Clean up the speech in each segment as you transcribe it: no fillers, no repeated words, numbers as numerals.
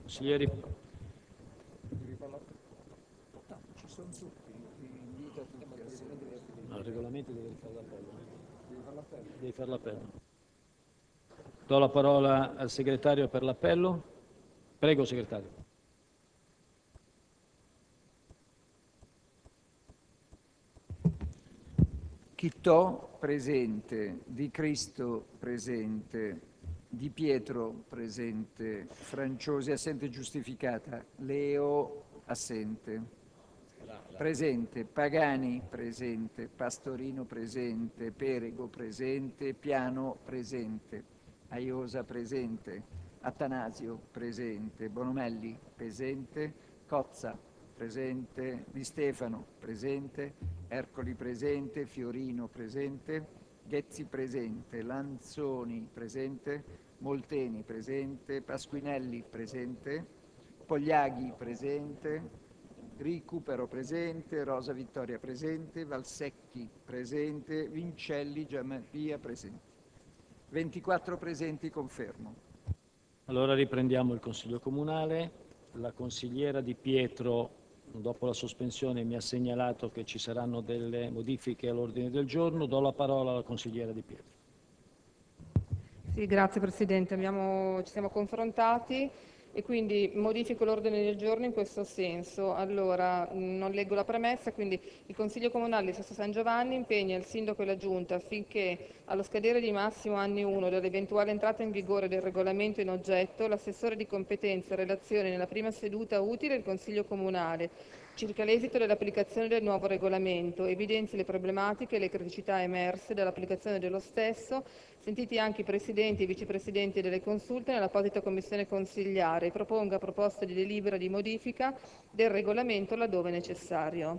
Consiglieri. Ci sono tutti, invito tutti a sedere. No, il regolamento deve fare l'appello. Devi fare l'appello. Do la parola al segretario per l'appello. Prego, segretario. Chittò presente, Di Cristo presente, Di Pietro presente, Franciosi assente giustificata, Leo assente. Presente, Pagani presente, Pastorino presente, Perego presente, Piano presente, Aiosa presente, Attanasio presente, Bonomelli presente, Cozza presente, Di Stefano presente, Ercoli presente, Fiorino presente, Ghezzi presente, Lanzoni presente, Molteni presente, Pasquinelli presente, Pogliaghi presente, Ricupero presente, Rosa Vittoria presente, Valsecchi presente, Vincelli Giammaria presente. 24 presenti, confermo. Allora riprendiamo il Consiglio Comunale. La consigliera Di Pietro, dopo la sospensione, mi ha segnalato che ci saranno delle modifiche all'ordine del giorno. Do la parola alla consigliera Di Pietro. Sì, grazie Presidente. Ci siamo confrontati e quindi modifico l'ordine del giorno in questo senso. Allora, non leggo la premessa, quindi il Consiglio Comunale di Sesto San Giovanni impegna il Sindaco e la Giunta affinché, allo scadere di massimo anni 1 dell'eventuale entrata in vigore del regolamento in oggetto, l'assessore di competenza relazioni nella prima seduta utile del Consiglio Comunale circa l'esito dell'applicazione del nuovo regolamento, evidenzi le problematiche e le criticità emerse dall'applicazione dello stesso, sentiti anche i presidenti e vicepresidenti delle consulte nell'apposita commissione consigliare, e proponga proposte di delibera di modifica del regolamento laddove necessario.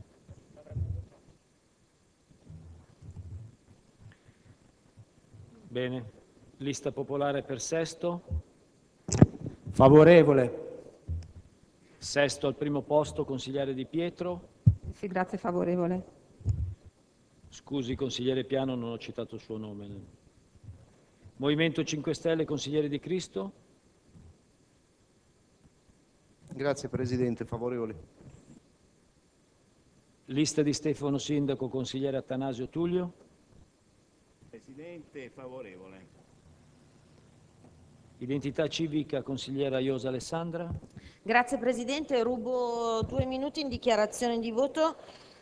Bene. Lista popolare per Sesto. Favorevole. Sesto al primo posto, consigliere Di Pietro. Sì, grazie, favorevole. Scusi, consigliere Piano, non ho citato il suo nome. Movimento 5 Stelle, consigliere Di Cristo. Grazie Presidente, favorevole. Lista di Stefano Sindaco, consigliere Attanasio Tullio. Presidente, favorevole. Identità civica, consigliera Iosa Alessandra. Grazie Presidente, rubo 2 minuti in dichiarazione di voto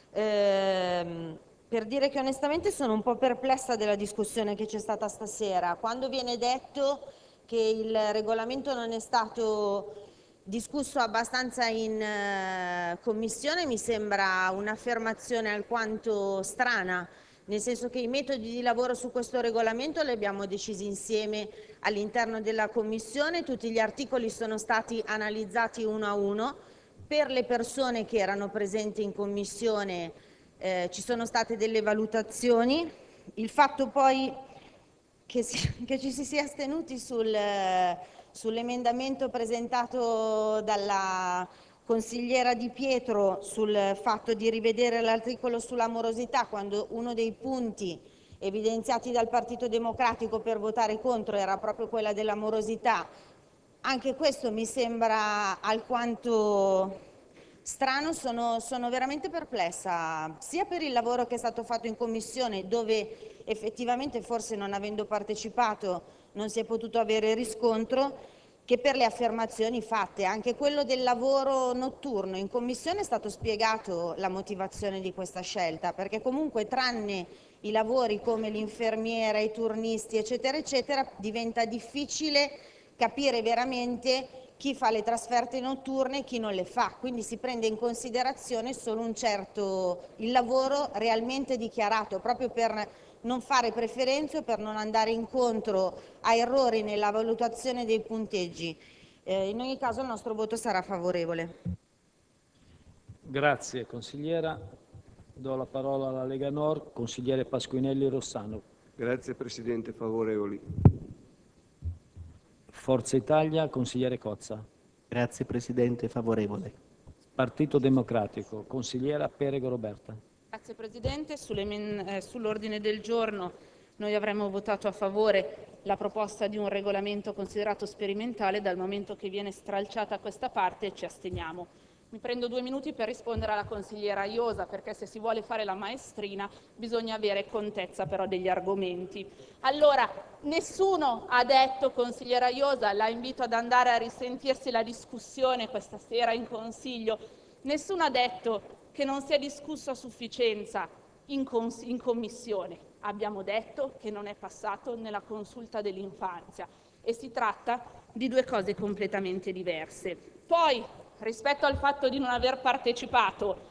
per dire che onestamente sono un po' perplessa della discussione che c'è stata stasera. Quando viene detto che il regolamento non è stato discusso abbastanza in commissione, mi sembra un'affermazione alquanto strana, nel senso che i metodi di lavoro su questo regolamento li abbiamo decisi insieme all'interno della Commissione, tutti gli articoli sono stati analizzati uno a uno, per le persone che erano presenti in Commissione ci sono state delle valutazioni, il fatto poi che ci si sia astenuti sull'emendamento presentato dalla consigliera Di Pietro sul fatto di rivedere l'articolo sulla morosità, quando uno dei punti evidenziati dal Partito Democratico per votare contro era proprio quella della morosità. Anche questo mi sembra alquanto strano, sono veramente perplessa, sia per il lavoro che è stato fatto in Commissione, dove effettivamente forse non avendo partecipato non si è potuto avere riscontro, che per le affermazioni fatte. Anche quello del lavoro notturno, in Commissione è stato spiegato la motivazione di questa scelta, perché comunque tranne i lavori come l'infermiera, i turnisti, eccetera, eccetera, diventa difficile capire veramente chi fa le trasferte notturne e chi non le fa, quindi si prende in considerazione solo il lavoro realmente dichiarato, proprio per non fare preferenze o per non andare incontro a errori nella valutazione dei punteggi. In ogni caso il nostro voto sarà favorevole. Grazie consigliera. Do la parola alla Lega Nord, consigliere Pasquinelli Rossano. Grazie Presidente, favorevoli. Forza Italia, consigliere Cozza. Grazie Presidente, favorevole. Partito Democratico, consigliera Perego Roberta. Grazie Presidente, sull'ordine del giorno noi avremmo votato a favore la proposta di un regolamento considerato sperimentale. Dal momento che viene stralciata questa parte ci asteniamo. Mi prendo 2 minuti per rispondere alla consigliera Iosa, perché se si vuole fare la maestrina bisogna avere contezza però degli argomenti. Allora, nessuno ha detto, consigliera Iosa, la invito ad andare a risentirsi la discussione questa sera in Consiglio, nessuno ha detto che non si è discusso a sufficienza in Commissione. Abbiamo detto che non è passato nella consulta dell'infanzia e si tratta di 2 cose completamente diverse. Poi, rispetto al fatto di non aver partecipato,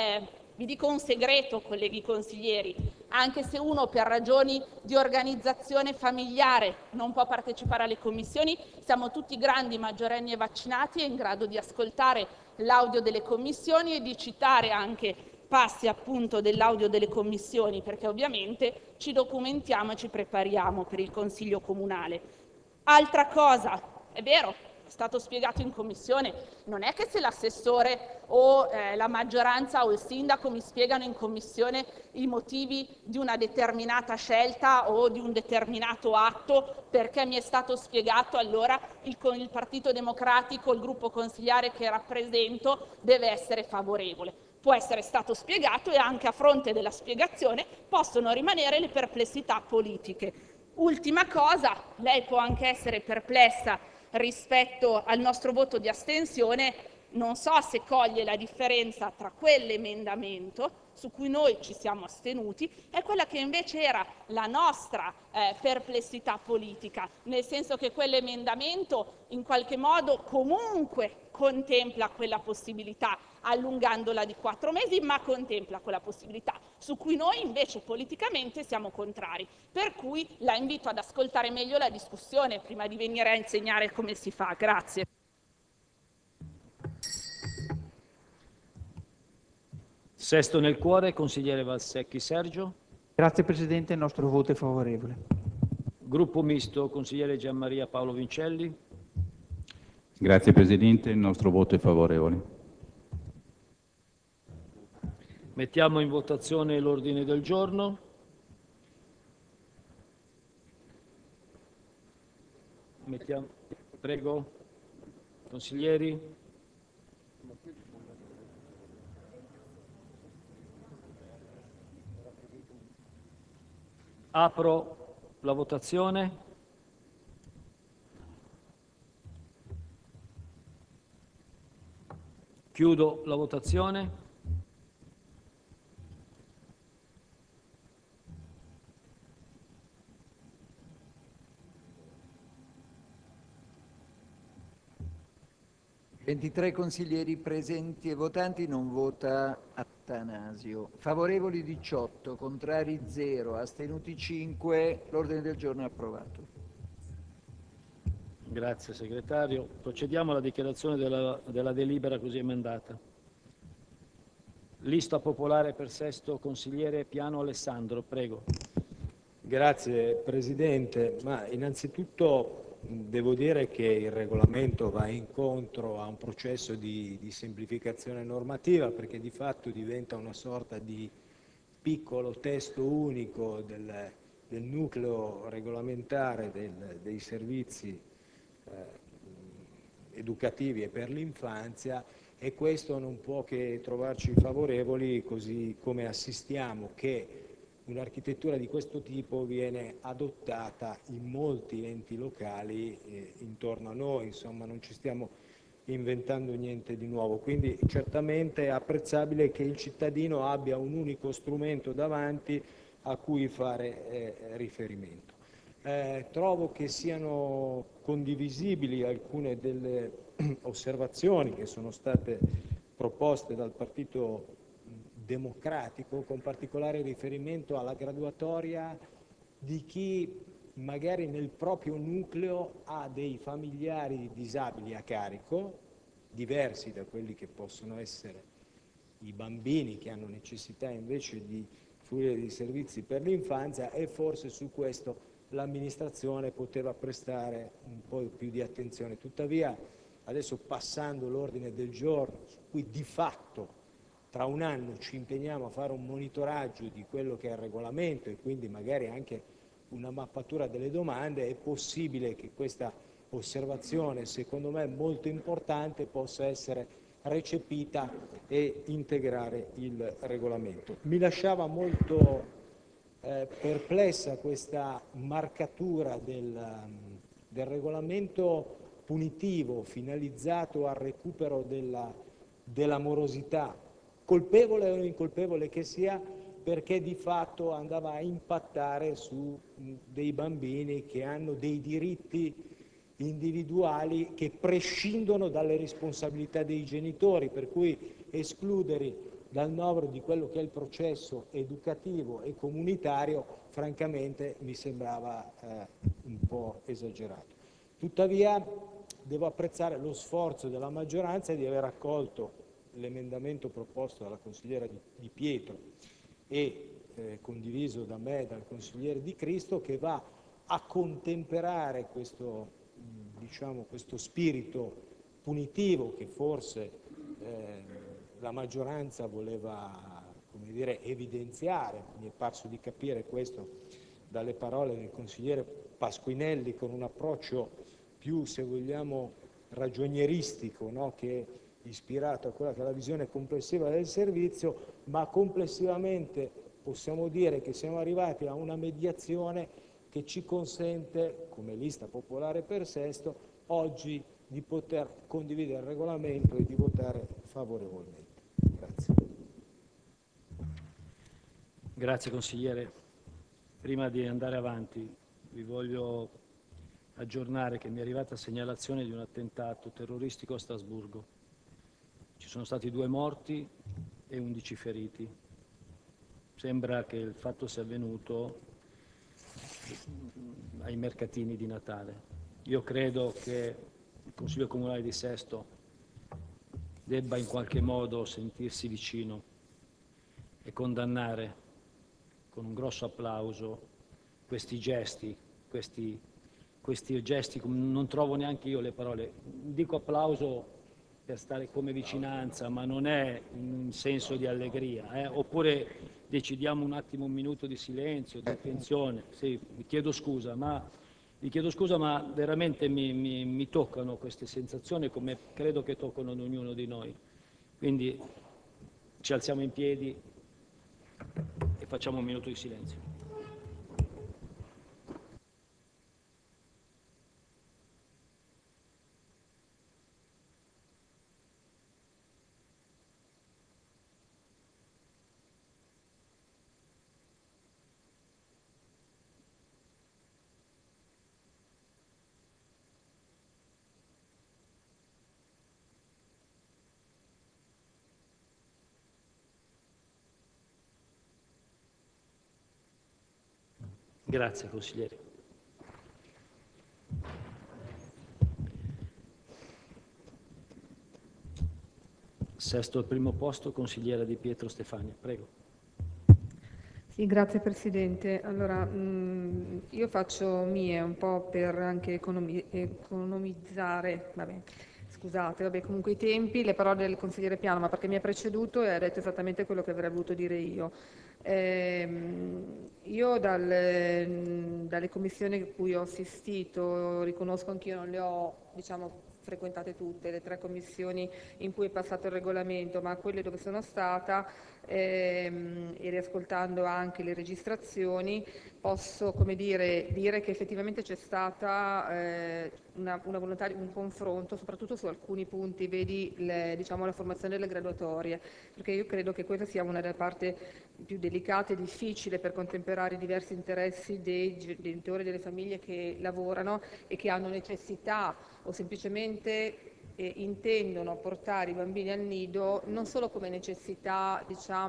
vi dico un segreto, colleghi consiglieri: anche se uno per ragioni di organizzazione familiare non può partecipare alle commissioni, siamo tutti grandi maggiorenni e vaccinati e in grado di ascoltare l'audio delle commissioni e di citare anche passi appunto dell'audio delle commissioni, perché ovviamente ci documentiamo e ci prepariamo per il Consiglio comunale. Altra cosa, è vero, è stato spiegato in commissione, non è che se l'assessore o la maggioranza o il sindaco mi spiegano in commissione i motivi di una determinata scelta o di un determinato atto, perché mi è stato spiegato, allora il Partito Democratico, il gruppo consigliare che rappresento, deve essere favorevole. Può essere stato spiegato e anche a fronte della spiegazione possono rimanere le perplessità politiche. Ultima cosa, lei può anche essere perplessa rispetto al nostro voto di astensione, non so se coglie la differenza tra quell'emendamento su cui noi ci siamo astenuti e quella che invece era la nostra perplessità politica, nel senso che quell'emendamento in qualche modo comunque contempla quella possibilità, allungandola di 4 mesi, ma contempla quella possibilità, su cui noi invece politicamente siamo contrari. Per cui la invito ad ascoltare meglio la discussione prima di venire a insegnare come si fa. Grazie. Sesto nel cuore, consigliere Valsecchi Sergio. Grazie Presidente, il nostro voto è favorevole. Gruppo misto, consigliere Gianmaria Paolo Vincelli. Grazie Presidente, il nostro voto è favorevole. Mettiamo in votazione l'ordine del giorno. Prego, consiglieri. Apro la votazione. Chiudo la votazione. Ventitré consiglieri presenti e votanti, non vota Attanasio. Favorevoli 18, contrari 0, astenuti 5. L'ordine del giorno è approvato. Grazie segretario. Procediamo alla dichiarazione della delibera così emendata. Lista popolare per sesto consigliere Piano Alessandro, prego. Grazie Presidente, ma innanzitutto devo dire che il regolamento va incontro a un processo di semplificazione normativa, perché di fatto diventa una sorta di piccolo testo unico del nucleo regolamentare dei servizi educativi e per l'infanzia, e questo non può che trovarci favorevoli, così come assistiamo che un'architettura di questo tipo viene adottata in molti enti locali intorno a noi, insomma non ci stiamo inventando niente di nuovo, quindi certamente è apprezzabile che il cittadino abbia un unico strumento davanti a cui fare riferimento. Trovo che siano condivisibili alcune delle osservazioni che sono state proposte dal Partito Democratico, con particolare riferimento alla graduatoria di chi magari nel proprio nucleo ha dei familiari disabili a carico, diversi da quelli che possono essere i bambini che hanno necessità invece di fruire di servizi per l'infanzia, e forse su questo l'amministrazione poteva prestare un po' più di attenzione. Tuttavia, adesso passando l'ordine del giorno, su cui di fatto tra un anno ci impegniamo a fare un monitoraggio di quello che è il regolamento e quindi magari anche una mappatura delle domande, è possibile che questa osservazione, secondo me molto importante, possa essere recepita e integrare il regolamento. Mi lasciava molto perplessa questa marcatura del regolamento punitivo finalizzato al recupero della morosità, colpevole o incolpevole che sia, perché di fatto andava a impattare su dei bambini che hanno dei diritti individuali che prescindono dalle responsabilità dei genitori, per cui escludere dal novero di quello che è il processo educativo e comunitario, francamente mi sembrava un po' esagerato. Tuttavia devo apprezzare lo sforzo della maggioranza di aver accolto l'emendamento proposto dalla consigliera Di Pietro e condiviso da me e dal consigliere Di Cristo, che va a contemperare questo spirito punitivo che forse la maggioranza voleva, come dire, evidenziare. Mi è parso di capire questo dalle parole del consigliere Pasquinelli, con un approccio più, se vogliamo, ragionieristico, no? Che ispirato a quella che è la visione complessiva del servizio, ma complessivamente possiamo dire che siamo arrivati a una mediazione che ci consente, come lista popolare per Sesto, oggi di poter condividere il regolamento e di votare favorevolmente. Grazie. Grazie consigliere. Prima di andare avanti vi voglio aggiornare che mi è arrivata segnalazione di un attentato terroristico a Strasburgo. Ci sono stati 2 morti e 11 feriti. Sembra che il fatto sia avvenuto ai mercatini di Natale. Io credo che il Consiglio Comunale di Sesto debba in qualche modo sentirsi vicino e condannare con un grosso applauso questi gesti, non trovo neanche io le parole, dico applauso per stare come vicinanza, ma non è in senso di allegria, oppure decidiamo un attimo un minuto di silenzio, di attenzione. Sì, vi chiedo scusa, ma veramente mi toccano queste sensazioni, come credo che toccano ognuno di noi. Quindi ci alziamo in piedi e facciamo un minuto di silenzio. Grazie consigliere. Sesto al primo posto, consigliera Di Pietro Stefania. Prego. Sì, grazie Presidente. Allora, io faccio mie un po' per anche economizzare, scusate, comunque i tempi, le parole del consigliere Piano, ma perché mi ha preceduto e ha detto esattamente quello che avrei voluto dire io. Io dalle commissioni a cui ho assistito, riconosco anch'io non le ho, frequentate tutte, le 3 commissioni in cui è passato il regolamento, ma quelle dove sono stata e riascoltando anche le registrazioni, posso dire che effettivamente c'è stata una volontà di un confronto, soprattutto su alcuni punti, vedi la formazione delle graduatorie, perché io credo che questa sia una delle parti più delicate e difficile per contemperare i diversi interessi dei genitori, delle famiglie che lavorano e che hanno necessità o semplicemente intendono portare i bambini al nido non solo come necessità,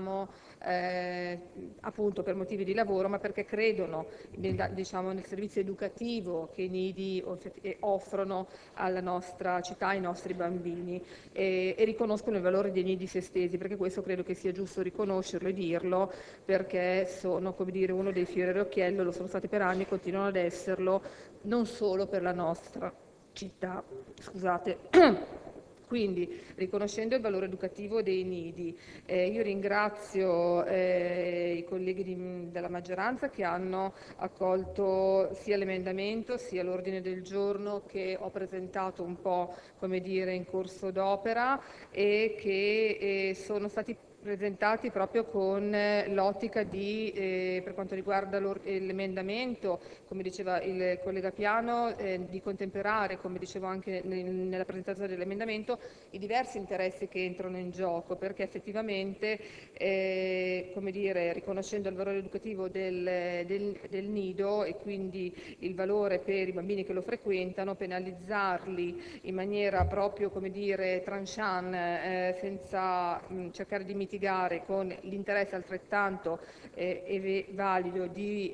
appunto per motivi di lavoro, ma perché credono nel servizio educativo che i nidi offrono alla nostra città, ai nostri bambini, e riconoscono il valore dei nidi se stessi, perché questo credo che sia giusto riconoscerlo e dirlo, perché sono, uno dei fiori all'occhiello, lo sono stati per anni e continuano ad esserlo, non solo per la nostra città. Scusate. Quindi, riconoscendo il valore educativo dei nidi, io ringrazio i colleghi della maggioranza che hanno accolto sia l'emendamento sia l'ordine del giorno che ho presentato un po', come dire, in corso d'opera e che sono stati presentati proprio con l'ottica di, per quanto riguarda l'emendamento, come diceva il collega Piano, di contemperare, come dicevo anche nella presentazione dell'emendamento, i diversi interessi che entrano in gioco, perché effettivamente, come dire, riconoscendo il valore educativo del nido e quindi il valore per i bambini che lo frequentano, penalizzarli in maniera proprio, come dire, tranchant, senza cercare di mitigare con l'interesse altrettanto valido di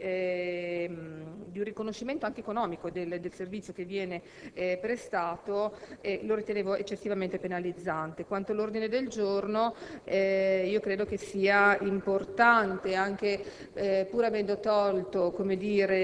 un riconoscimento anche economico del servizio che viene prestato, lo ritenevo eccessivamente penalizzante. Quanto all'ordine del giorno, io credo che sia importante, anche pur avendo tolto, come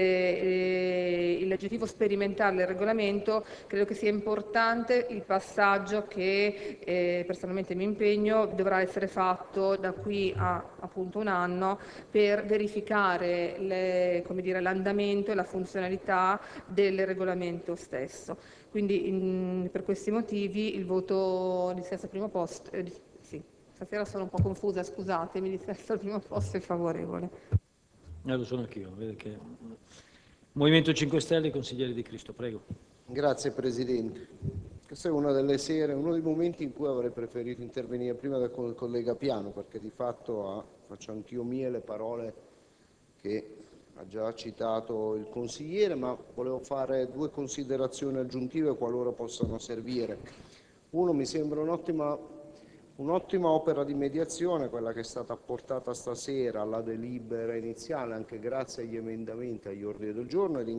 dire, l'aggettivo sperimentale del regolamento, credo che sia importante il passaggio che personalmente mi impegno dovrà essere fatto da qui a appunto un anno per verificare come dire, l'andamento e la funzionalità del regolamento stesso. Quindi per questi motivi il voto di sesto al primo posto, sì, stasera sono un po' confusa, scusatemi, di sesto al primo posto è favorevole. Lo sono anch'io, vedo che... Movimento 5 Stelle, consigliere Di Cristo, prego. Grazie Presidente. Questa è una delle sere, uno dei momenti in cui avrei preferito intervenire prima del collega Piano, perché di fatto faccio anch'io mie le parole che ha già citato il consigliere, ma volevo fare due considerazioni aggiuntive qualora possano servire. Uno, mi sembra un'ottima opera di mediazione quella che è stata apportata stasera alla delibera iniziale, anche grazie agli emendamenti, agli ordini del giorno, e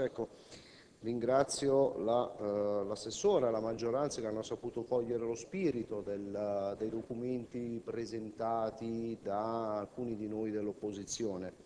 ringrazio l'assessore e la maggioranza che hanno saputo cogliere lo spirito dei documenti presentati da alcuni di noi dell'opposizione.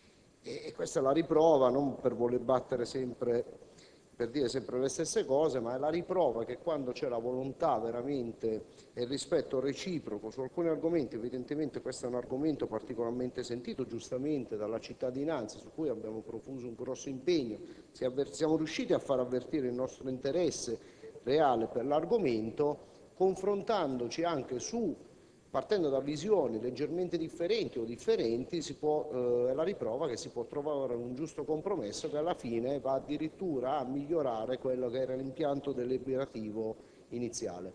E questa è la riprova, non per voler battere sempre, per dire sempre le stesse cose, ma è la riprova che quando c'è la volontà veramente e il rispetto reciproco su alcuni argomenti, evidentemente questo è un argomento particolarmente sentito giustamente dalla cittadinanza, su cui abbiamo profuso un grosso impegno, siamo riusciti a far avvertire il nostro interesse reale per l'argomento, confrontandoci anche partendo da visioni leggermente differenti o differenti, è la riprova che si può trovare un giusto compromesso che alla fine va addirittura a migliorare quello che era l'impianto deliberativo iniziale.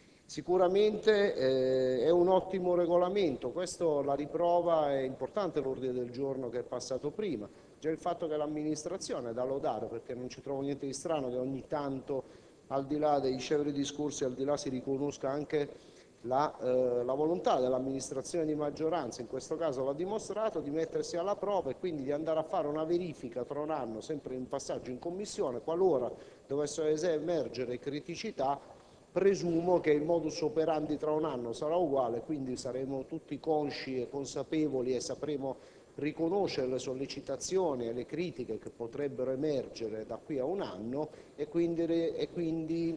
Sicuramente è un ottimo regolamento, questo la riprova, è importante l'ordine del giorno che è passato prima, già il fatto che l'amministrazione è da lodare, perché non ci trovo niente di strano che ogni tanto, al di là dei scevri discorsi, al di là si riconosca anche la volontà dell'amministrazione di maggioranza, in questo caso l'ha dimostrato, di mettersi alla prova e quindi di andare a fare una verifica tra un anno, sempre in passaggio in commissione, qualora dovessero emergere criticità. Presumo che il modus operandi tra un anno sarà uguale, quindi saremo tutti consci e consapevoli e sapremo riconoscere le sollecitazioni e le critiche che potrebbero emergere da qui a un anno e quindi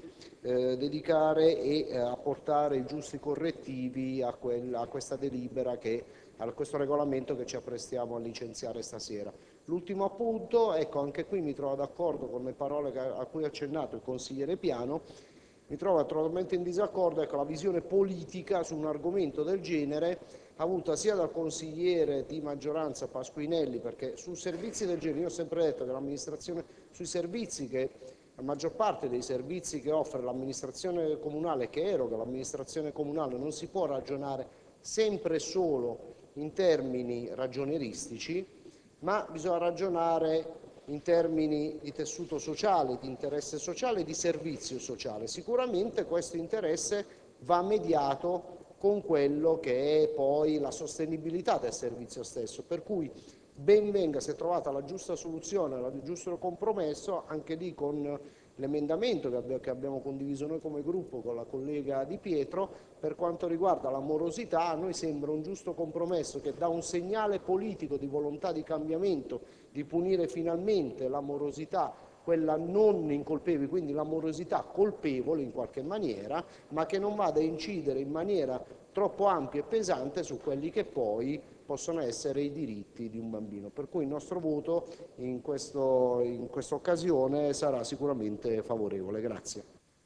dedicare e apportare i giusti correttivi a questa delibera, a questo regolamento che ci apprestiamo a licenziare stasera. L'ultimo appunto, ecco, anche qui mi trovo d'accordo con le parole a cui ha accennato il consigliere Piano. Mi trovo totalmente in disaccordo, ecco, la visione politica su un argomento del genere avuta sia dal consigliere di maggioranza Pasquinelli, perché su servizi del genere, io ho sempre detto che l'amministrazione, sui servizi la maggior parte dei servizi che offre l'amministrazione comunale, che eroga l'amministrazione comunale, non si può ragionare sempre e solo in termini ragionieristici, ma bisogna ragionare in termini di tessuto sociale, di interesse sociale e di servizio sociale. Sicuramente questo interesse va mediato con quello che è poi la sostenibilità del servizio stesso, per cui ben venga se trovata la giusta soluzione, il giusto compromesso, anche lì con l'emendamento che abbiamo condiviso noi come gruppo con la collega Di Pietro. Per quanto riguarda la morosità, a noi sembra un giusto compromesso che dà un segnale politico di volontà di cambiamento, di punire finalmente la morosità quella non incolpevole, quindi la morosità colpevole in qualche maniera, ma che non vada a incidere in maniera troppo ampia e pesante su quelli che poi possono essere i diritti di un bambino. Per cui il nostro voto in questa occasione sarà sicuramente favorevole. Grazie.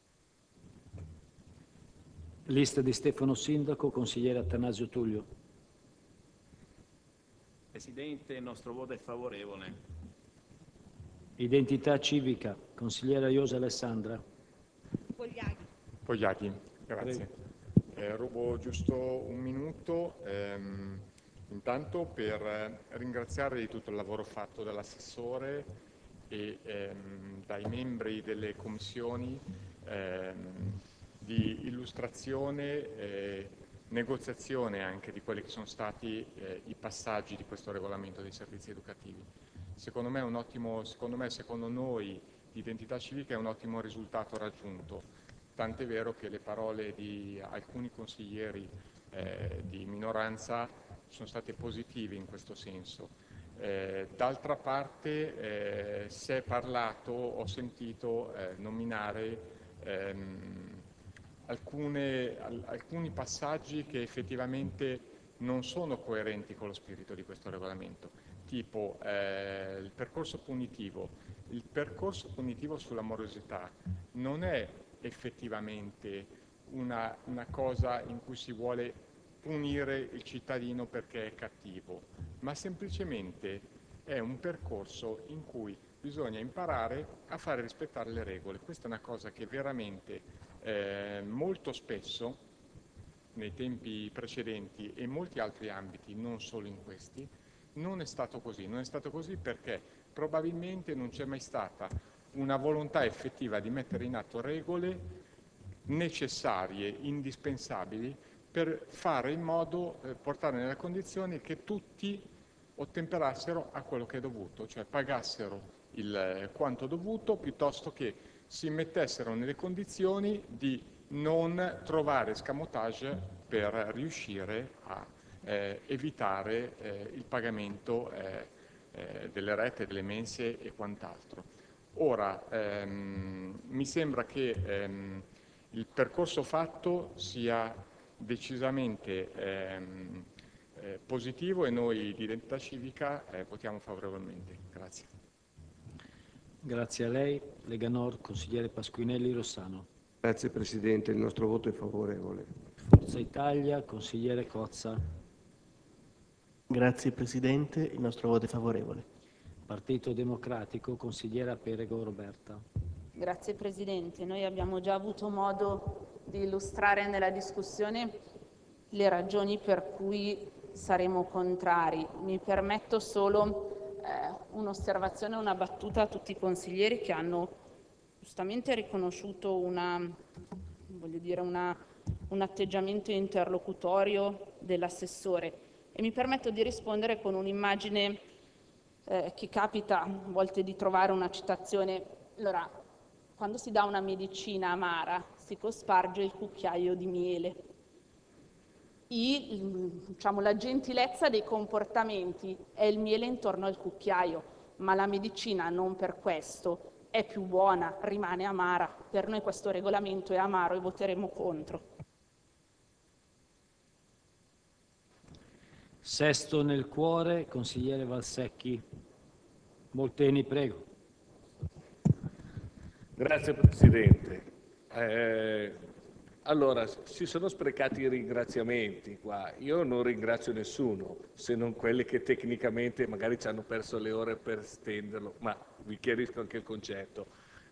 Lista di Stefano Sindaco, consigliere Attanasio Tullio. Presidente, il nostro voto è favorevole. Identità civica, consigliera Iosa Alessandra. Pogliacchi, grazie. Rubo giusto un minuto, intanto per ringraziare di tutto il lavoro fatto dall'assessore e dai membri delle commissioni di illustrazione e negoziazione anche di quelli che sono stati i passaggi di questo regolamento dei servizi educativi. Secondo noi di Identità Civica è un ottimo risultato raggiunto, tant'è vero che le parole di alcuni consiglieri di minoranza sono state positive in questo senso. D'altra parte si è parlato, ho sentito nominare alcuni passaggi che effettivamente non sono coerenti con lo spirito di questo regolamento, tipo il percorso punitivo. Il percorso punitivo sulla morosità non è effettivamente una cosa in cui si vuole punire il cittadino perché è cattivo, ma semplicemente è un percorso in cui bisogna imparare a fare rispettare le regole. Questa è una cosa che veramente molto spesso nei tempi precedenti e in molti altri ambiti, non solo in questi, non è stato così. Non è stato così perché probabilmente non c'è mai stata una volontà effettiva di mettere in atto regole necessarie, indispensabili, per fare in modo, portare nelle condizioni che tutti ottemperassero a quello che è dovuto, cioè pagassero il quanto dovuto, piuttosto che si mettessero nelle condizioni di non trovare escamotage per riuscire a evitare il pagamento delle rette, delle mense e quant'altro. Ora, mi sembra che il percorso fatto sia decisamente positivo e noi di Identità Civica votiamo favorevolmente. Grazie. Grazie a lei. Lega Nord, consigliere Pasquinelli Rossano. Grazie Presidente, il nostro voto è favorevole. Forza Italia, consigliere Cozza. Grazie Presidente, il nostro voto è favorevole. Partito Democratico, consigliera Perego Roberta. Grazie Presidente. Noi abbiamo già avuto modo di illustrare nella discussione le ragioni per cui saremo contrari. Mi permetto solo un'osservazione, una battuta a tutti i consiglieri che hanno giustamente riconosciuto un atteggiamento interlocutorio dell'assessore, e mi permetto di rispondere con un'immagine che capita a volte di trovare una citazione. Allora, quando si dà una medicina amara si cosparge il cucchiaio di miele. La gentilezza dei comportamenti è il miele intorno al cucchiaio, ma la medicina non per questo è più buona, rimane amara. Per noi questo regolamento è amaro e voteremo contro. Sesto nel cuore, consigliere Valsecchi. Molteni, prego. Grazie Presidente. Allora, si sono sprecati i ringraziamenti qua. Io non ringrazio nessuno, se non quelli che tecnicamente magari ci hanno perso le ore per stenderlo, ma vi chiarisco anche il concetto.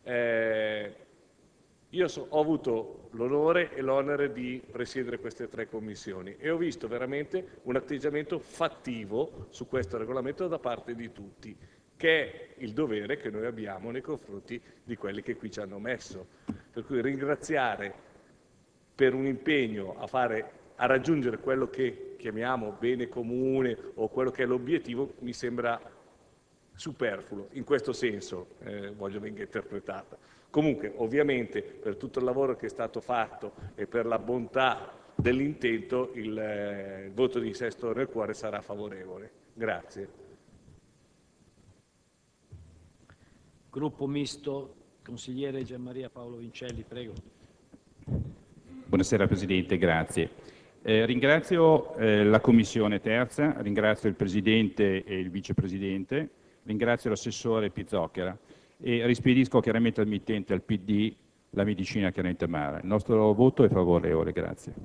Io ho avuto l'onore e l'onere di presiedere queste 3 commissioni e ho visto veramente un atteggiamento fattivo su questo regolamento da parte di tutti, che è il dovere che noi abbiamo nei confronti di quelli che qui ci hanno messo. Per cui ringraziare per un impegno a raggiungere quello che chiamiamo bene comune o quello che è l'obiettivo mi sembra superfluo. In questo senso voglio venga interpretata. Comunque, ovviamente, per tutto il lavoro che è stato fatto e per la bontà dell'intento, il voto di Sesto nel cuore sarà favorevole. Grazie. Gruppo Misto, consigliere Gianmaria Paolo Vincelli, prego. Buonasera Presidente, grazie. Ringrazio la Commissione terza, ringrazio il Presidente e il Vicepresidente, ringrazio l'assessore Pizzocchera e rispedisco chiaramente al mittente, al PD, la medicina chiaramente amara. Il nostro voto è favorevole, grazie.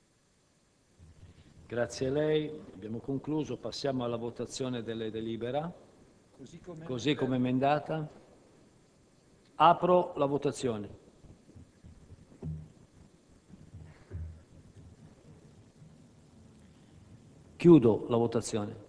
Grazie a lei, abbiamo concluso, passiamo alla votazione delle delibera, così come emendata. Apro la votazione. Chiudo la votazione.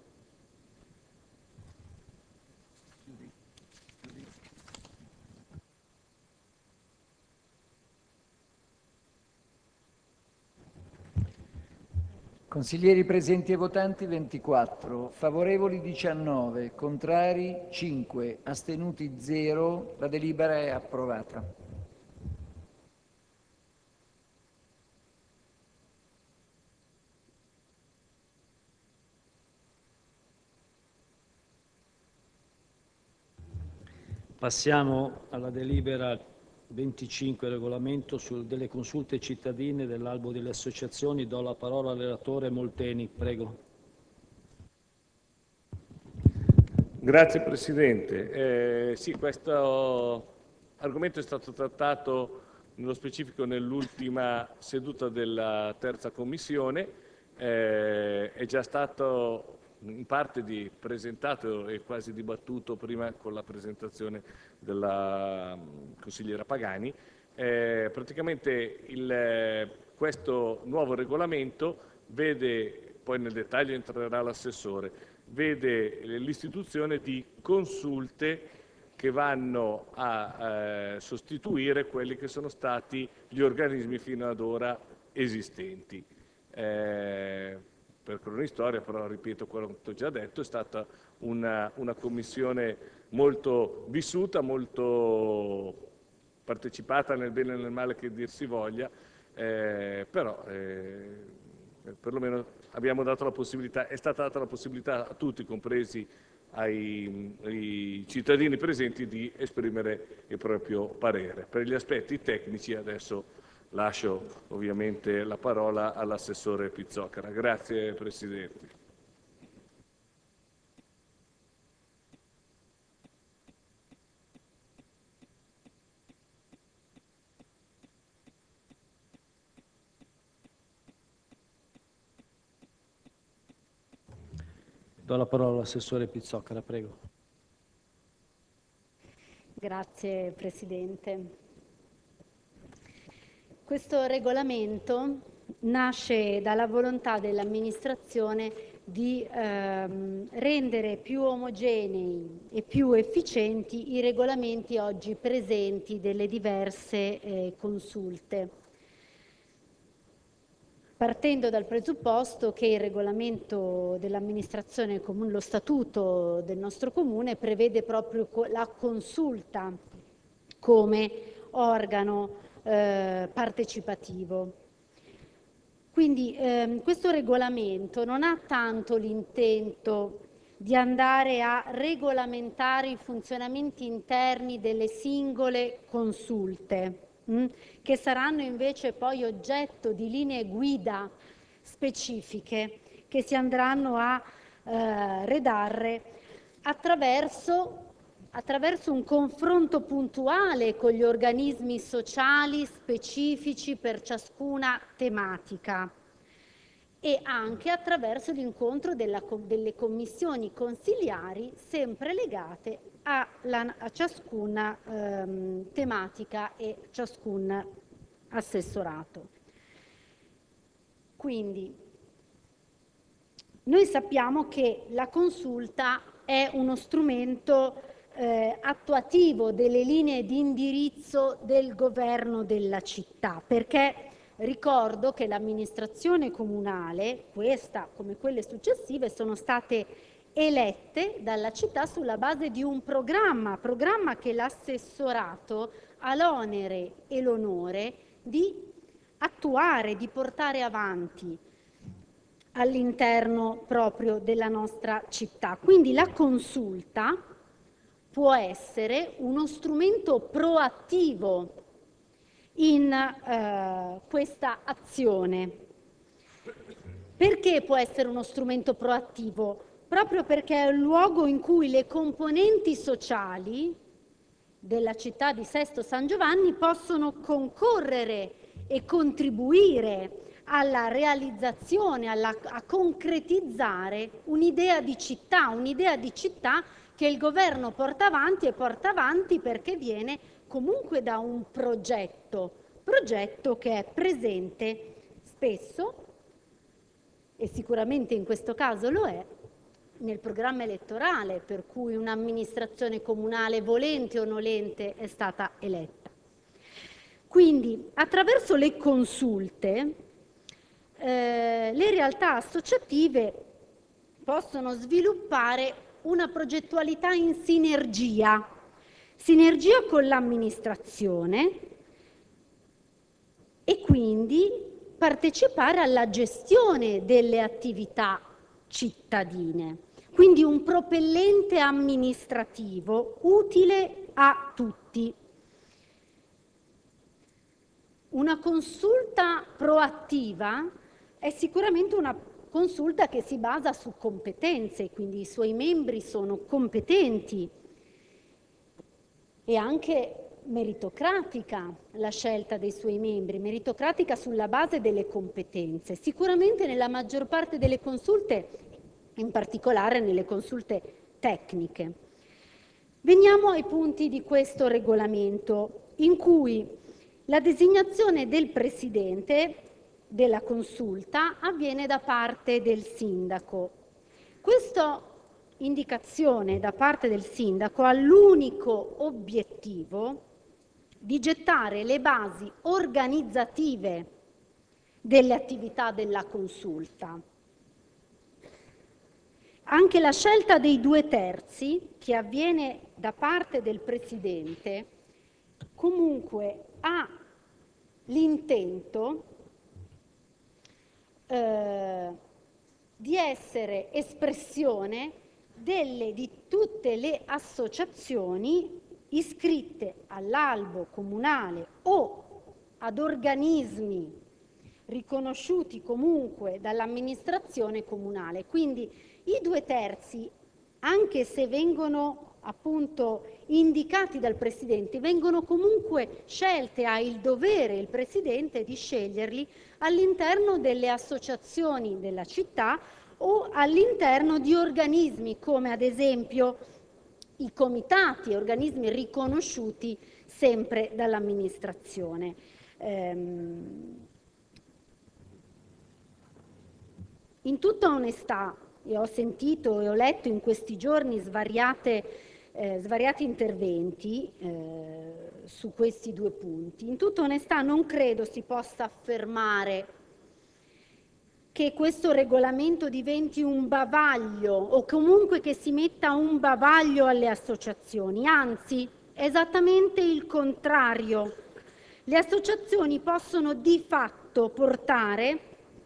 Consiglieri presenti e votanti 24, favorevoli 19, contrari 5, astenuti 0. La delibera è approvata. Passiamo alla delibera 25 regolamento delle consulte cittadine dell'albo delle associazioni. Do la parola al relatore Molteni, prego. Grazie Presidente. Sì, questo argomento è stato trattato nello specifico nell'ultima seduta della terza commissione, è già stato in parte presentato e quasi dibattuto prima con la presentazione della consigliera Pagani. Praticamente questo nuovo regolamento vede, poi nel dettaglio entrerà l'assessore, vede l'istituzione di consulte che vanno a sostituire quelli che sono stati gli organismi fino ad ora esistenti. Per cronistoria, però ripeto quello che ho già detto, è stata una commissione molto vissuta, molto partecipata nel bene e nel male che dir si voglia, però perlomeno abbiamo dato la possibilità, è stata data la possibilità a tutti, compresi ai cittadini presenti, di esprimere il proprio parere. Per gli aspetti tecnici adesso lascio ovviamente la parola all'assessore Pizzocchera. Grazie Presidente. Do la parola all'assessore Pizzocchera, prego. Grazie Presidente. Questo regolamento nasce dalla volontà dell'amministrazione di rendere più omogenei e più efficienti i regolamenti oggi presenti delle diverse consulte. Partendo dal presupposto che il regolamento dell'amministrazione comune, lo statuto del nostro comune, prevede proprio la consulta come organo partecipativo. Quindi questo regolamento non ha tanto l'intento di andare a regolamentare i funzionamenti interni delle singole consulte, che saranno invece poi oggetto di linee guida specifiche che si andranno a redarre attraverso un confronto puntuale con gli organismi sociali specifici per ciascuna tematica e anche attraverso l'incontro delle commissioni consiliari sempre legate a ciascuna tematica e ciascun assessorato. Quindi noi sappiamo che la consulta è uno strumento attuativo delle linee di indirizzo del governo della città, perché ricordo che l'amministrazione comunale, questa come quelle successive, sono state elette dalla città sulla base di un programma che l'assessorato ha l'onere e l'onore di attuare, di portare avanti all'interno proprio della nostra città. Quindi la consulta può essere uno strumento proattivo in questa azione. Perché può essere uno strumento proattivo? Proprio perché è il luogo in cui le componenti sociali della città di Sesto San Giovanni possono concorrere e contribuire alla realizzazione, a concretizzare un'idea di città che il governo porta avanti perché viene comunque da un progetto che è presente spesso, e sicuramente in questo caso lo è, nel programma elettorale per cui un'amministrazione comunale, volente o nolente, è stata eletta. Quindi, attraverso le consulte, le realtà associative possono sviluppare una progettualità in sinergia con l'amministrazione e quindi partecipare alla gestione delle attività cittadine. Quindi un propellente amministrativo utile a tutti. Una consulta proattiva è sicuramente una consulta che si basa su competenze, quindi i suoi membri sono competenti e anche meritocratica la scelta dei suoi membri, meritocratica sulla base delle competenze. Sicuramente nella maggior parte delle consulte, in particolare nelle consulte tecniche. Veniamo ai punti di questo regolamento, in cui la designazione del presidente della consulta avviene da parte del sindaco. Questa indicazione da parte del sindaco ha l'unico obiettivo di gettare le basi organizzative delle attività della consulta. Anche la scelta dei 2/3, che avviene da parte del Presidente, comunque ha l'intento di essere espressione di tutte le associazioni iscritte all'albo comunale o ad organismi riconosciuti comunque dall'amministrazione comunale. Quindi i 2/3, anche se vengono appunto indicati dal Presidente, vengono comunque scelte, ha il dovere il Presidente di sceglierli all'interno delle associazioni della città o all'interno di organismi come ad esempio i comitati, organismi riconosciuti sempre dall'amministrazione. In tutta onestà, e ho sentito e ho letto in questi giorni svariati interventi su questi 2 punti, in tutta onestà non credo si possa affermare che questo regolamento diventi un bavaglio o comunque che si metta un bavaglio alle associazioni, anzi, è esattamente il contrario. Le associazioni possono di fatto portare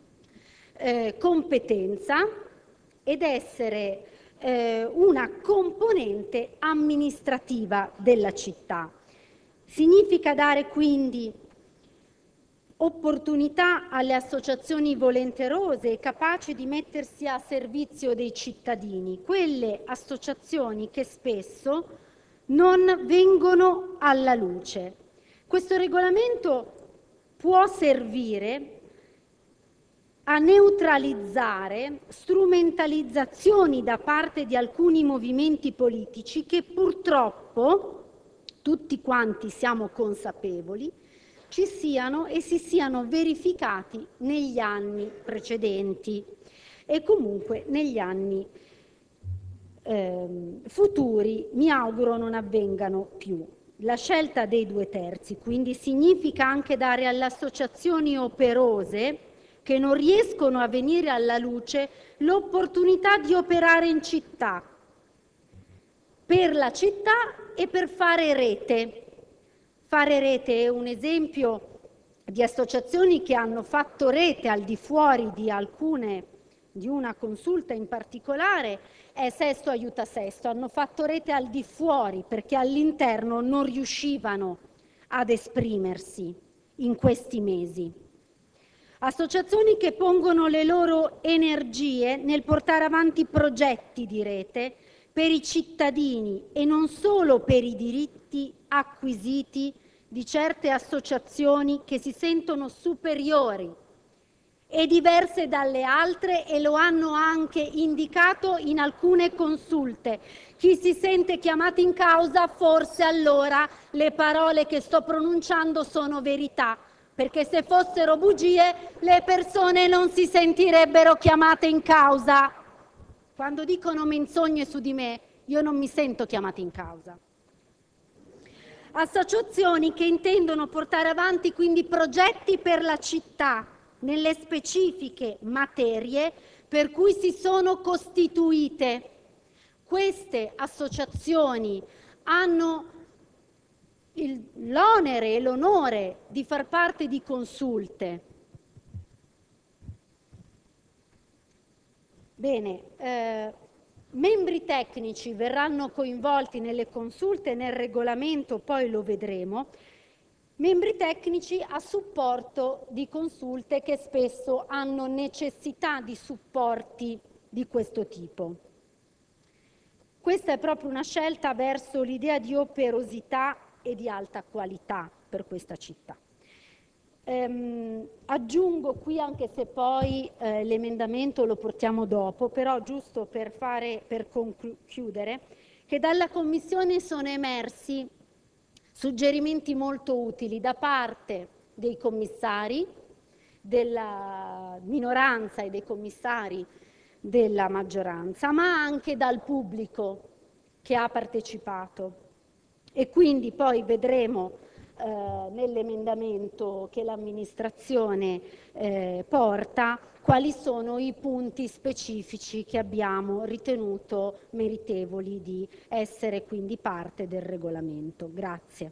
competenza ed essere una componente amministrativa della città. Significa dare quindi opportunità alle associazioni volenterose e capaci di mettersi a servizio dei cittadini, quelle associazioni che spesso non vengono alla luce. Questo regolamento può servire a neutralizzare strumentalizzazioni da parte di alcuni movimenti politici che purtroppo, tutti quanti siamo consapevoli, ci siano e si siano verificati negli anni precedenti e comunque negli anni futuri mi auguro non avvengano più. La scelta dei 2/3 quindi significa anche dare alle associazioni operose che non riescono a venire alla luce l'opportunità di operare in città, per la città e per fare rete. Fare rete è un esempio di associazioni che hanno fatto rete al di fuori di alcune di una consulta in particolare è Sesto Aiuta Sesto. Hanno fatto rete al di fuori perché all'interno non riuscivano ad esprimersi in questi mesi. Associazioni che pongono le loro energie nel portare avanti progetti di rete per i cittadini e non solo per i diritti acquisiti di certe associazioni che si sentono superiori e diverse dalle altre, e lo hanno anche indicato in alcune consulte. Chi si sente chiamato in causa, forse allora le parole che sto pronunciando sono verità, perché se fossero bugie le persone non si sentirebbero chiamate in causa. Quando dicono menzogne su di me, io non mi sento chiamata in causa. Associazioni che intendono portare avanti quindi progetti per la città nelle specifiche materie per cui si sono costituite. Queste associazioni hanno l'onere e l'onore di far parte di consulte. Bene, membri tecnici verranno coinvolti nelle consulte, nel regolamento poi lo vedremo, membri tecnici a supporto di consulte che spesso hanno necessità di supporti di questo tipo. Questa è proprio una scelta verso l'idea di operosità e di alta qualità per questa città. Aggiungo qui, anche se poi l'emendamento lo portiamo dopo, però giusto per chiudere, che dalla Commissione sono emersi suggerimenti molto utili da parte dei commissari della minoranza e dei commissari della maggioranza, ma anche dal pubblico che ha partecipato. E quindi poi vedremo nell'emendamento che l'amministrazione porta quali sono i punti specifici che abbiamo ritenuto meritevoli di essere quindi parte del regolamento. Grazie.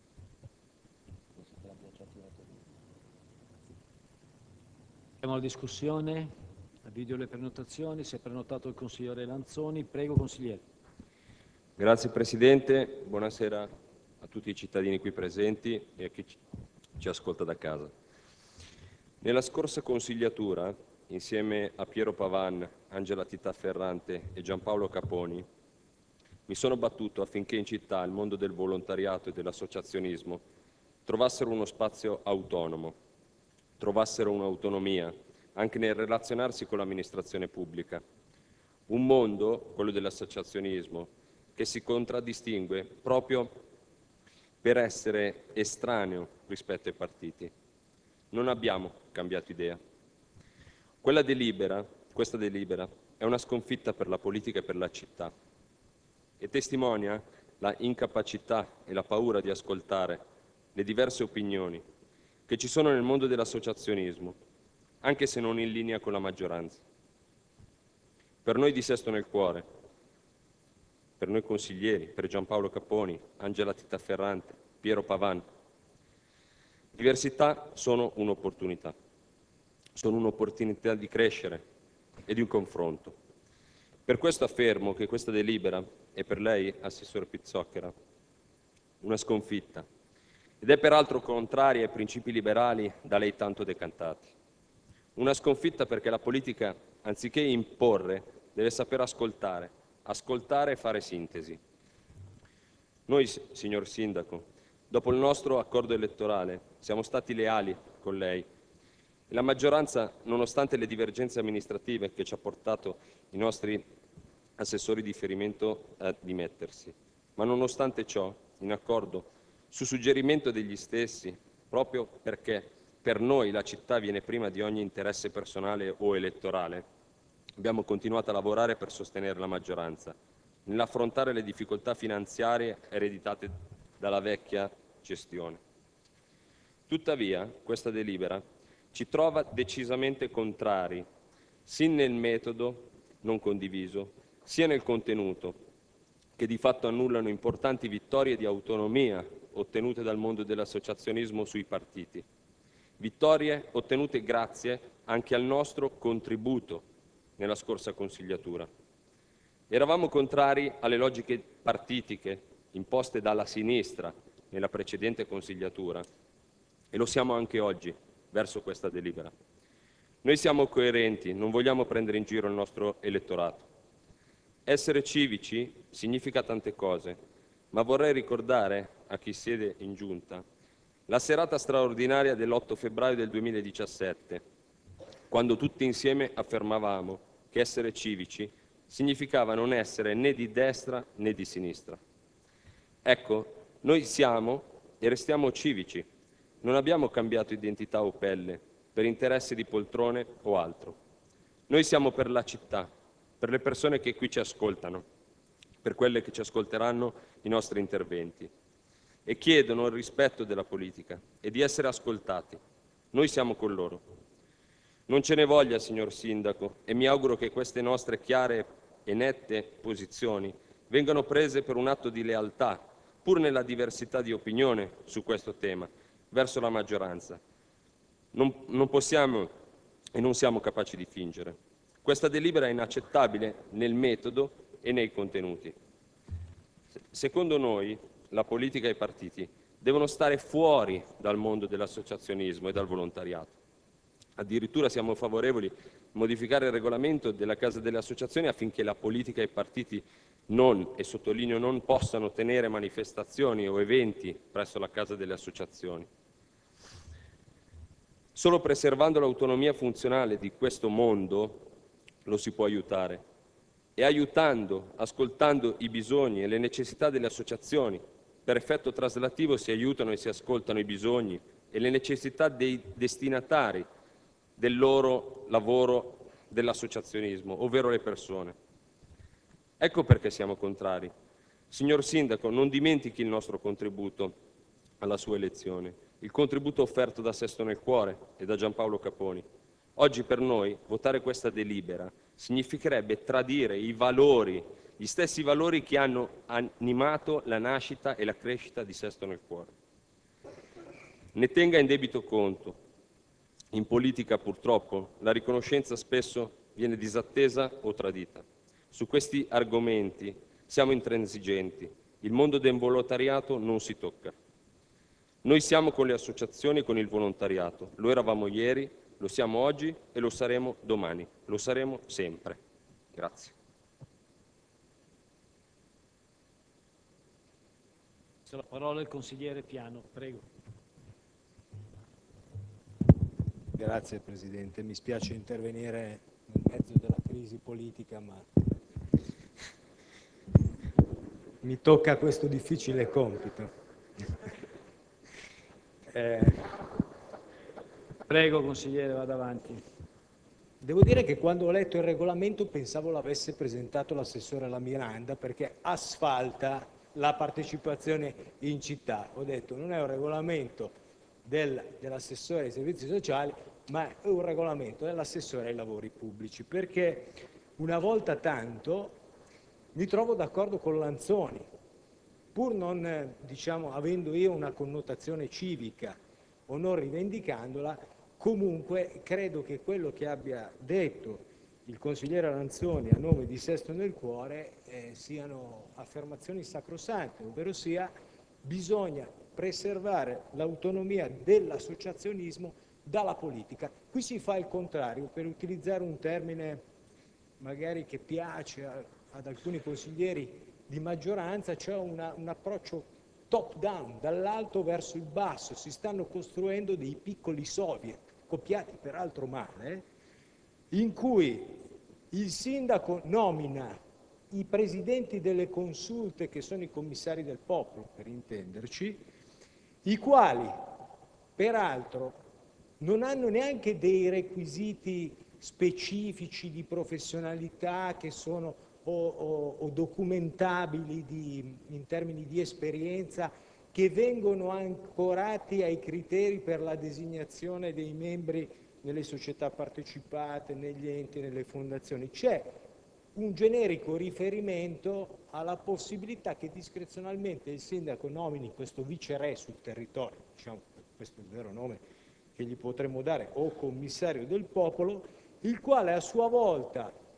Siamo alla discussione, avvio le prenotazioni, si è prenotato il consigliere Lanzoni. Prego, consigliere. Grazie Presidente, buonasera a tutti i cittadini qui presenti e a chi ci ascolta da casa. Nella scorsa consigliatura, insieme a Piero Pavan, Angela Tita Ferrante e Giampaolo Caponi, mi sono battuto affinché in città il mondo del volontariato e dell'associazionismo trovassero uno spazio autonomo, trovassero un'autonomia anche nel relazionarsi con l'amministrazione pubblica. Un mondo, quello dell'associazionismo, che si contraddistingue proprio per essere estraneo rispetto ai partiti. Non abbiamo cambiato idea. Questa delibera è una sconfitta per la politica e per la città e testimonia la incapacità e la paura di ascoltare le diverse opinioni che ci sono nel mondo dell'associazionismo, anche se non in linea con la maggioranza. Per noi di Sesto nel Cuore, per noi consiglieri, per Giampaolo Caponi, Angela Tita Ferrante, Piero Pavan, diversità sono un'opportunità di crescere e di un confronto. Per questo affermo che questa delibera è per lei, Assessore Pizzocchera, una sconfitta, ed è peraltro contraria ai principi liberali da lei tanto decantati. Una sconfitta perché la politica, anziché imporre, deve saper ascoltare e fare sintesi. Noi, signor Sindaco, dopo il nostro accordo elettorale, siamo stati leali con lei e la maggioranza, nonostante le divergenze amministrative che ci ha portato i nostri assessori di riferimento a dimettersi, ma nonostante ciò, in accordo, su suggerimento degli stessi, proprio perché per noi la città viene prima di ogni interesse personale o elettorale, abbiamo continuato a lavorare per sostenere la maggioranza, nell'affrontare le difficoltà finanziarie ereditate dalla vecchia gestione. Tuttavia, questa delibera ci trova decisamente contrari, sia nel metodo non condiviso, sia nel contenuto, che di fatto annullano importanti vittorie di autonomia ottenute dal mondo dell'associazionismo sui partiti. Vittorie ottenute grazie anche al nostro contributo nella scorsa consigliatura. Eravamo contrari alle logiche partitiche imposte dalla sinistra nella precedente consigliatura e lo siamo anche oggi verso questa delibera. Noi siamo coerenti, non vogliamo prendere in giro il nostro elettorato. Essere civici significa tante cose, ma vorrei ricordare a chi siede in giunta la serata straordinaria dell'8 febbraio del 2017, quando tutti insieme affermavamo che essere civici significava non essere né di destra né di sinistra. Ecco, noi siamo e restiamo civici, non abbiamo cambiato identità o pelle per interessi di poltrone o altro. Noi siamo per la città, per le persone che qui ci ascoltano, per quelle che ci ascolteranno i nostri interventi e chiedono il rispetto della politica e di essere ascoltati. Noi siamo con loro. Non ce ne voglia, signor Sindaco, e mi auguro che queste nostre chiare e nette posizioni vengano prese per un atto di lealtà, pur nella diversità di opinione su questo tema, verso la maggioranza. Non possiamo e non siamo capaci di fingere. Questa delibera è inaccettabile nel metodo e nei contenuti. Secondo noi, la politica e i partiti devono stare fuori dal mondo dell'associazionismo e dal volontariato. Addirittura siamo favorevoli a modificare il regolamento della Casa delle Associazioni affinché la politica e i partiti non, e sottolineo non, possano tenere manifestazioni o eventi presso la Casa delle Associazioni. Solo preservando l'autonomia funzionale di questo mondo lo si può aiutare e aiutando, ascoltando i bisogni e le necessità delle associazioni. Per effetto traslativo si aiutano e si ascoltano i bisogni e le necessità dei destinatari del loro lavoro dell'associazionismo, ovvero le persone. Ecco perché siamo contrari. Signor Sindaco, non dimentichi il nostro contributo alla sua elezione, il contributo offerto da Sesto nel Cuore e da Giampaolo Caponi. Oggi per noi votare questa delibera significherebbe tradire i valori, gli stessi valori che hanno animato la nascita e la crescita di Sesto nel Cuore. Ne tenga in debito conto. In politica, purtroppo, la riconoscenza spesso viene disattesa o tradita. Su questi argomenti siamo intransigenti. Il mondo del volontariato non si tocca. Noi siamo con le associazioni e con il volontariato. Lo eravamo ieri, lo siamo oggi e lo saremo domani. Lo saremo sempre. Grazie. La parola al consigliere Piano, prego. Grazie Presidente, mi spiace intervenire nel mezzo della crisi politica, ma mi tocca questo difficile compito. Prego consigliere, vada avanti. Devo dire che quando ho letto il regolamento pensavo l'avesse presentato l'assessore alla Miranda, perché asfalta la partecipazione in città. Ho detto non è un regolamento dell'assessore ai servizi sociali, ma è un regolamento dell'assessore ai lavori pubblici, perché una volta tanto mi trovo d'accordo con Lanzoni, pur non, avendo io una connotazione civica o non rivendicandola, comunque credo che quello che abbia detto il consigliere Lanzoni a nome di Sesto nel Cuore siano affermazioni sacrosante, ovvero sia bisogna preservare l'autonomia dell'associazionismo dalla politica. Qui si fa il contrario, per utilizzare un termine magari che piace ad alcuni consiglieri di maggioranza, c'è un approccio top down, dall'alto verso il basso, si stanno costruendo dei piccoli soviet, copiati peraltro male, in cui il sindaco nomina i presidenti delle consulte, che sono i commissari del popolo, per intenderci, i quali peraltro non hanno neanche dei requisiti specifici di professionalità che sono o documentabili in termini di esperienza, che vengono ancorati ai criteri per la designazione dei membri nelle società partecipate, negli enti, nelle fondazioni. C'è un generico riferimento alla possibilità che discrezionalmente il sindaco nomini questo viceré sul territorio, questo è il vero nome che gli potremmo dare, o commissario del popolo, il quale a sua volta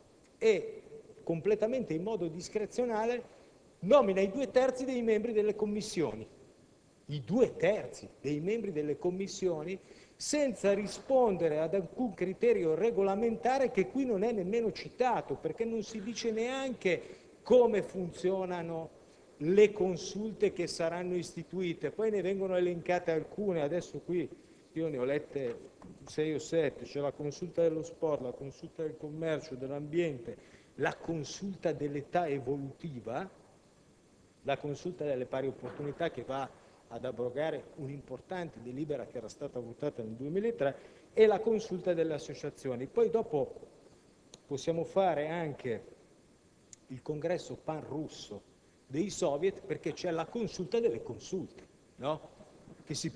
e completamente in modo discrezionale nomina i 2/3 dei membri delle commissioni. I 2/3 dei membri delle commissioni senza rispondere ad alcun criterio regolamentare che qui non è nemmeno citato, perché non si dice neanche come funzionano le consulte che saranno istituite. Poi ne vengono elencate alcune, adesso qui io ne ho lette 6 o 7, c'è la consulta dello sport, la consulta del commercio, dell'ambiente, la consulta dell'età evolutiva, la consulta delle pari opportunità che va ad abrogare un'importante delibera che era stata votata nel 2003 e la consulta delle associazioni. Poi dopo possiamo fare anche il congresso pan-russo dei soviet, perché c'è la consulta delle consulte, no? che si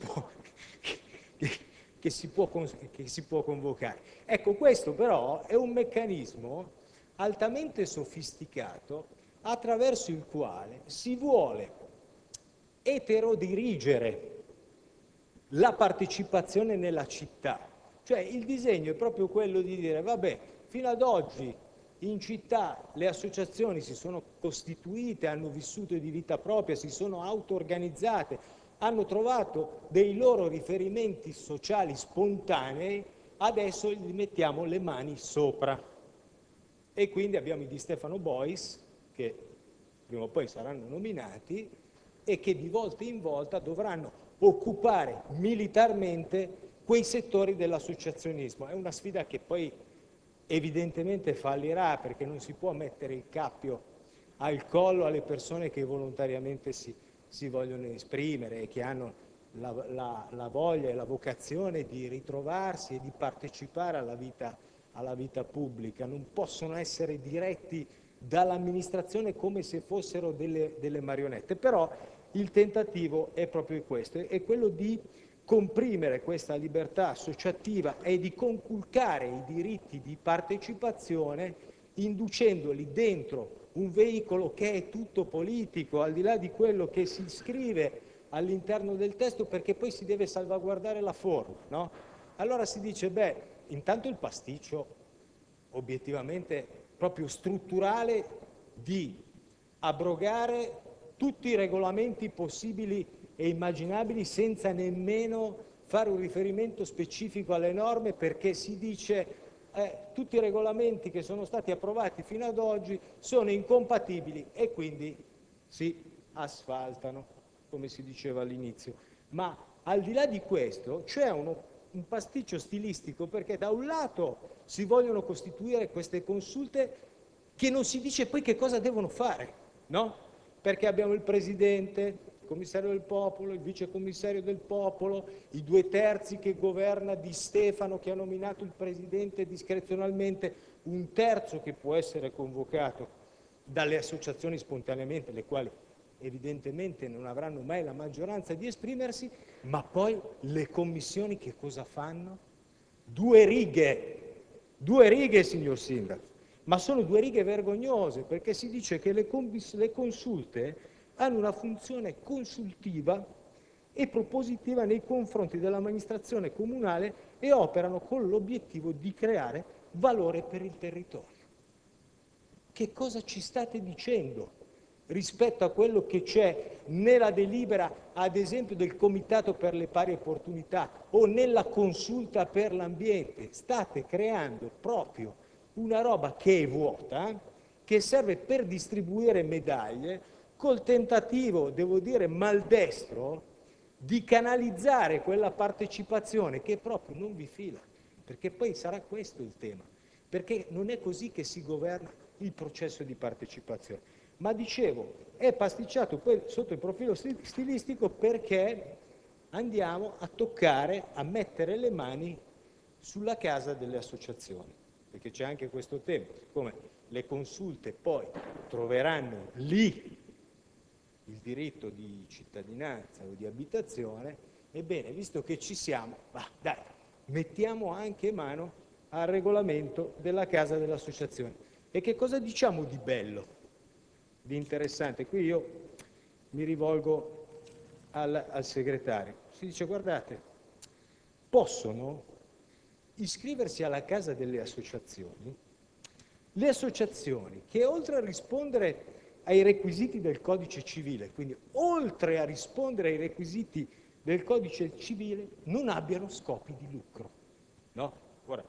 può convocare. Ecco, questo però è un meccanismo altamente sofisticato attraverso il quale si vuole eterodirigere la partecipazione nella città. Cioè il disegno è proprio quello di dire, vabbè, fino ad oggi in città le associazioni si sono costituite, hanno vissuto di vita propria, si sono auto-organizzate, hanno trovato dei loro riferimenti sociali spontanei, adesso gli mettiamo le mani sopra. E quindi abbiamo i Di Stefano Boys, che prima o poi saranno nominati, e che di volta in volta dovranno occupare militarmente quei settori dell'associazionismo. È una sfida che poi evidentemente fallirà, perché non si può mettere il cappio al collo alle persone che volontariamente si vogliono esprimere e che hanno la voglia e la vocazione di ritrovarsi e di partecipare alla vita pubblica. Non possono essere diretti dall'amministrazione come se fossero delle marionette. Però il tentativo è proprio questo, è quello di comprimere questa libertà associativa e di conculcare i diritti di partecipazione, inducendoli dentro un veicolo che è tutto politico, al di là di quello che si scrive all'interno del testo, perché poi si deve salvaguardare la forma, no? Allora si dice, beh, intanto il pasticcio obiettivamente proprio strutturale di abrogare tutti i regolamenti possibili e immaginabili senza nemmeno fare un riferimento specifico alle norme, perché si dice tutti i regolamenti che sono stati approvati fino ad oggi sono incompatibili e quindi si asfaltano, come si diceva all'inizio. Ma al di là di questo c'è un pasticcio stilistico, perché da un lato si vogliono costituire queste consulte che non si dice poi che cosa devono fare, no? Perché abbiamo il presidente, il commissario del popolo, il vicecommissario del popolo, i 2/3 che governa Di Stefano, che ha nominato il presidente discrezionalmente, un terzo che può essere convocato dalle associazioni spontaneamente, le quali evidentemente non avranno mai la maggioranza di esprimersi, ma poi le commissioni che cosa fanno? 2 righe, signor Sindaco. Ma sono 2 righe vergognose, perché si dice che le consulte hanno una funzione consultiva e propositiva nei confronti dell'amministrazione comunale e operano con l'obiettivo di creare valore per il territorio. Che cosa ci state dicendo rispetto a quello che c'è nella delibera, ad esempio, del Comitato per le pari opportunità o nella consulta per l'ambiente? State creando proprio una roba che è vuota, che serve per distribuire medaglie, col tentativo, devo dire, maldestro, di canalizzare quella partecipazione che proprio non vi fila, perché poi sarà questo il tema, perché non è così che si governa il processo di partecipazione. Ma dicevo, è pasticciato poi sotto il profilo stilistico, perché andiamo a toccare, a mettere le mani sulla casa delle associazioni. Perché c'è anche questo tema, come le consulte poi troveranno lì il diritto di cittadinanza o di abitazione, ebbene, visto che ci siamo, dai, mettiamo anche mano al regolamento della casa delle associazioni. E che cosa diciamo di bello, di interessante? Qui io mi rivolgo al segretario. Si dice, guardate, possono iscriversi alla casa delle associazioni Le associazioni che oltre a rispondere ai requisiti del codice civile, quindi oltre a rispondere ai requisiti del codice civile, non abbiano scopi di lucro. No? Ora,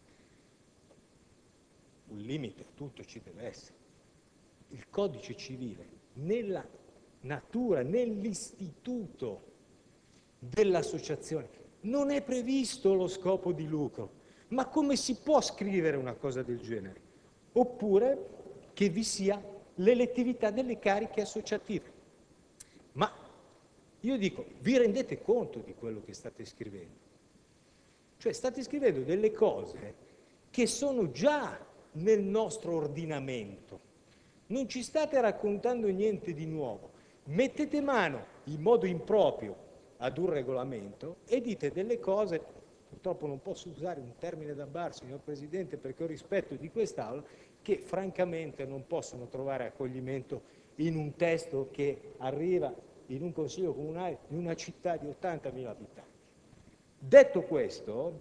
un limite a tutto ci deve essere. Il codice civile, nella natura, nell'istituto dell'associazione, non è previsto lo scopo di lucro. Ma come si può scrivere una cosa del genere? Oppure che vi sia l'elettività delle cariche associative. Ma io dico, vi rendete conto di quello che state scrivendo? Cioè state scrivendo delle cose che sono già nel nostro ordinamento. Non ci state raccontando niente di nuovo. Mettete mano in modo improprio ad un regolamento e dite delle cose, purtroppo non posso usare un termine da bar, signor Presidente, perché ho rispetto di quest'Aula, che francamente non possono trovare accoglimento in un testo che arriva in un Consiglio comunale di una città di 80.000 abitanti. Detto questo,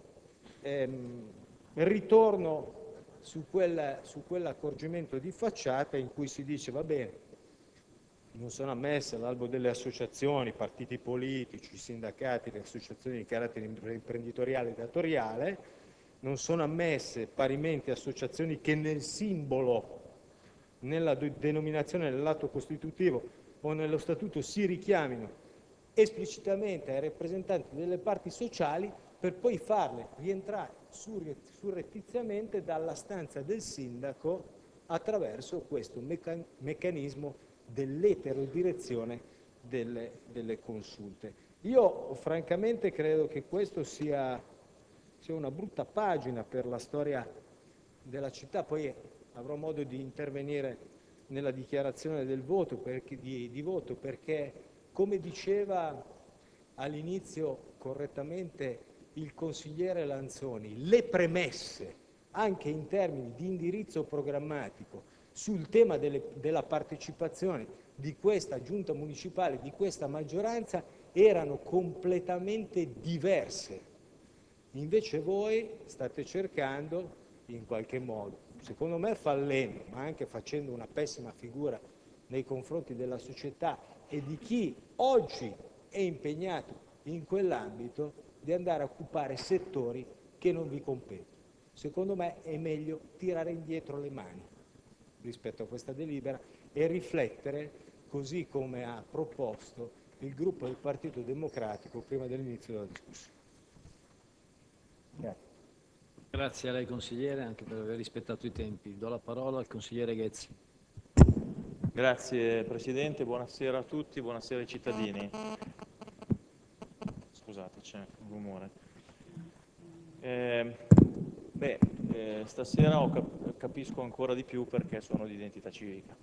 ritorno su quell'accorgimento di facciata in cui si dice, va bene, non sono ammesse all'albo delle associazioni, partiti politici, sindacati, le associazioni di carattere imprenditoriale e datoriale, non sono ammesse parimenti associazioni che nel simbolo, nella denominazione dell'atto costitutivo o nello statuto si richiamino esplicitamente ai rappresentanti delle parti sociali per poi farle rientrare surrettiziamente dalla stanza del sindaco attraverso questo meccanismo dell'eterodirezione delle consulte. Io francamente credo che questo sia una brutta pagina per la storia della città, poi avrò modo di intervenire nella dichiarazione del voto, di voto, perché come diceva all'inizio correttamente il consigliere Lanzoni, le premesse anche in termini di indirizzo programmatico sul tema della partecipazione di questa giunta municipale, di questa maggioranza, erano completamente diverse. Invece voi state cercando, in qualche modo, secondo me fallendo, ma anche facendo una pessima figura nei confronti della società e di chi oggi è impegnato in quell'ambito, di andare a occupare settori che non vi competono. Secondo me è meglio tirare indietro le mani rispetto a questa delibera e riflettere così come ha proposto il gruppo del Partito Democratico prima dell'inizio della discussione. Grazie. Grazie a lei consigliere anche per aver rispettato i tempi. Do la parola al consigliere Ghezzi. Grazie Presidente, buonasera a tutti, buonasera ai cittadini. Scusate, c'è un rumore. Stasera capisco ancora di più perché sono di identità civica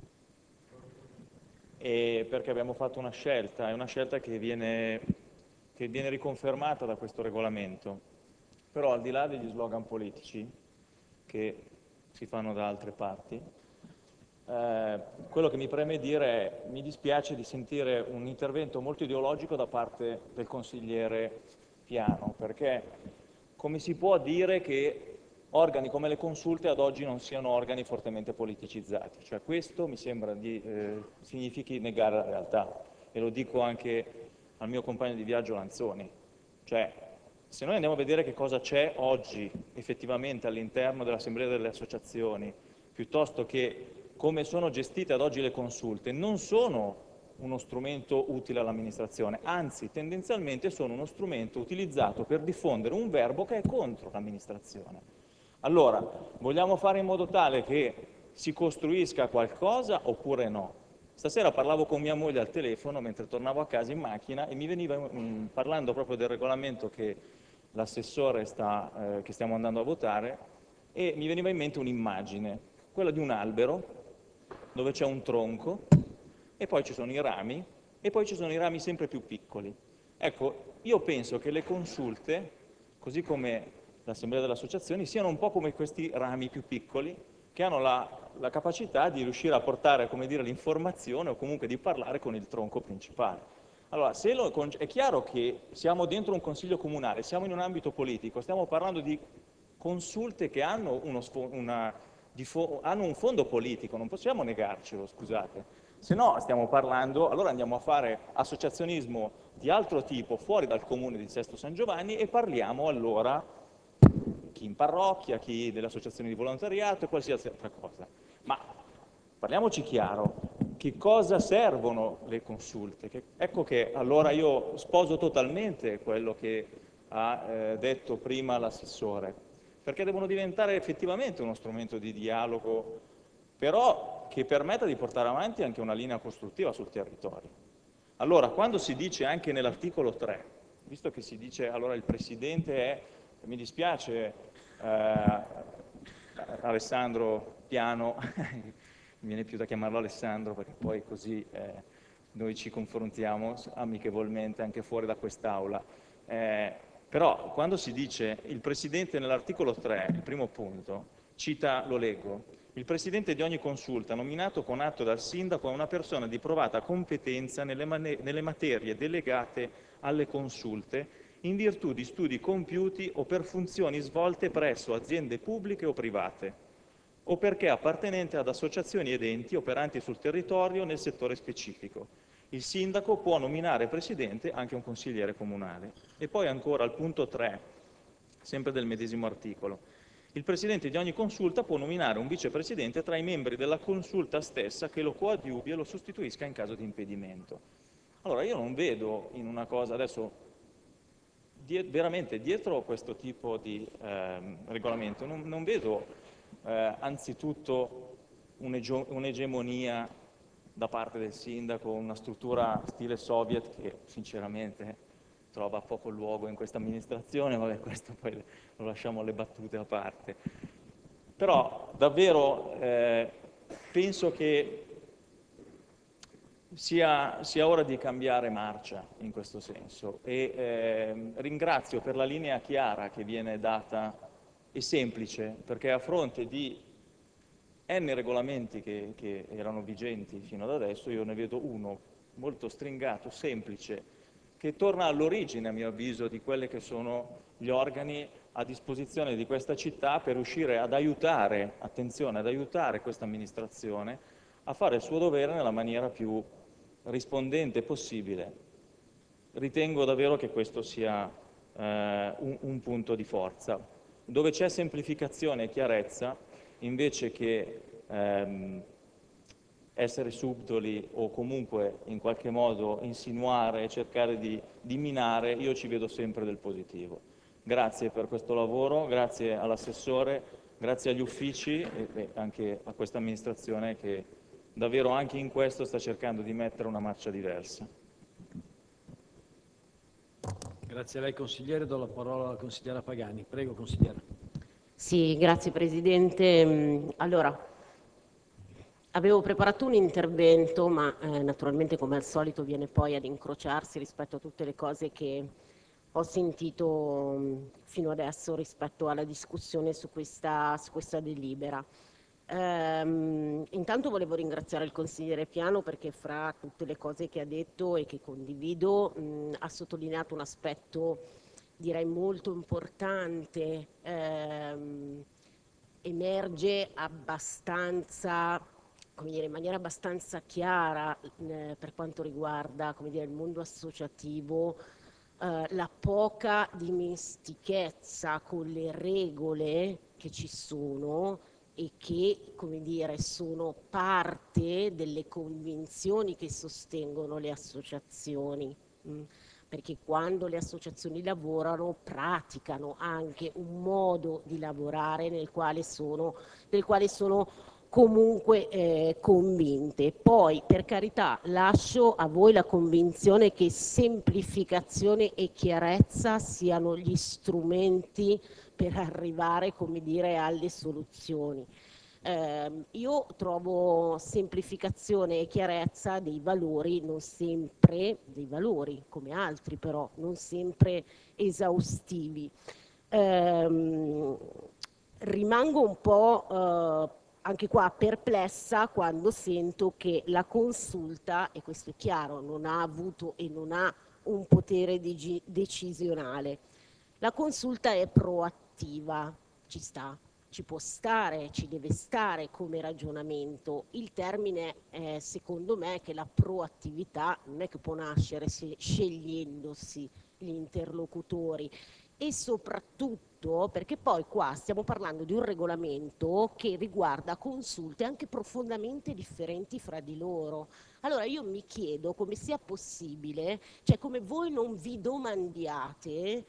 e perché abbiamo fatto una scelta, è una scelta che viene riconfermata da questo regolamento. Però al di là degli slogan politici che si fanno da altre parti, quello che mi preme dire è mi dispiace di sentire un intervento molto ideologico da parte del consigliere Piano, perché come si può dire che organi come le consulte ad oggi non siano organi fortemente politicizzati? Cioè questo mi sembra significhi negare la realtà, e lo dico anche al mio compagno di viaggio Lanzoni. Cioè, se noi andiamo a vedere che cosa c'è oggi effettivamente all'interno dell'Assemblea delle Associazioni, piuttosto che come sono gestite ad oggi le consulte, non sono uno strumento utile all'amministrazione, anzi tendenzialmente sono uno strumento utilizzato per diffondere un verbo che è contro l'amministrazione. Allora, vogliamo fare in modo tale che si costruisca qualcosa oppure no? Stasera parlavo con mia moglie al telefono mentre tornavo a casa in macchina e mi veniva, parlando proprio del regolamento che l'assessore che stiamo andando a votare, e mi veniva in mente un'immagine, quella di un albero dove c'è un tronco e poi ci sono i rami e poi ci sono i rami sempre più piccoli. Ecco, io penso che le consulte, così come l'assemblea delle associazioni, siano un po' come questi rami più piccoli che hanno la capacità di riuscire a portare, come dire, l'informazione o comunque di parlare con il tronco principale. Allora, è chiaro che siamo dentro un consiglio comunale, siamo in un ambito politico, stiamo parlando di consulte che hanno hanno un fondo politico, non possiamo negarcelo, scusate. Se no stiamo parlando, allora andiamo a fare associazionismo di altro tipo fuori dal comune di Sesto San Giovanni e parliamo allora chi in parrocchia, chi delle associazioni di volontariato e qualsiasi altra cosa. Ma parliamoci chiaro, che cosa servono le consulte? Ecco che allora io sposo totalmente quello che ha detto prima l'assessore, perché devono diventare effettivamente uno strumento di dialogo, però che permetta di portare avanti anche una linea costruttiva sul territorio. Allora, quando si dice anche nell'articolo 3, visto che si dice allora il Presidente è, mi dispiace Alessandro Piano, mi viene più da chiamarlo Alessandro perché poi così noi ci confrontiamo amichevolmente anche fuori da quest'Aula. Però quando si dice il Presidente nell'articolo 3, il primo punto, cita, lo leggo, il Presidente di ogni consulta nominato con atto dal Sindaco è una persona di provata competenza nelle materie delegate alle consulte in virtù di studi compiuti o per funzioni svolte presso aziende pubbliche o private, o perché appartenente ad associazioni ed enti operanti sul territorio nel settore specifico. Il sindaco può nominare presidente anche un consigliere comunale. E poi ancora al punto 3, sempre del medesimo articolo. Il presidente di ogni consulta può nominare un vicepresidente tra i membri della consulta stessa che lo coadiuvi e lo sostituisca in caso di impedimento. Allora io non vedo in una cosa, adesso veramente dietro questo tipo di regolamento non vedo anzitutto un'egemonia da parte del sindaco, una struttura stile soviet che sinceramente trova poco luogo in questa amministrazione, vabbè questo poi lo lasciamo alle battute a parte. Però davvero penso che sia ora di cambiare marcia in questo senso e ringrazio per la linea chiara che viene data e semplice, perché a fronte di N regolamenti che erano vigenti fino ad adesso, io ne vedo uno molto stringato, semplice, che torna all'origine, a mio avviso, di quelli che sono gli organi a disposizione di questa città per riuscire ad aiutare, attenzione, ad aiutare questa amministrazione a fare il suo dovere nella maniera più rispondente possibile. Ritengo davvero che questo sia un punto di forza. Dove c'è semplificazione e chiarezza, invece che essere subdoli o comunque in qualche modo insinuare e cercare di minare, io ci vedo sempre del positivo. Grazie per questo lavoro, grazie all'assessore, grazie agli uffici e anche a questa amministrazione che davvero anche in questo sta cercando di mettere una marcia diversa. Grazie a lei consigliere, do la parola alla consigliera Pagani. Prego consigliera. Sì, grazie Presidente. Allora, avevo preparato un intervento, ma naturalmente come al solito viene poi ad incrociarsi rispetto a tutte le cose che ho sentito fino adesso rispetto alla discussione su questa delibera. Intanto volevo ringraziare il consigliere Piano perché fra tutte le cose che ha detto e che condivido ha sottolineato un aspetto direi molto importante, emerge abbastanza, come dire, in maniera abbastanza chiara per quanto riguarda, come dire, il mondo associativo, la poca dimestichezza con le regole che ci sono e che, come dire, sono parte delle convinzioni che sostengono le associazioni. Perché quando le associazioni lavorano praticano anche un modo di lavorare del quale sono comunque convinte. Poi, per carità, lascio a voi la convinzione che semplificazione e chiarezza siano gli strumenti per arrivare, come dire, alle soluzioni. Io trovo semplificazione e chiarezza dei valori, non sempre, dei valori come altri però, non sempre esaustivi. Rimango un po' anche qua perplessa quando sento che la consulta, e questo è chiaro, non ha avuto e non ha un potere decisionale. La consulta è proattiva, ci sta. ci può stare, ci deve stare come ragionamento. Il termine è, secondo me, che la proattività non è che può nascere scegliendosi gli interlocutori, e soprattutto perché poi qua stiamo parlando di un regolamento che riguarda consulte anche profondamente differenti fra di loro. Allora io mi chiedo come sia possibile, cioè come voi non vi domandiate,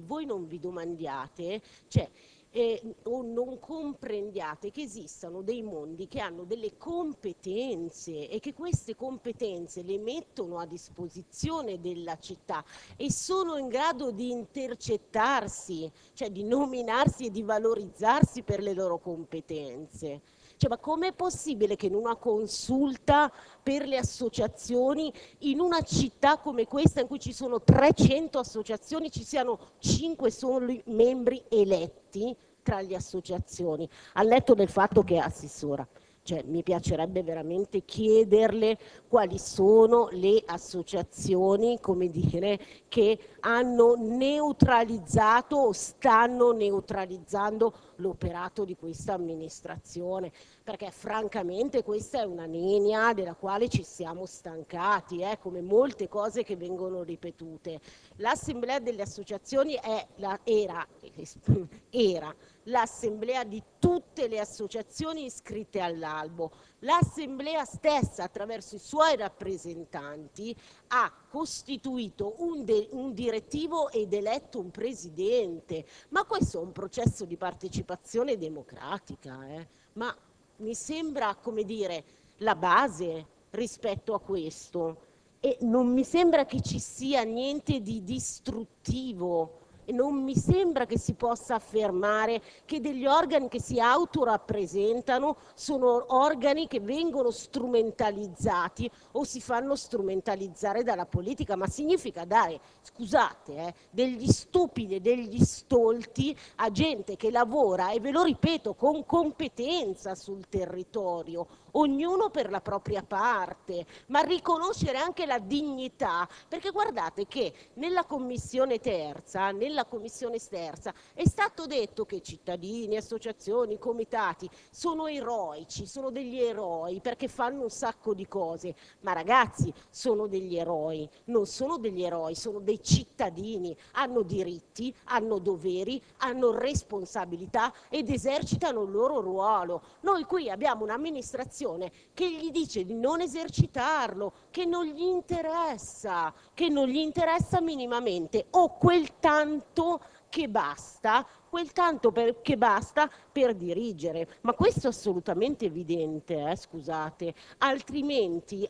cioè o non comprendiate che esistano dei mondi che hanno delle competenze e che queste competenze le mettono a disposizione della città e sono in grado di intercettarsi, cioè di nominarsi e di valorizzarsi per le loro competenze. Cioè, ma com'è possibile che in una consulta per le associazioni, in una città come questa in cui ci sono 300 associazioni, ci siano 5 soli membri eletti tra le associazioni, al netto del fatto che è assessora? Cioè, mi piacerebbe veramente chiederle quali sono le associazioni, come dire, che hanno neutralizzato o stanno neutralizzando l'operato di questa amministrazione, perché francamente questa è una nenia della quale ci siamo stancati, come molte cose che vengono ripetute. L'assemblea delle associazioni era l'assemblea di tutte le associazioni iscritte all'albo. L'assemblea stessa, attraverso i suoi rappresentanti, ha costituito un direttivo ed eletto un presidente. Ma questo è un processo di partecipazione democratica, ma mi sembra, come dire, la base rispetto a questo, e non mi sembra che ci sia niente di distruttivo. E non mi sembra che si possa affermare che degli organi che si autorappresentano sono organi che vengono strumentalizzati o si fanno strumentalizzare dalla politica, ma significa dare, scusate, degli stupidi e degli stolti a gente che lavora, e ve lo ripeto, con competenza sul territorio, ognuno per la propria parte, ma riconoscere anche la dignità, perché guardate che nella commissione terza è stato detto che cittadini, associazioni, comitati sono eroici, sono degli eroi perché fanno un sacco di cose, ma ragazzi, sono degli eroi, non sono degli eroi, sono dei cittadini, hanno diritti, hanno doveri, hanno responsabilità ed esercitano il loro ruolo. Noi qui abbiamo un'amministrazione che gli dice di non esercitarlo, che non gli interessa minimamente, o quel tanto che basta per dirigere. Ma questo è assolutamente evidente, scusate, altrimenti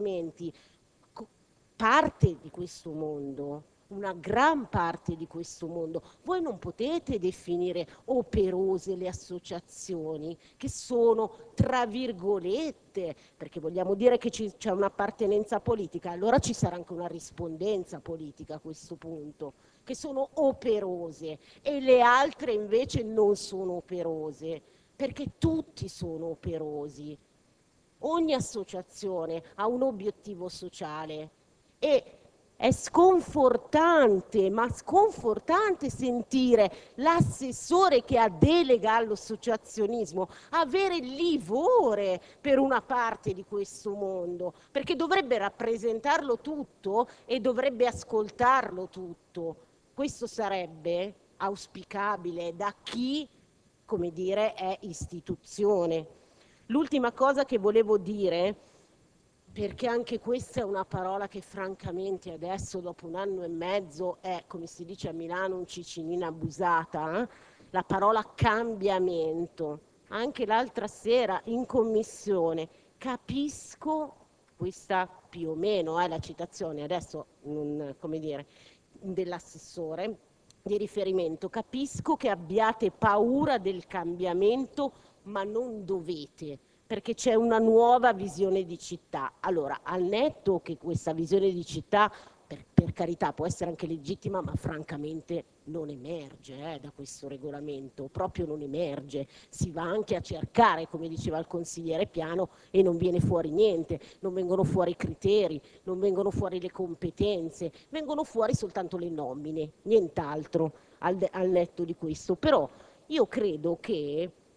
parte di questo mondo, una gran parte di questo mondo, voi non potete definire operose le associazioni che sono, tra virgolette, perché vogliamo dire che c'è un'appartenenza politica, allora ci sarà anche una rispondenza politica a questo punto, che sono operose, e le altre invece non sono operose, perché tutti sono operosi. Ogni associazione ha un obiettivo sociale e è sconfortante, ma sconfortante sentire l'assessore che ha delega all'associazionismo avere livore per una parte di questo mondo, perché dovrebbe rappresentarlo tutto e dovrebbe ascoltarlo tutto. Questo sarebbe auspicabile da chi, come dire, è istituzione. L'ultima cosa che volevo dire, perché anche questa è una parola che francamente adesso, dopo 1 anno e mezzo, è, come si dice a Milano, un cicinina abusata, la parola cambiamento. Anche l'altra sera in commissione capisco questa più o meno, la citazione adesso, come dire, dell'assessore di riferimento, capisco che abbiate paura del cambiamento, ma non dovete, perché c'è una nuova visione di città. Allora, al netto che questa visione di città, per carità, può essere anche legittima, ma francamente non emerge da questo regolamento, proprio non emerge. Si va anche a cercare, come diceva il consigliere Piano, e non viene fuori niente, non vengono fuori i criteri, non vengono fuori le competenze, vengono fuori soltanto le nomine, nient'altro al netto di questo. Però io credo che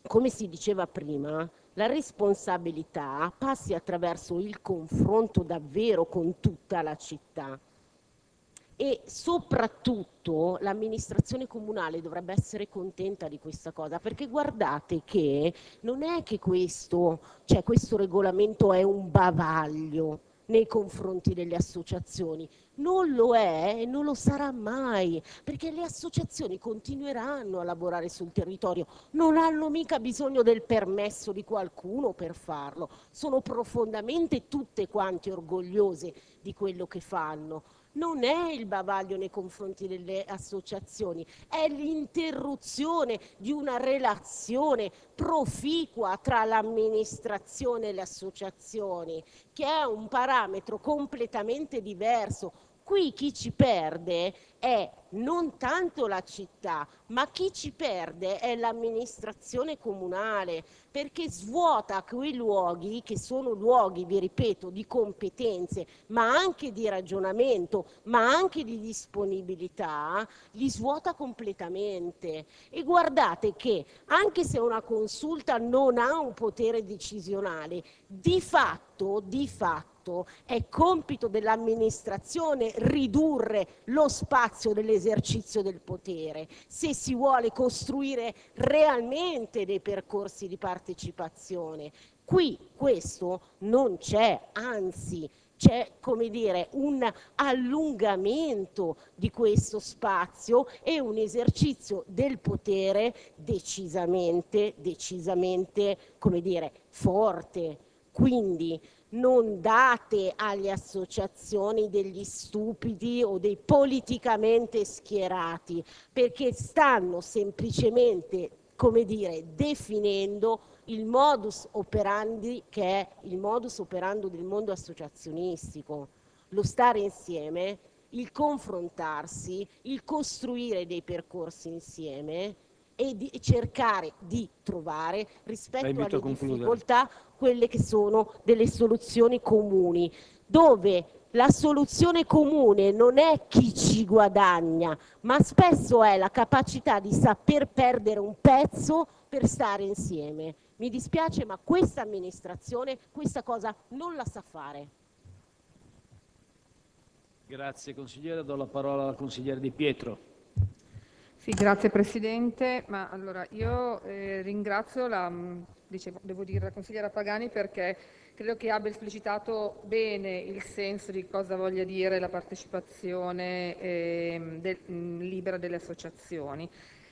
come si diceva prima, la responsabilità passi attraverso il confronto davvero con tutta la città. E soprattutto l'amministrazione comunale dovrebbe essere contenta di questa cosa, perché guardate che non è che questo regolamento è un bavaglio nei confronti delle associazioni, non lo è e non lo sarà mai, perché le associazioni continueranno a lavorare sul territorio, non hanno mica bisogno del permesso di qualcuno per farlo, sono profondamente tutte quante orgogliose di quello che fanno. Non è il bavaglio nei confronti delle associazioni, è l'interruzione di una relazione proficua tra l'amministrazione e le associazioni, che è un parametro completamente diverso. Qui chi ci perde è non tanto la città, ma chi ci perde è l'amministrazione comunale, perché svuota quei luoghi che sono luoghi, vi ripeto, di competenze, ma anche di ragionamento, ma anche di disponibilità, li svuota completamente. E guardate che anche se una consulta non ha un potere decisionale, di fatto è compito dell'amministrazione ridurre lo spazio dell'esercizio del potere, se si vuole costruire realmente dei percorsi di partecipazione. Qui questo non c'è, anzi c'è, come dire, un allungamento di questo spazio e un esercizio del potere decisamente, come dire, forte. Quindi non date alle associazioni degli stupidi o dei politicamente schierati, perché stanno semplicemente, come dire, definendo il modus operandi che è il modus operandi del mondo associazionistico, lo stare insieme, il confrontarsi, il costruire dei percorsi insieme e di cercare di trovare rispetto alle difficoltà quelle che sono delle soluzioni comuni, dove la soluzione comune non è chi ci guadagna, ma spesso è la capacità di saper perdere un pezzo per stare insieme. Mi dispiace, ma questa amministrazione questa cosa non la sa fare. Grazie consigliere, do la parola alla consigliera Di Pietro. Sì, grazie Presidente. Ma allora io ringrazio devo dire, la consigliera Pagani, perché credo che abbia esplicitato bene il senso di cosa voglia dire la partecipazione libera delle associazioni.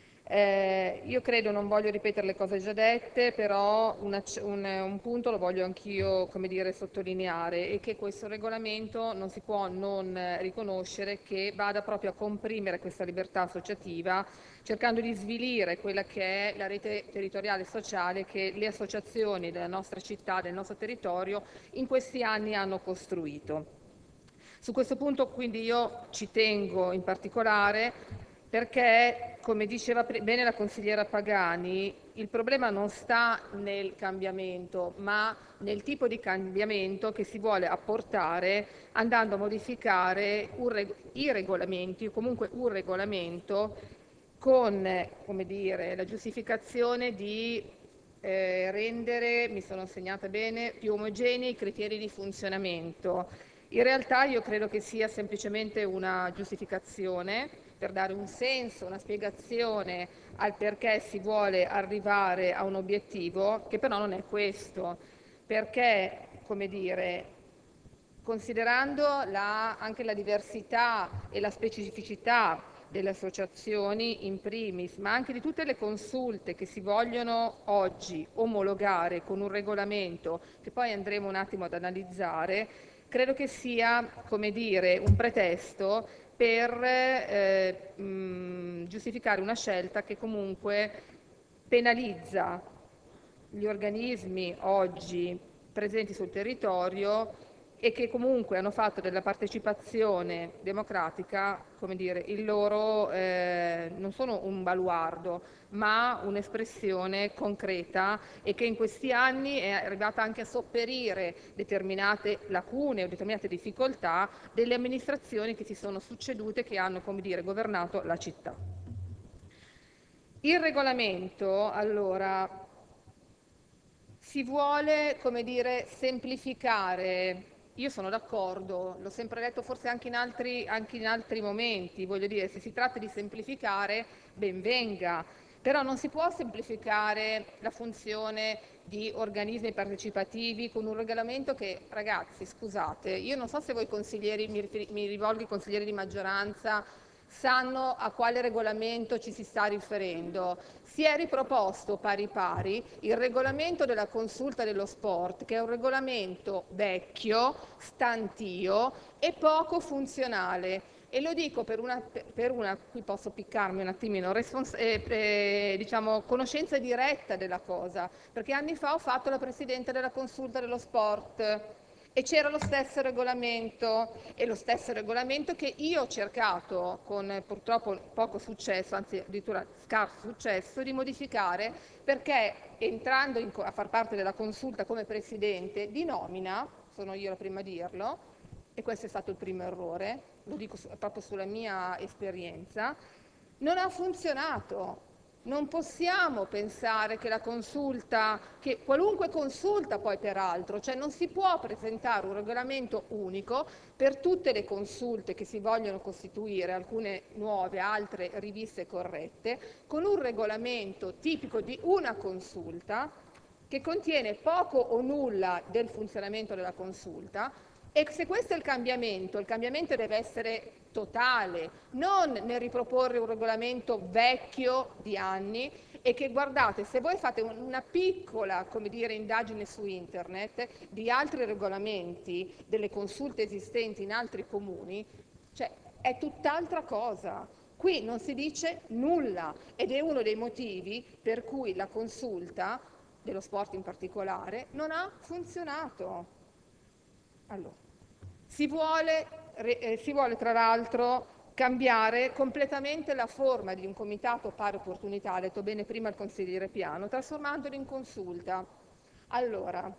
Io credo, non voglio ripetere le cose già dette, però un punto lo voglio anch'io, come dire, sottolineare, e che questo regolamento non si può non riconoscere che vada proprio a comprimere questa libertà associativa, cercando di svilire quella che è la rete territoriale sociale che le associazioni della nostra città, del nostro territorio, in questi anni hanno costruito. Su questo punto quindi io ci tengo in particolare, perché, come diceva bene la consigliera Pagani, il problema non sta nel cambiamento, ma nel tipo di cambiamento che si vuole apportare andando a modificare i regolamenti, o comunque un regolamento, con, come dire, la giustificazione di rendere, mi sono segnata bene, più omogenei i criteri di funzionamento. In realtà io credo che sia semplicemente una giustificazione per dare un senso, una spiegazione al perché si vuole arrivare a un obiettivo, che però non è questo, perché, come dire, considerando anche la diversità e la specificità delle associazioni in primis, ma anche di tutte le consulte che si vogliono oggi omologare con un regolamento che poi andremo un attimo ad analizzare, credo che sia, come dire, un pretesto per giustificare una scelta che comunque penalizza gli organismi oggi presenti sul territorio e che comunque hanno fatto della partecipazione democratica, come dire, il loro non sono un baluardo, ma un'espressione concreta, e che in questi anni è arrivata anche a sopperire determinate lacune o determinate difficoltà delle amministrazioni che si sono succedute, che hanno, come dire, governato la città. Il regolamento, allora, si vuole, come dire, semplificare. Io sono d'accordo, l'ho sempre detto forse anche in altri momenti, voglio dire, se si tratta di semplificare, ben venga, però non si può semplificare la funzione di organismi partecipativi con un regolamento che, ragazzi, scusate, io non so se voi consiglieri, mi rivolgo ai consiglieri di maggioranza, sanno a quale regolamento ci si sta riferendo. Si è riproposto pari pari il regolamento della consulta dello sport, che è un regolamento vecchio, stantio e poco funzionale. E lo dico per una, qui posso piccarmi un attimino, diciamo, conoscenza diretta della cosa, perché anni fa ho fatto la presidente della consulta dello sport e c'era lo stesso regolamento, e lo stesso regolamento che io ho cercato, con purtroppo poco successo, anzi addirittura scarso successo, di modificare, perché entrando a far parte della consulta come presidente di nomina, sono io la prima a dirlo, e questo è stato il primo errore, lo dico proprio sulla mia esperienza, non ha funzionato. Non possiamo pensare che la consulta, che qualunque consulta poi peraltro, cioè non si può presentare un regolamento unico per tutte le consulte che si vogliono costituire, alcune nuove, altre riviste corrette, con un regolamento tipico di una consulta che contiene poco o nulla del funzionamento della consulta. E se questo è il cambiamento deve essere totale, non nel riproporre un regolamento vecchio di anni e che, guardate, se voi fate una piccola, come dire, indagine su internet di altri regolamenti, delle consulte esistenti in altri comuni, cioè è tutt'altra cosa. Qui non si dice nulla ed è uno dei motivi per cui la consulta, dello sport in particolare, non ha funzionato. Allora, si vuole tra l'altro cambiare completamente la forma di un comitato pari opportunità, ha detto bene prima il consigliere Piano, trasformandolo in consulta. Allora,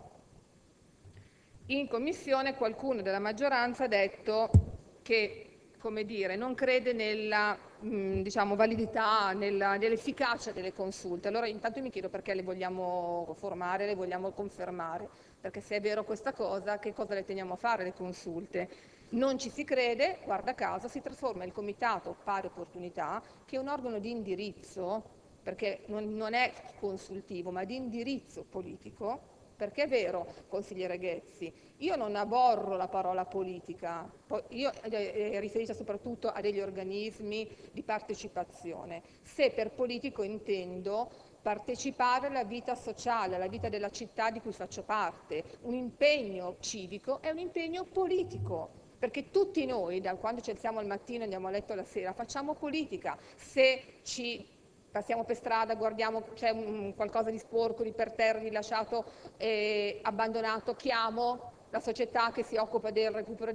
in commissione qualcuno della maggioranza ha detto che, come dire, non crede nella diciamo, validità, nell'efficacia delle consulte. Allora intanto mi chiedo perché le vogliamo formare, le vogliamo confermare. Perché se è vero questa cosa, che cosa le teniamo a fare le consulte? Non ci si crede, guarda caso, si trasforma il Comitato Pari Opportunità, che è un organo di indirizzo, perché non è consultivo, ma di indirizzo politico, perché è vero, consigliere Ghezzi, io non aborro la parola politica, io riferisco soprattutto a degli organismi di partecipazione. Se per politico intendo partecipare alla vita sociale, alla vita della città di cui faccio parte. Un impegno civico è un impegno politico, perché tutti noi, da quando ci alziamo al mattino e andiamo a letto la sera, facciamo politica. Se ci passiamo per strada, guardiamo, c'è qualcosa di sporco, di per terra, di lasciato, abbandonato, chiamo la società che si occupa del recupero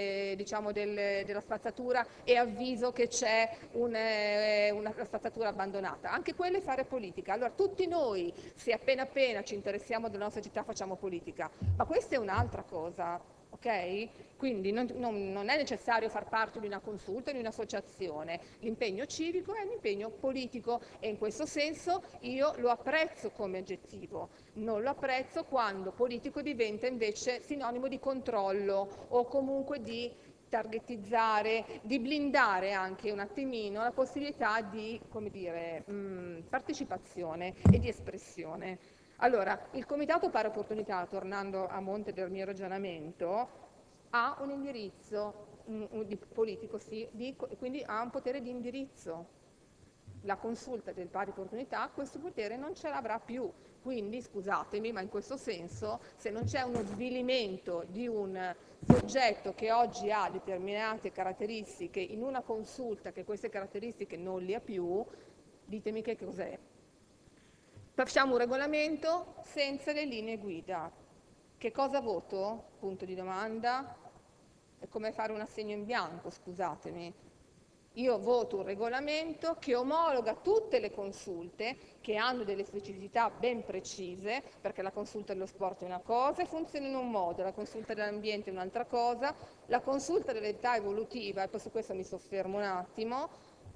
della spazzatura e avviso che c'è una spazzatura abbandonata. Anche quello è fare politica. Allora tutti noi, se appena ci interessiamo della nostra città, facciamo politica, ma questa è un'altra cosa, ok? Quindi non è necessario far parte di una consulta, di un'associazione. L'impegno civico è un impegno politico e in questo senso io lo apprezzo come aggettivo. Non lo apprezzo quando politico diventa invece sinonimo di controllo o comunque di targetizzare, di blindare anche un attimino la possibilità di, come dire, partecipazione e di espressione. Allora, il Comitato Pari Opportunità, tornando a monte del mio ragionamento, ha un indirizzo politico, sì, quindi ha un potere di indirizzo. La consulta del pari opportunità questo potere non ce l'avrà più, quindi scusatemi, ma in questo senso, se non c'è uno svilimento di un soggetto che oggi ha determinate caratteristiche in una consulta che queste caratteristiche non le ha più, ditemi che cos'è. Facciamo un regolamento senza le linee guida. Che cosa voto? Punto di domanda. È come fare un assegno in bianco, scusatemi. Io voto un regolamento che omologa tutte le consulte che hanno delle specificità ben precise, perché la consulta dello sport è una cosa e funziona in un modo, la consulta dell'ambiente è un'altra cosa, la consulta dell'età evolutiva, e poi su questo mi soffermo un attimo,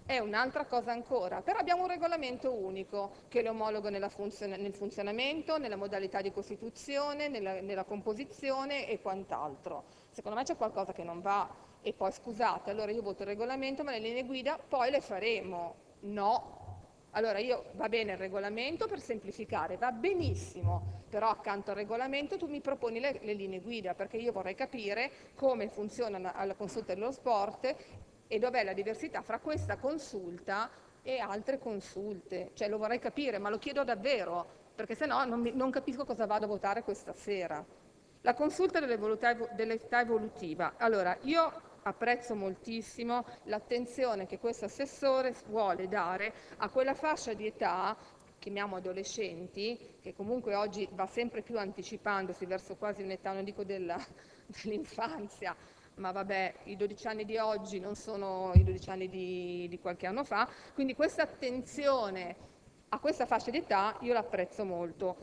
è un'altra cosa ancora, però abbiamo un regolamento unico che lo omologa nel funzionamento, nella modalità di costituzione, nella composizione e quant'altro. Secondo me c'è qualcosa che non va e poi scusate, allora io voto il regolamento ma le linee guida poi le faremo. No. Allora va bene il regolamento per semplificare, va benissimo, però accanto al regolamento tu mi proponi le linee guida, perché io vorrei capire come funziona la consulta dello sport e dov'è la diversità fra questa consulta e altre consulte. Cioè lo vorrei capire, ma lo chiedo davvero, perché sennò non capisco cosa vado a votare questa sera. La consulta dell'età evolutiva. Allora, io apprezzo moltissimo l'attenzione che questo assessore vuole dare a quella fascia di età, chiamiamo adolescenti, che comunque oggi va sempre più anticipandosi verso quasi un'età, non dico dell'infanzia, ma vabbè, i 12 anni di oggi non sono i 12 anni di qualche anno fa, quindi questa attenzione a questa fascia di età io l'apprezzo molto.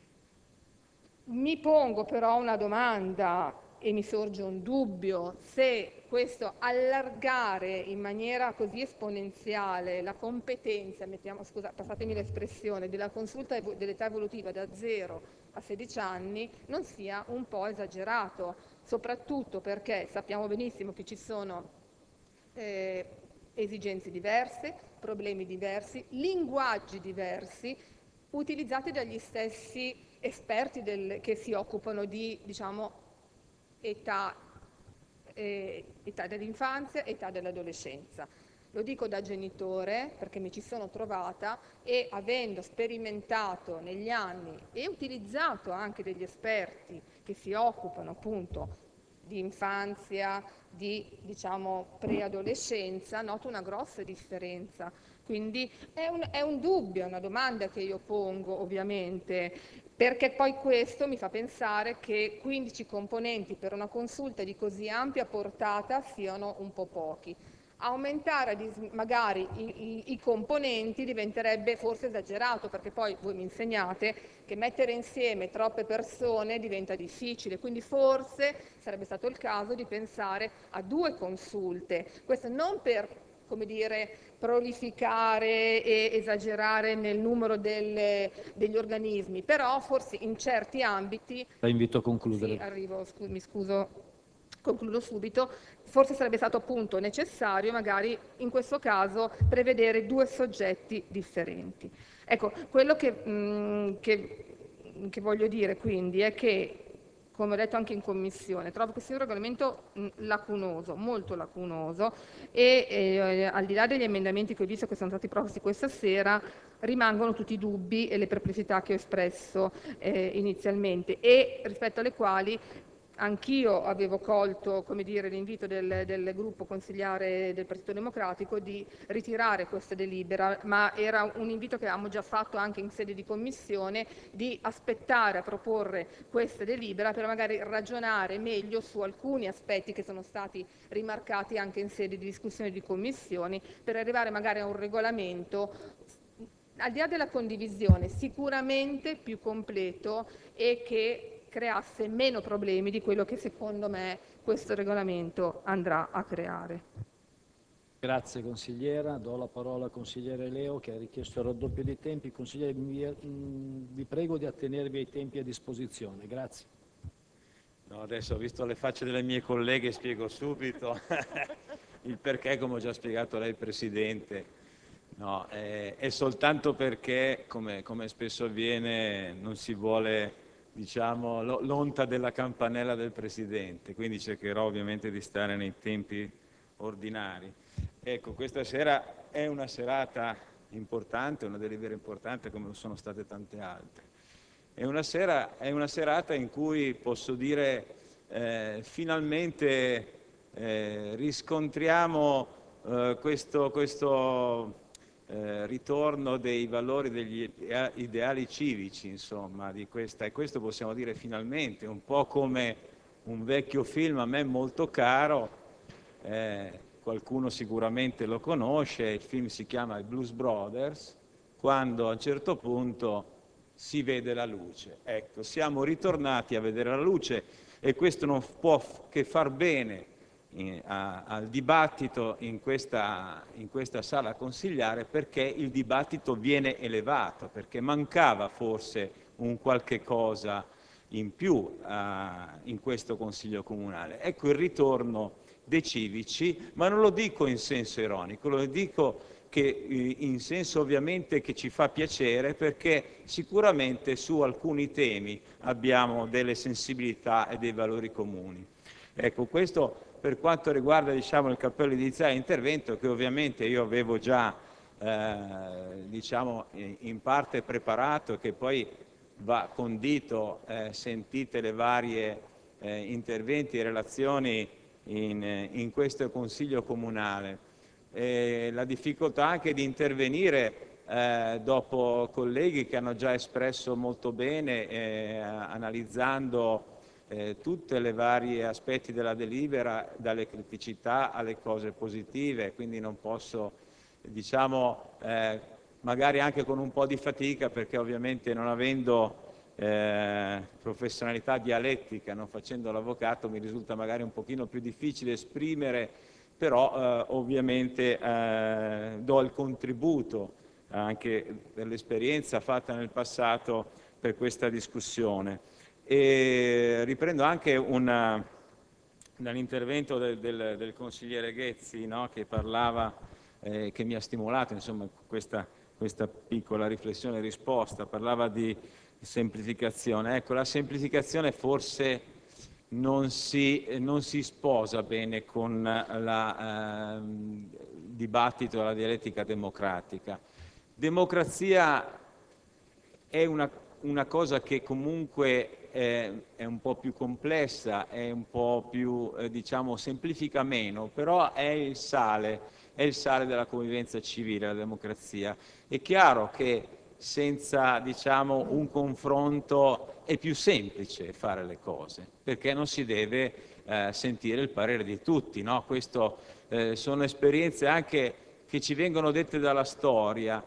Mi pongo però una domanda e mi sorge un dubbio: se questo allargare in maniera così esponenziale la competenza, passatemi l'espressione, della consulta dell'età evolutiva da 0 a 16 anni non sia un po' esagerato, soprattutto perché sappiamo benissimo che ci sono esigenze diverse, problemi diversi, linguaggi diversi, utilizzati dagli stessi esperti che si occupano di, diciamo, età dell'infanzia, età dell'adolescenza. Lo dico da genitore perché mi ci sono trovata e avendo sperimentato negli anni e utilizzato anche degli esperti che si occupano appunto di infanzia, di diciamo preadolescenza, noto una grossa differenza. Quindi è un dubbio, è una domanda che io pongo ovviamente, perché poi questo mi fa pensare che 15 componenti per una consulta di così ampia portata siano un po' pochi. Aumentare magari i componenti diventerebbe forse esagerato, perché poi voi mi insegnate che mettere insieme troppe persone diventa difficile, quindi forse sarebbe stato il caso di pensare a 2 consulte. Questo non per, come dire, prolificare e esagerare nel numero degli organismi, però forse in certi ambiti... La invito a concludere. Sì, arrivo, mi scuso, concludo subito. Forse sarebbe stato appunto necessario magari in questo caso prevedere 2 soggetti differenti. Ecco, quello che voglio dire quindi è che, come ho detto anche in commissione, trovo che sia un regolamento lacunoso, molto lacunoso, e al di là degli emendamenti che ho visto che sono stati proposti questa sera, rimangono tutti i dubbi e le perplessità che ho espresso inizialmente e rispetto alle quali anch'io avevo colto, come dire, l'invito del gruppo consigliare del Partito Democratico di ritirare questa delibera, ma era un invito che avevamo già fatto anche in sede di commissione, di aspettare a proporre questa delibera per magari ragionare meglio su alcuni aspetti che sono stati rimarcati anche in sede di discussione di commissioni, per arrivare magari a un regolamento al di là della condivisione sicuramente più completo e che creasse meno problemi di quello che secondo me questo regolamento andrà a creare. Grazie consigliera, do la parola al consigliere Leo che ha richiesto il raddoppio dei tempi. Consigliere, vi prego di attenervi ai tempi a disposizione, grazie. No, adesso ho visto le facce delle mie colleghe, spiego subito il perché, come ho già spiegato lei Presidente. No, è soltanto perché, come spesso avviene, non si vuole, diciamo, l'onta della campanella del Presidente, quindi cercherò ovviamente di stare nei tempi ordinari. Ecco, questa sera è una serata importante, una delibera importante come sono state tante altre. È una serata in cui posso dire finalmente riscontriamo questo ritorno dei valori, degli ideali civici, insomma, e questo possiamo dire finalmente, un po' come un vecchio film a me molto caro, qualcuno sicuramente lo conosce, il film si chiama I Blues Brothers, quando a un certo punto si vede la luce. Ecco, siamo ritornati a vedere la luce e questo non può che far bene al dibattito in questa sala consigliare, perché il dibattito viene elevato, perché mancava forse un qualche cosa in più in questo Consiglio Comunale. Ecco il ritorno dei civici, ma non lo dico in senso ironico, lo dico in senso ovviamente che ci fa piacere, perché sicuramente su alcuni temi abbiamo delle sensibilità e dei valori comuni. Ecco, questo per quanto riguarda, diciamo, il cappello iniziale intervento, che ovviamente io avevo già diciamo, in parte preparato e che poi va condito, sentite le varie interventi e relazioni in questo Consiglio Comunale. La difficoltà anche di intervenire dopo colleghi che hanno già espresso molto bene, analizzando tutti i vari aspetti della delibera, dalle criticità alle cose positive, quindi non posso, diciamo, magari anche con un po' di fatica, perché ovviamente non avendo professionalità dialettica, non facendo l'avvocato, mi risulta magari un pochino più difficile esprimere, però ovviamente do il contributo anche dell'esperienza fatta nel passato per questa discussione. E riprendo anche dall'intervento del consigliere Ghezzi, no, che parlava, che mi ha stimolato, insomma, questa piccola riflessione e risposta, parlava di semplificazione. Ecco, la semplificazione forse non si sposa bene con il dibattito della dialettica democratica. Democrazia è una cosa che comunque è un po' più complessa, è un po' più, diciamo, semplifica meno, però è il sale della convivenza civile, la democrazia. È chiaro che senza, diciamo, un confronto è più semplice fare le cose, perché non si deve sentire il parere di tutti, no? Questo sono esperienze anche che ci vengono dette dalla storia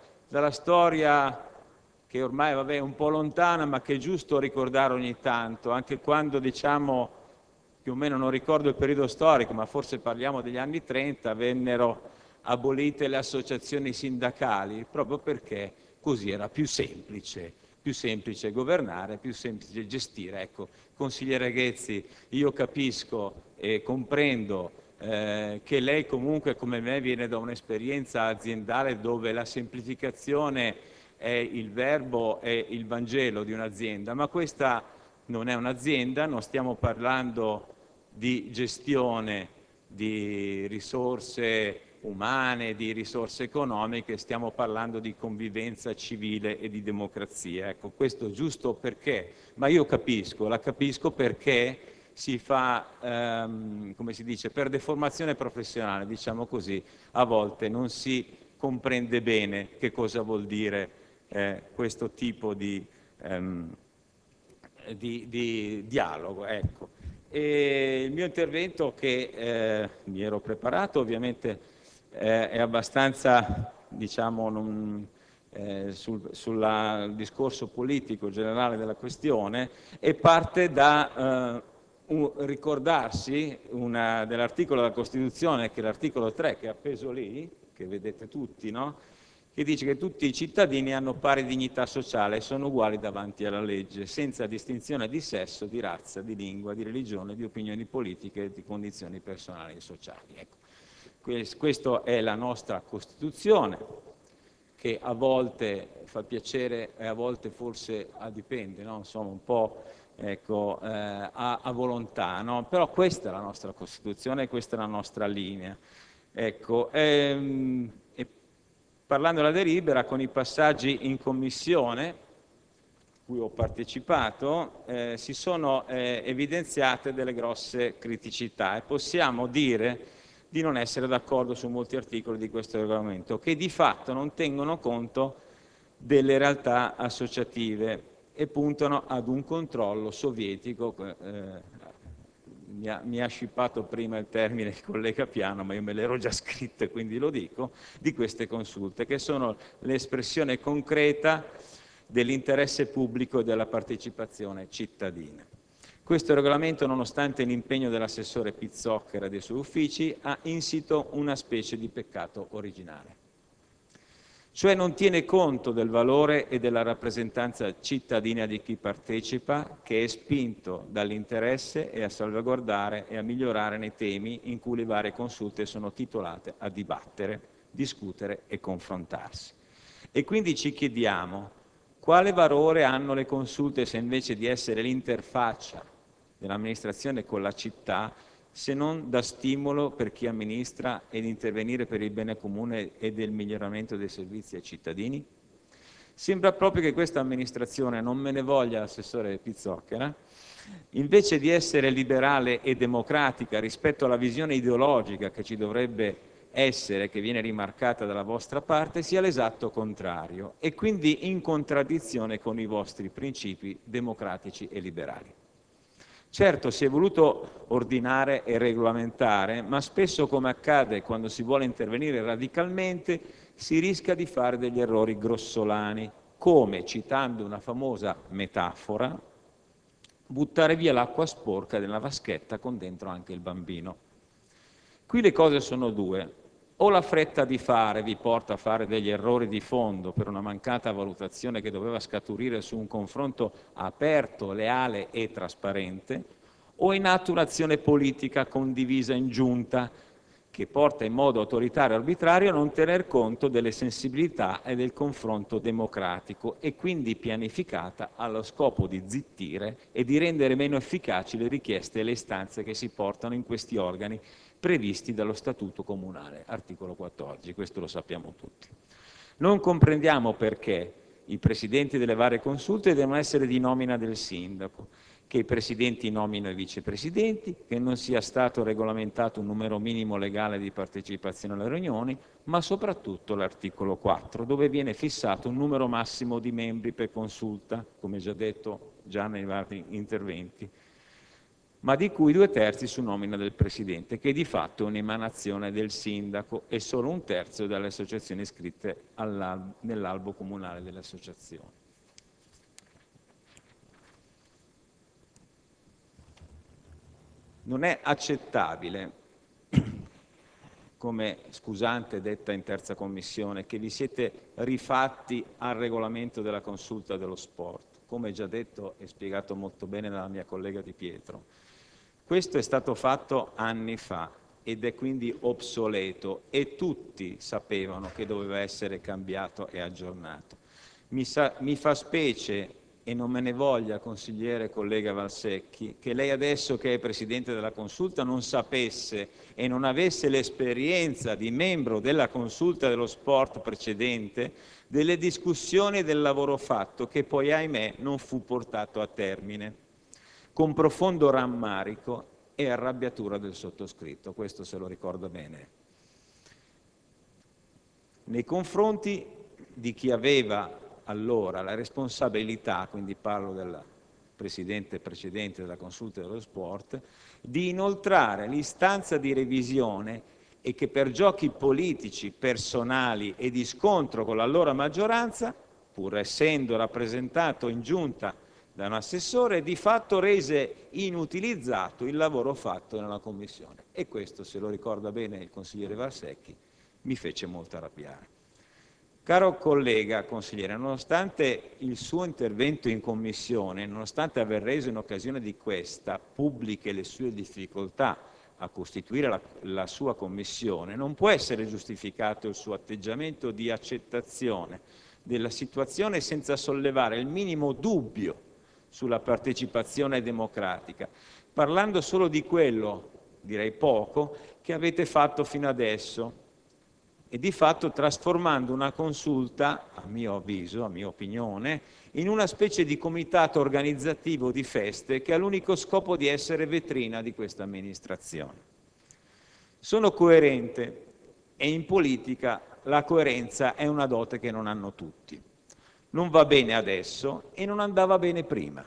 che ormai è un po' lontana, ma che è giusto ricordare ogni tanto, anche quando, diciamo, più o meno non ricordo il periodo storico, ma forse parliamo degli anni 30, vennero abolite le associazioni sindacali, proprio perché così era più semplice governare, più semplice gestire. Ecco, consigliere Ghezzi, io capisco e comprendo che lei comunque, come me, viene da un'esperienza aziendale dove la semplificazione è il verbo, è il Vangelo di un'azienda, ma questa non è un'azienda, non stiamo parlando di gestione di risorse umane, di risorse economiche, stiamo parlando di convivenza civile e di democrazia. Ecco, questo giusto perché, ma io la capisco perché si fa, come si dice, per deformazione professionale, diciamo così, a volte non si comprende bene che cosa vuol dire questo tipo di dialogo. Ecco. E il mio intervento, che mi ero preparato, ovviamente è abbastanza, diciamo, sul discorso politico generale della questione, e parte da ricordarsi dell'articolo della Costituzione, che è l'articolo 3, che è appeso lì, che vedete tutti, no? Che dice che tutti i cittadini hanno pari dignità sociale e sono uguali davanti alla legge, senza distinzione di sesso, di razza, di lingua, di religione, di opinioni politiche e di condizioni personali e sociali. Ecco. Questa è la nostra Costituzione, che a volte fa piacere e a volte forse dipende, no? Insomma, un po', ecco, a volontà, no? Però questa è la nostra Costituzione e questa è la nostra linea. Ecco, parlando della delibera, con i passaggi in commissione, cui ho partecipato, si sono evidenziate delle grosse criticità e possiamo dire di non essere d'accordo su molti articoli di questo regolamento, che di fatto non tengono conto delle realtà associative e puntano ad un controllo sovietico. Mi ha scippato prima il termine il collega Piano, ma io me l'ero già scritto e quindi lo dico, di queste consulte, che sono l'espressione concreta dell'interesse pubblico e della partecipazione cittadina. Questo regolamento, nonostante l'impegno dell'assessore Pizzocchera e dei suoi uffici, ha insito una specie di peccato originale. Cioè non tiene conto del valore e della rappresentanza cittadina di chi partecipa, che è spinto dall'interesse e a salvaguardare e a migliorare nei temi in cui le varie consulte sono titolate a dibattere, discutere e confrontarsi. E quindi ci chiediamo quale valore hanno le consulte se invece di essere l'interfaccia dell'amministrazione con la città, se non da stimolo per chi amministra ed intervenire per il bene comune e del miglioramento dei servizi ai cittadini? Sembra proprio che questa amministrazione, non me ne voglia l'assessore Pizzocchera, invece di essere liberale e democratica rispetto alla visione ideologica che ci dovrebbe essere, che viene rimarcata dalla vostra parte, sia l'esatto contrario e quindi in contraddizione con i vostri principi democratici e liberali. Certo, si è voluto ordinare e regolamentare, ma spesso, come accade quando si vuole intervenire radicalmente, si rischia di fare degli errori grossolani, come, citando una famosa metafora, buttare via l'acqua sporca della vaschetta con dentro anche il bambino. Qui le cose sono due. O la fretta di fare vi porta a fare degli errori di fondo per una mancata valutazione che doveva scaturire su un confronto aperto, leale e trasparente, o in atto un'azione politica condivisa in giunta che porta in modo autoritario e arbitrario a non tener conto delle sensibilità e del confronto democratico e quindi pianificata allo scopo di zittire e di rendere meno efficaci le richieste e le istanze che si portano in questi organi previsti dallo Statuto Comunale, articolo 14, questo lo sappiamo tutti. Non comprendiamo perché i presidenti delle varie consulte devono essere di nomina del sindaco, che i presidenti nominino i vicepresidenti, che non sia stato regolamentato un numero minimo legale di partecipazione alle riunioni, ma soprattutto l'articolo 4, dove viene fissato un numero massimo di membri per consulta, come già detto nei vari interventi, ma di cui 2/3 su nomina del Presidente, che di fatto è un'emanazione del Sindaco e solo 1/3 dalle associazioni iscritte nell'albo comunale delle associazioni. Non è accettabile, come scusante detta in terza commissione, che vi siete rifatti al regolamento della consulta dello sport, come già detto e spiegato molto bene dalla mia collega Di Pietro. Questo è stato fatto anni fa ed è quindi obsoleto e tutti sapevano che doveva essere cambiato e aggiornato. Mi fa specie, e non me ne voglia, consigliere collega Valsecchi, che lei adesso che è Presidente della Consulta non sapesse e non avesse l'esperienza di membro della Consulta dello Sport precedente delle discussioni e del lavoro fatto che poi, ahimè, non fu portato a termine, con profondo rammarico e arrabbiatura del sottoscritto, questo se lo ricorda bene, nei confronti di chi aveva allora la responsabilità, quindi parlo del Presidente precedente della Consulta dello Sport, di inoltrare l'istanza di revisione e che per giochi politici, personali e di scontro con l'allora maggioranza, pur essendo rappresentato in giunta da un assessore, di fatto rese inutilizzato il lavoro fatto nella Commissione. E questo, se lo ricorda bene il consigliere Valsecchi, mi fece molto arrabbiare. Caro collega consigliere, nonostante il suo intervento in Commissione, nonostante aver reso in occasione di questa pubbliche le sue difficoltà a costituire la sua Commissione, non può essere giustificato il suo atteggiamento di accettazione della situazione senza sollevare il minimo dubbio sulla partecipazione democratica, parlando solo di quello, direi poco, che avete fatto fino adesso e di fatto trasformando una consulta, a mio avviso, a mia opinione, in una specie di comitato organizzativo di feste che ha l'unico scopo di essere vetrina di questa amministrazione. Sono coerente e in politica la coerenza è una dote che non hanno tutti. Non va bene adesso e non andava bene prima.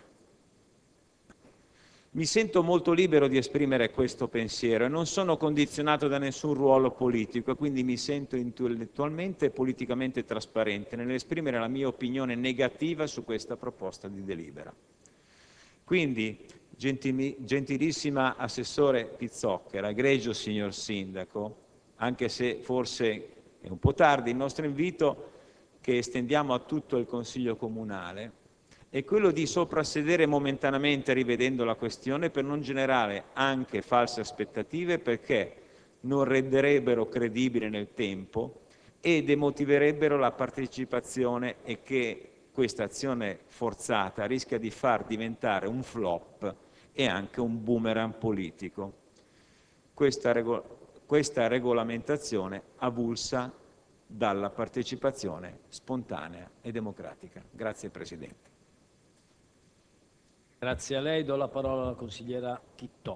Mi sento molto libero di esprimere questo pensiero e non sono condizionato da nessun ruolo politico e quindi mi sento intellettualmente e politicamente trasparente nell'esprimere la mia opinione negativa su questa proposta di delibera. Quindi Gentilissima Assessore Pizzocchera, egregio signor Sindaco, anche se forse è un po' tardi, il nostro invito che estendiamo a tutto il Consiglio Comunale è quello di soprassedere momentaneamente rivedendo la questione per non generare anche false aspettative, perché non renderebbero credibile nel tempo e demotiverebbero la partecipazione, e che questa azione forzata rischia di far diventare un flop e anche un boomerang politico. Questa regolamentazione avulsa dalla partecipazione spontanea e democratica. Grazie Presidente. Grazie a lei. Do la parola alla consigliera Chittò.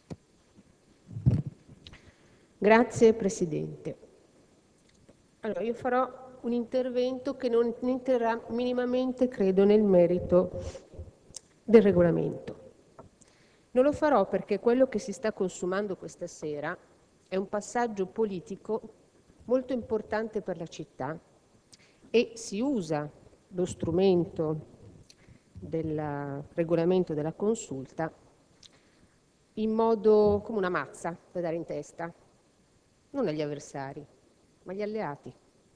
Grazie Presidente. Allora, io farò un intervento che non entrerà minimamente, credo, nel merito del regolamento. Non lo farò perché quello che si sta consumando questa sera è un passaggio politico molto importante per la città e si usa lo strumento del regolamento della consulta in modo come una mazza da dare in testa, non agli avversari, ma agli alleati.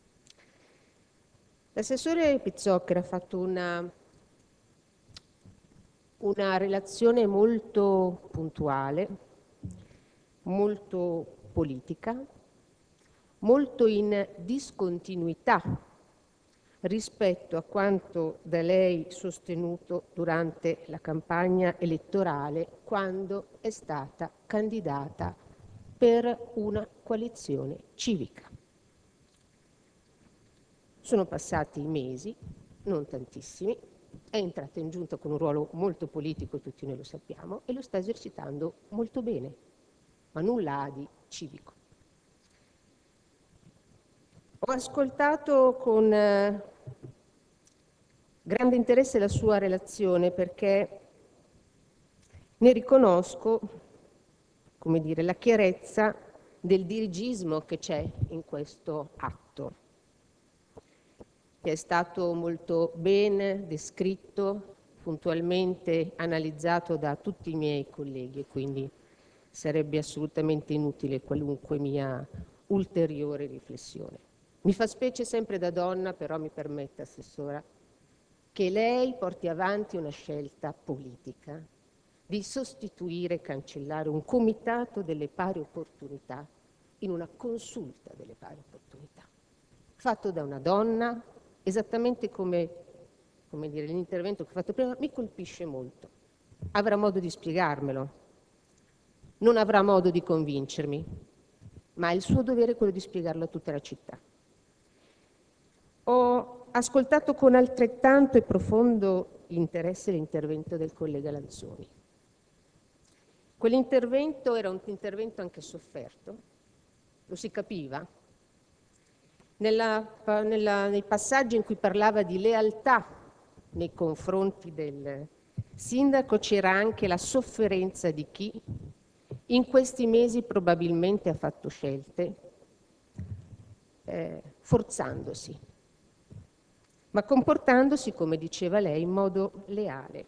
L'assessore Pizzocchera ha fatto una relazione molto puntuale, molto politica, molto in discontinuità rispetto a quanto da lei sostenuto durante la campagna elettorale, quando è stata candidata per una coalizione civica. Sono passati mesi, non tantissimi, è entrata in giunta con un ruolo molto politico, tutti noi lo sappiamo, e lo sta esercitando molto bene, ma nulla ha di civico. Ho ascoltato con grande interesse la sua relazione perché ne riconosco, come dire, la chiarezza del dirigismo che c'è in questo atto, che è stato molto ben descritto, puntualmente analizzato da tutti i miei colleghi, e quindi sarebbe assolutamente inutile qualunque mia ulteriore riflessione. Mi fa specie sempre da donna, però mi permetta, Assessora, che lei porti avanti una scelta politica di sostituire e cancellare un comitato delle pari opportunità in una consulta delle pari opportunità, fatto da una donna, esattamente come dire, l'intervento che ho fatto prima, mi colpisce molto. Avrà modo di spiegarmelo, non avrà modo di convincermi, ma il suo dovere è quello di spiegarlo a tutta la città. Ho ascoltato con altrettanto e profondo interesse l'intervento del collega Lanzoni. Quell'intervento era un intervento anche sofferto, lo si capiva. Nei passaggi in cui parlava di lealtà nei confronti del sindaco c'era anche la sofferenza di chi in questi mesi probabilmente ha fatto scelte forzandosi, ma comportandosi, come diceva lei, in modo leale.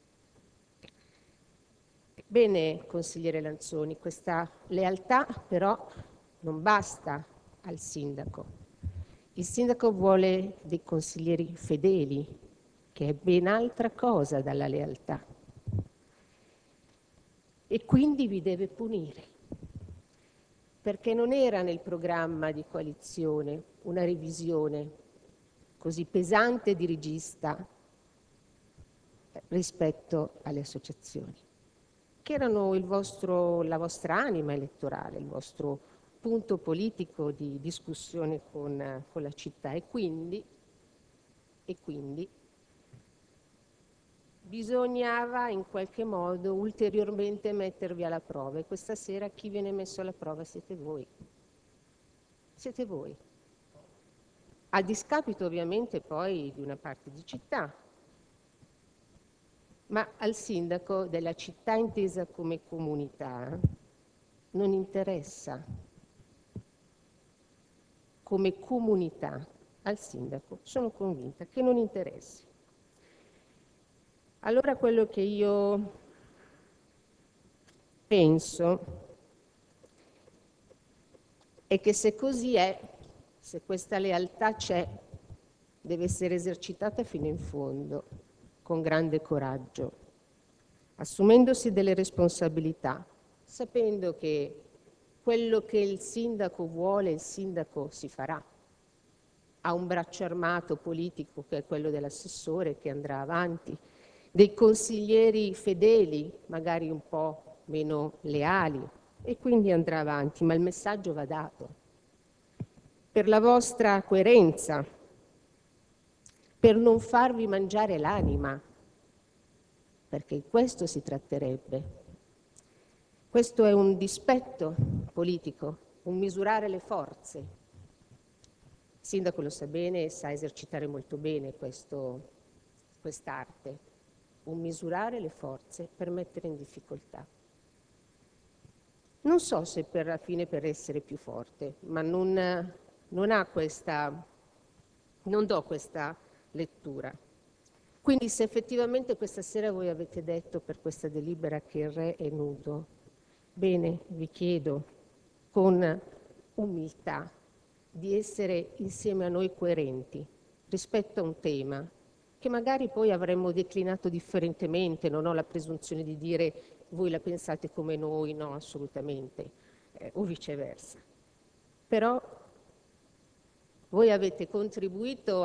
Bene, consigliere Lanzoni, questa lealtà però non basta al sindaco. Il sindaco vuole dei consiglieri fedeli, che è ben altra cosa dalla lealtà. E quindi vi deve punire, perché non era nel programma di coalizione una revisione così pesante e dirigista rispetto alle associazioni, che erano la vostra anima elettorale, il vostro punto politico di discussione con la città, e quindi bisognava in qualche modo ulteriormente mettervi alla prova, e questa sera chi viene messo alla prova siete voi. Siete voi. A discapito ovviamente poi di una parte di città, ma al sindaco della città intesa come comunità non interessa. Come comunità al sindaco sono convinta che non interessi. Allora quello che io penso è che se così è, se questa lealtà c'è, deve essere esercitata fino in fondo, con grande coraggio, assumendosi delle responsabilità, sapendo che quello che il sindaco vuole, il sindaco si farà. Ha un braccio armato politico che è quello dell'assessore che andrà avanti, dei consiglieri fedeli, magari un po' meno leali, e quindi andrà avanti, ma il messaggio va dato. Per la vostra coerenza, per non farvi mangiare l'anima, perché di questo si tratterebbe. Questo è un dispetto politico, un misurare le forze. Il sindaco lo sa bene e sa esercitare molto bene quest'arte, un misurare le forze per mettere in difficoltà. Non so se per la fine per essere più forte, ma non do questa lettura. Quindi se effettivamente questa sera voi avete detto per questa delibera che il re è nudo, bene, vi chiedo con umiltà di essere insieme a noi coerenti rispetto a un tema che magari poi avremmo declinato differentemente, non ho la presunzione di dire voi la pensate come noi, no, assolutamente, o viceversa. Però voi avete contribuito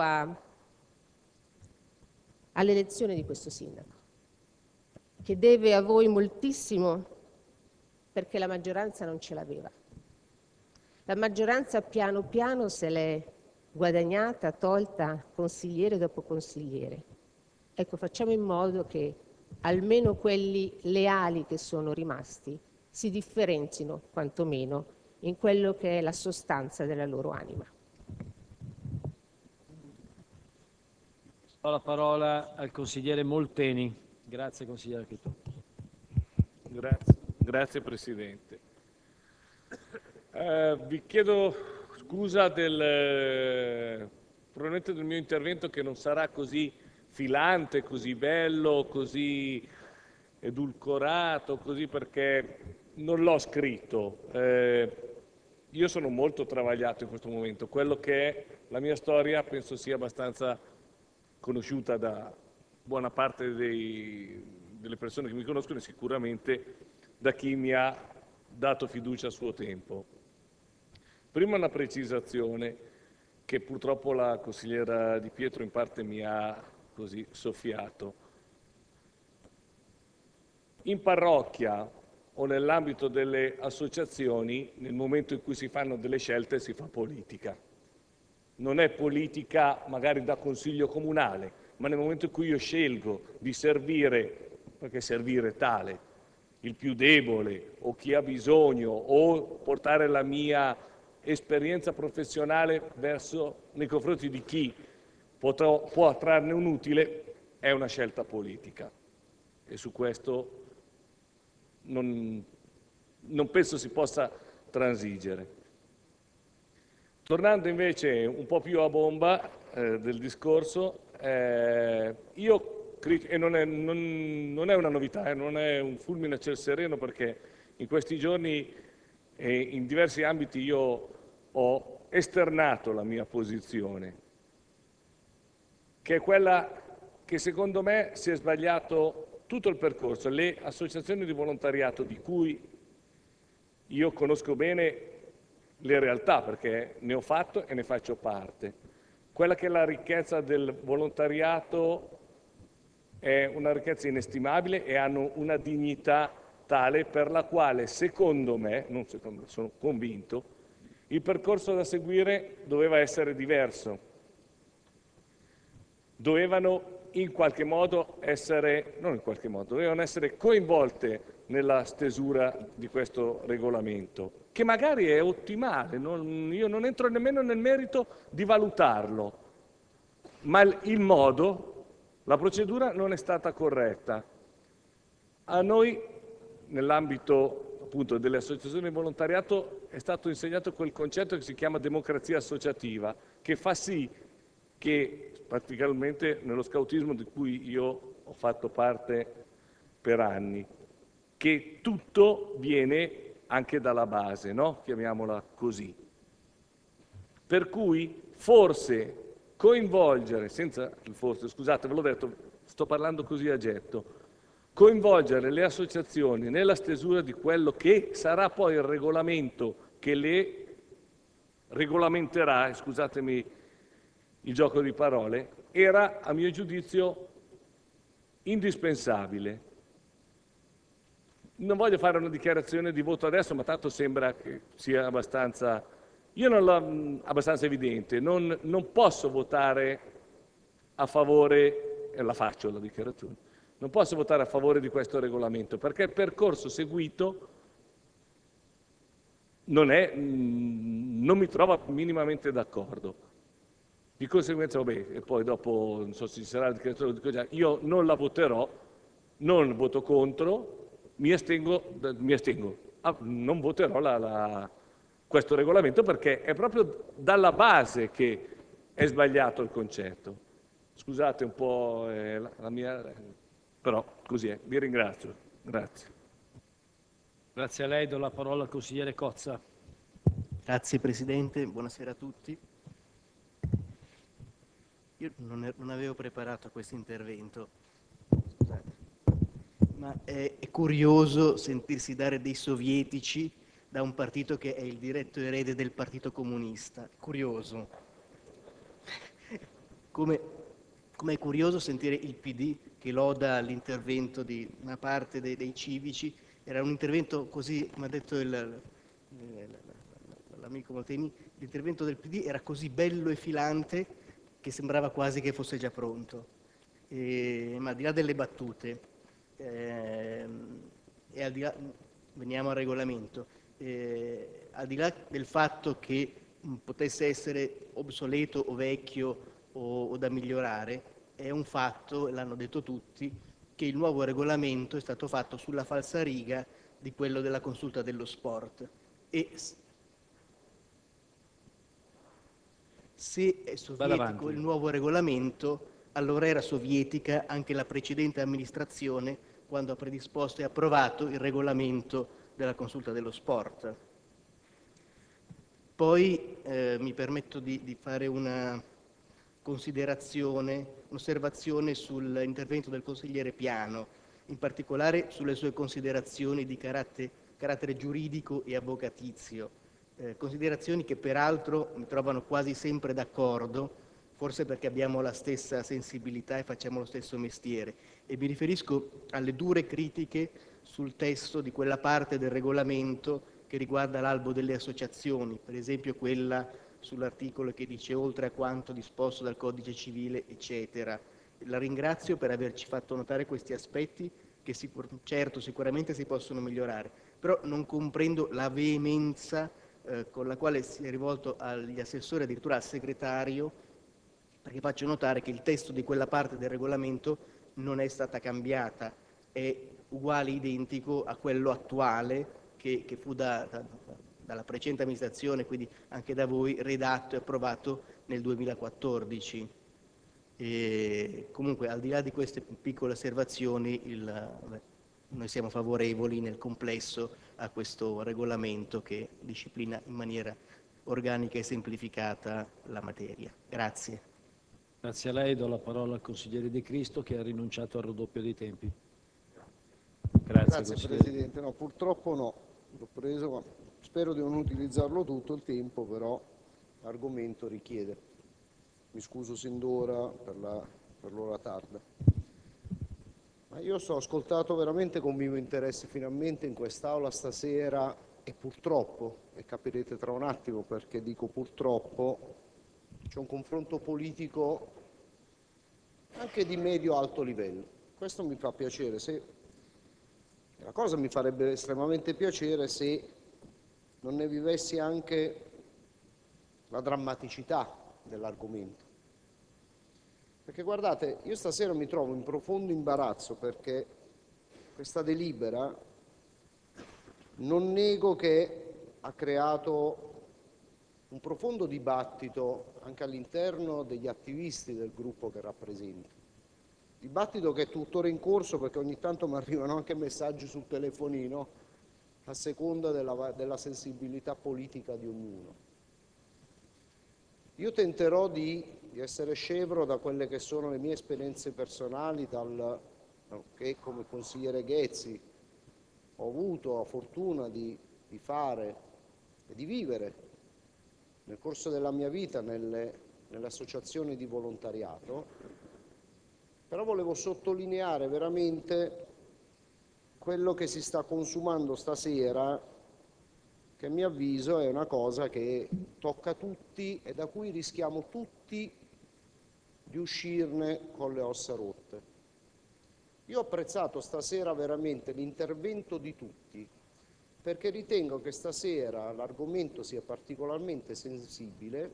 all'elezione di questo sindaco, che deve a voi moltissimo perché la maggioranza non ce l'aveva. La maggioranza piano piano se l'è guadagnata, tolta consigliere dopo consigliere. Ecco, facciamo in modo che almeno quelli leali che sono rimasti si differenzino quantomeno in quello che è la sostanza della loro anima. Do la parola al consigliere Molteni. Grazie consigliere Architetto. Grazie Presidente. Vi chiedo scusa probabilmente del mio intervento che non sarà così filante, così bello, così edulcorato, così perché non l'ho scritto. Io sono molto travagliato in questo momento. Quello che è la mia storia penso sia abbastanza conosciuta da buona parte delle persone che mi conoscono e sicuramente da chi mi ha dato fiducia a suo tempo. Prima una precisazione che purtroppo la consigliera Di Pietro in parte mi ha così soffiato. In parrocchia o nell'ambito delle associazioni, nel momento in cui si fanno delle scelte si fa politica. Non è politica magari da consiglio comunale, ma nel momento in cui io scelgo di servire, perché servire tale, il più debole o chi ha bisogno o portare la mia esperienza professionale nei confronti di chi può trarne un utile, è una scelta politica. E su questo non penso si possa transigere. Tornando invece un po' più a bomba del discorso, e non è una novità, non è un fulmine a ciel sereno, perché in questi giorni e in diversi ambiti io ho esternato la mia posizione, che è quella che secondo me si è sbagliato tutto il percorso. Le associazioni di volontariato di cui io conosco bene le realtà, perché ne ho fatto e ne faccio parte. Quella che è la ricchezza del volontariato è una ricchezza inestimabile e hanno una dignità tale per la quale, secondo me, non secondo me, sono convinto, il percorso da seguire doveva essere diverso. Dovevano in qualche modo dovevano essere coinvolte nella stesura di questo regolamento, che magari è ottimale, io non entro nemmeno nel merito di valutarlo, ma il modo, la procedura non è stata corretta. A noi, nell'ambito appunto delle associazioni di volontariato, è stato insegnato quel concetto che si chiama democrazia associativa, che fa sì che, particolarmente nello scautismo di cui io ho fatto parte per anni, che tutto viene anche dalla base, no? Chiamiamola così. Per cui forse coinvolgere, senza il forse, scusate, ve l'ho detto, sto parlando così a getto, coinvolgere le associazioni nella stesura di quello che sarà poi il regolamento che le regolamenterà, scusatemi il gioco di parole, era a mio giudizio indispensabile. Non voglio fare una dichiarazione di voto adesso, ma tanto sembra che sia abbastanza, abbastanza evidente. Non posso votare a favore, e la faccio la dichiarazione, non posso votare a favore di questo regolamento, perché il percorso seguito non mi trova minimamente d'accordo. Di conseguenza, vabbè, e poi dopo, non so se ci sarà la dichiarazione, io non la voterò, non voto contro, mi astengo, non voterò questo regolamento perché è proprio dalla base che è sbagliato il concetto. Scusate un po' la mia, però così è. Vi ringrazio. Grazie. Grazie a lei, do la parola al consigliere Cozza. Grazie Presidente, buonasera a tutti. Io non avevo preparato questo intervento, scusate, ma è curioso sentirsi dare dei sovietici da un partito che è il diretto erede del Partito Comunista. Curioso. Come è curioso sentire il PD che loda l'intervento di una parte dei civici. Era un intervento così, come ha detto l'amico Molteni, l'intervento del PD era così bello e filante che sembrava quasi che fosse già pronto. Ma al di là delle battute, e al di là, veniamo al regolamento, al di là del fatto che potesse essere obsoleto o vecchio o da migliorare, è un fatto, l'hanno detto tutti, che il nuovo regolamento è stato fatto sulla falsariga di quello della consulta dello sport. E se è sovietico il nuovo regolamento, allora era sovietica anche la precedente amministrazione quando ha predisposto e approvato il regolamento della consulta dello sport. Poi mi permetto di fare una considerazione, un'osservazione sull'intervento del consigliere Piano, in particolare sulle sue considerazioni di carattere giuridico e avvocatizio. Considerazioni che peraltro mi trovano quasi sempre d'accordo, forse perché abbiamo la stessa sensibilità e facciamo lo stesso mestiere, e mi riferisco alle dure critiche sul testo di quella parte del regolamento che riguarda l'albo delle associazioni, per esempio quella sull'articolo che dice oltre a quanto disposto dal Codice Civile, eccetera. La ringrazio per averci fatto notare questi aspetti che certo sicuramente si possono migliorare, però non comprendo la veemenza con la quale si è rivolto agli assessori, addirittura al segretario, perché faccio notare che il testo di quella parte del regolamento non è stata cambiata, è uguale, identico a quello attuale che fu dalla precedente amministrazione, quindi anche da voi, redatto e approvato nel 2014. E comunque, al di là di queste piccole osservazioni, noi siamo favorevoli nel complesso a questo regolamento che disciplina in maniera organica e semplificata la materia. Grazie. Grazie a lei, do la parola al consigliere De Cristo che ha rinunciato al raddoppio dei tempi. Grazie Presidente. No, purtroppo no, l'ho preso, ma spero di non utilizzarlo tutto il tempo, però l'argomento richiede. Mi scuso sin d'ora per l'ora tarda. Ma io ho ascoltato veramente con vivo interesse finalmente in quest'Aula stasera e purtroppo, e capirete tra un attimo perché dico purtroppo, c'è un confronto politico anche di medio-alto livello. Questo mi fa piacere. La cosa mi farebbe estremamente piacere se non ne vivessi anche la drammaticità dell'argomento. Perché guardate, io stasera mi trovo in profondo imbarazzo perché questa delibera non nego che ha creato un profondo dibattito anche all'interno degli attivisti del gruppo che rappresento. Dibattito che è tuttora in corso perché ogni tanto mi arrivano anche messaggi sul telefonino a seconda della sensibilità politica di ognuno. Io tenterò di essere scevro da quelle che sono le mie esperienze personali, che come consigliere Ghezzi ho avuto la fortuna di fare e di vivere nel corso della mia vita nelle associazioni di volontariato, però volevo sottolineare veramente quello che si sta consumando stasera, che a mio avviso è una cosa che tocca tutti e da cui rischiamo tutti di uscirne con le ossa rotte. Io ho apprezzato stasera veramente l'intervento di tutti, perché ritengo che stasera l'argomento sia particolarmente sensibile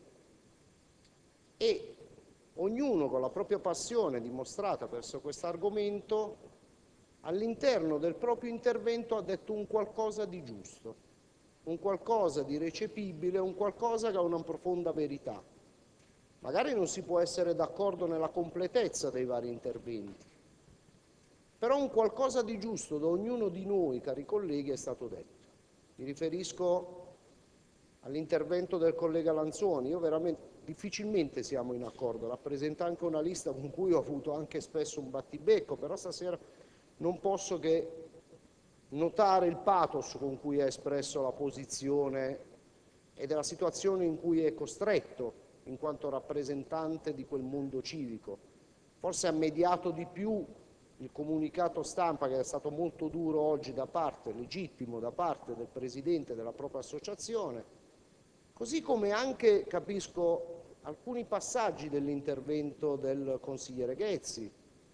e ognuno con la propria passione dimostrata verso questo argomento all'interno del proprio intervento ha detto un qualcosa di giusto, un qualcosa di recepibile, un qualcosa che ha una profonda verità. Magari non si può essere d'accordo nella completezza dei vari interventi, però un qualcosa di giusto da ognuno di noi, cari colleghi, è stato detto. Mi riferisco all'intervento del collega Lanzoni. Io veramente difficilmente siamo in accordo, rappresenta anche una lista con cui ho avuto anche spesso un battibecco, però stasera non posso che notare il pathos con cui ha espresso la posizione e della situazione in cui è costretto in quanto rappresentante di quel mondo civico. Forse ha mediato di più il comunicato stampa, che è stato molto duro oggi legittimo da parte del Presidente della propria associazione, così come anche capisco alcuni passaggi dell'intervento del consigliere Ghezzi,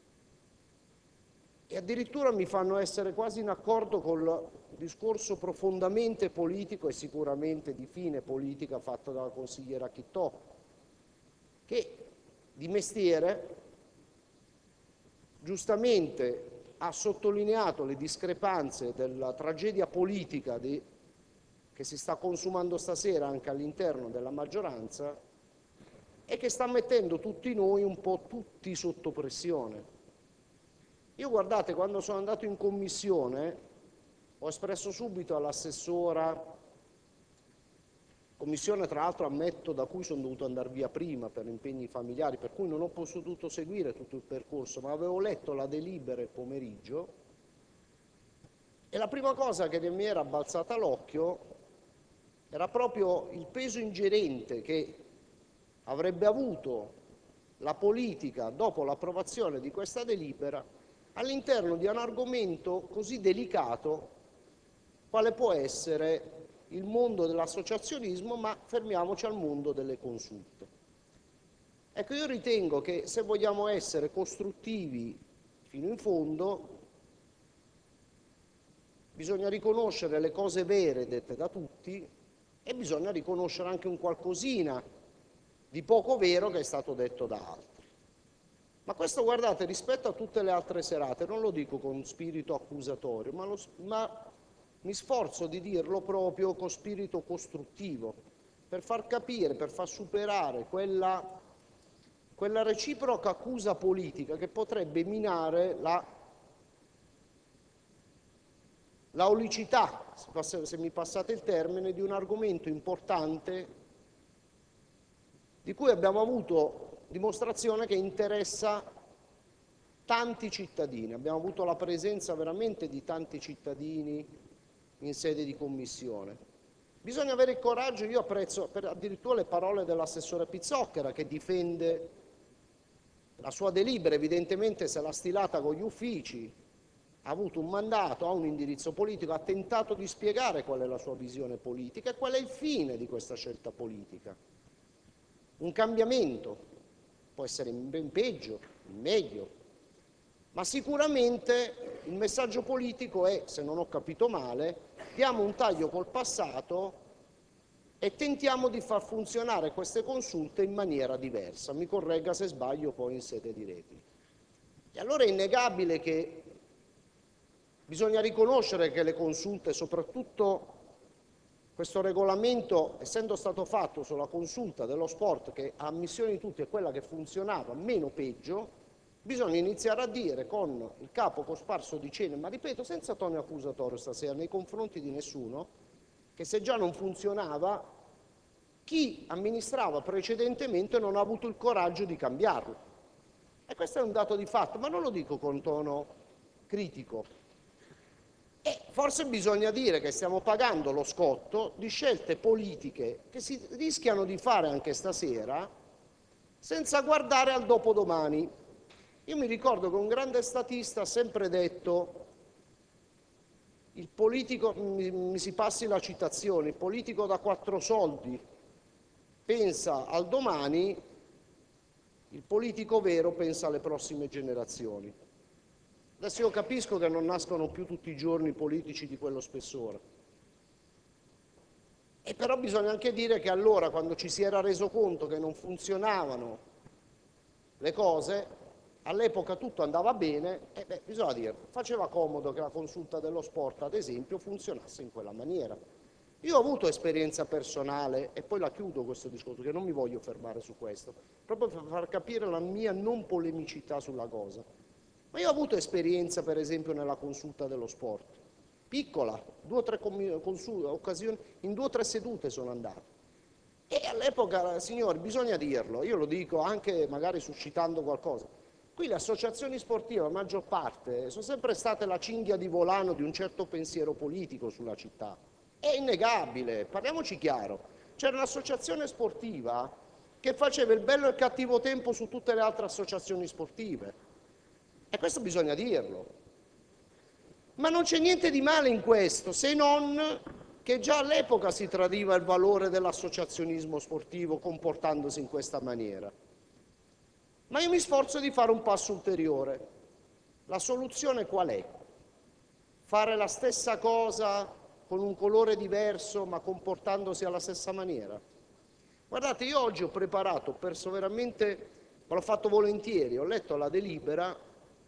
e addirittura mi fanno essere quasi in accordo col discorso profondamente politico e sicuramente di fine politica fatto dalla consigliera Chittò, che di mestiere giustamente ha sottolineato le discrepanze della tragedia politica che si sta consumando stasera anche all'interno della maggioranza e che sta mettendo tutti noi un po' tutti sotto pressione. Io guardate, quando sono andato in commissione ho espresso subito all'assessora, commissione tra l'altro ammetto da cui sono dovuto andare via prima per impegni familiari, per cui non ho potuto seguire tutto il percorso, ma avevo letto la delibera il pomeriggio e la prima cosa che mi era balzata all'occhio era proprio il peso ingerente che avrebbe avuto la politica dopo l'approvazione di questa delibera all'interno di un argomento così delicato quale può essere il mondo dell'associazionismo, ma fermiamoci al mondo delle consulte. Ecco, io ritengo che se vogliamo essere costruttivi fino in fondo bisogna riconoscere le cose vere dette da tutti e bisogna riconoscere anche un qualcosina di poco vero che è stato detto da altri. Ma questo, guardate, rispetto a tutte le altre serate, non lo dico con spirito accusatorio, ma mi sforzo di dirlo proprio con spirito costruttivo, per far capire, per far superare quella reciproca accusa politica che potrebbe minare la olicità, se mi passate il termine, di un argomento importante di cui abbiamo avuto dimostrazione che interessa tanti cittadini. Abbiamo avuto la presenza veramente di tanti cittadini in sede di commissione. Bisogna avere il coraggio, io apprezzo addirittura le parole dell'assessore Pizzocchera che difende la sua delibera, evidentemente se l'ha stilata con gli uffici, ha avuto un mandato, ha un indirizzo politico, ha tentato di spiegare qual è la sua visione politica e qual è il fine di questa scelta politica. Un cambiamento, può essere in peggio, in meglio, ma sicuramente il messaggio politico è, se non ho capito male, diamo un taglio col passato e tentiamo di far funzionare queste consulte in maniera diversa. Mi corregga se sbaglio poi in sede di replica. E allora è innegabile che bisogna riconoscere che le consulte, soprattutto questo regolamento, essendo stato fatto sulla consulta dello sport, che a ammissione di tutti è quella che funzionava meno peggio, Bisogna iniziare a dire con il capo cosparso di cenere, ma ripeto, senza tono accusatorio stasera nei confronti di nessuno, che se già non funzionava, chi amministrava precedentemente non ha avuto il coraggio di cambiarlo. E questo è un dato di fatto, ma non lo dico con tono critico. E forse bisogna dire che stiamo pagando lo scotto di scelte politiche che si rischiano di fare anche stasera senza guardare al dopodomani. Io mi ricordo che un grande statista ha sempre detto, il politico, mi si passi la citazione, il politico da 4 soldi pensa al domani, il politico vero pensa alle prossime generazioni. Adesso io capisco che non nascono più tutti i giorni politici di quello spessore. E però bisogna anche dire che allora, quando ci si era reso conto che non funzionavano le cose, all'epoca tutto andava bene, e bisogna dire, faceva comodo che la consulta dello sport, ad esempio, funzionasse in quella maniera. Io ho avuto esperienza personale, e poi la chiudo questo discorso, che non mi voglio fermare su questo, proprio per far capire la mia non polemicità sulla cosa. Ma io ho avuto esperienza, per esempio, nella consulta dello sport, piccola, 2 o 3 occasioni, in 2 o 3 sedute sono andato. E all'epoca, signori, bisogna dirlo, io lo dico anche magari suscitando qualcosa, qui le associazioni sportive, la maggior parte, sono sempre state la cinghia di volano di un certo pensiero politico sulla città. È innegabile, parliamoci chiaro, c'era un'associazione sportiva che faceva il bello e il cattivo tempo su tutte le altre associazioni sportive. E questo bisogna dirlo. Ma non c'è niente di male in questo, se non che già all'epoca si tradiva il valore dell'associazionismo sportivo comportandosi in questa maniera. Ma io mi sforzo di fare un passo ulteriore. La soluzione qual è? Fare la stessa cosa con un colore diverso ma comportandosi alla stessa maniera? Guardate, io oggi ho preparato, perso veramente, ma l'ho fatto volentieri, ho letto la delibera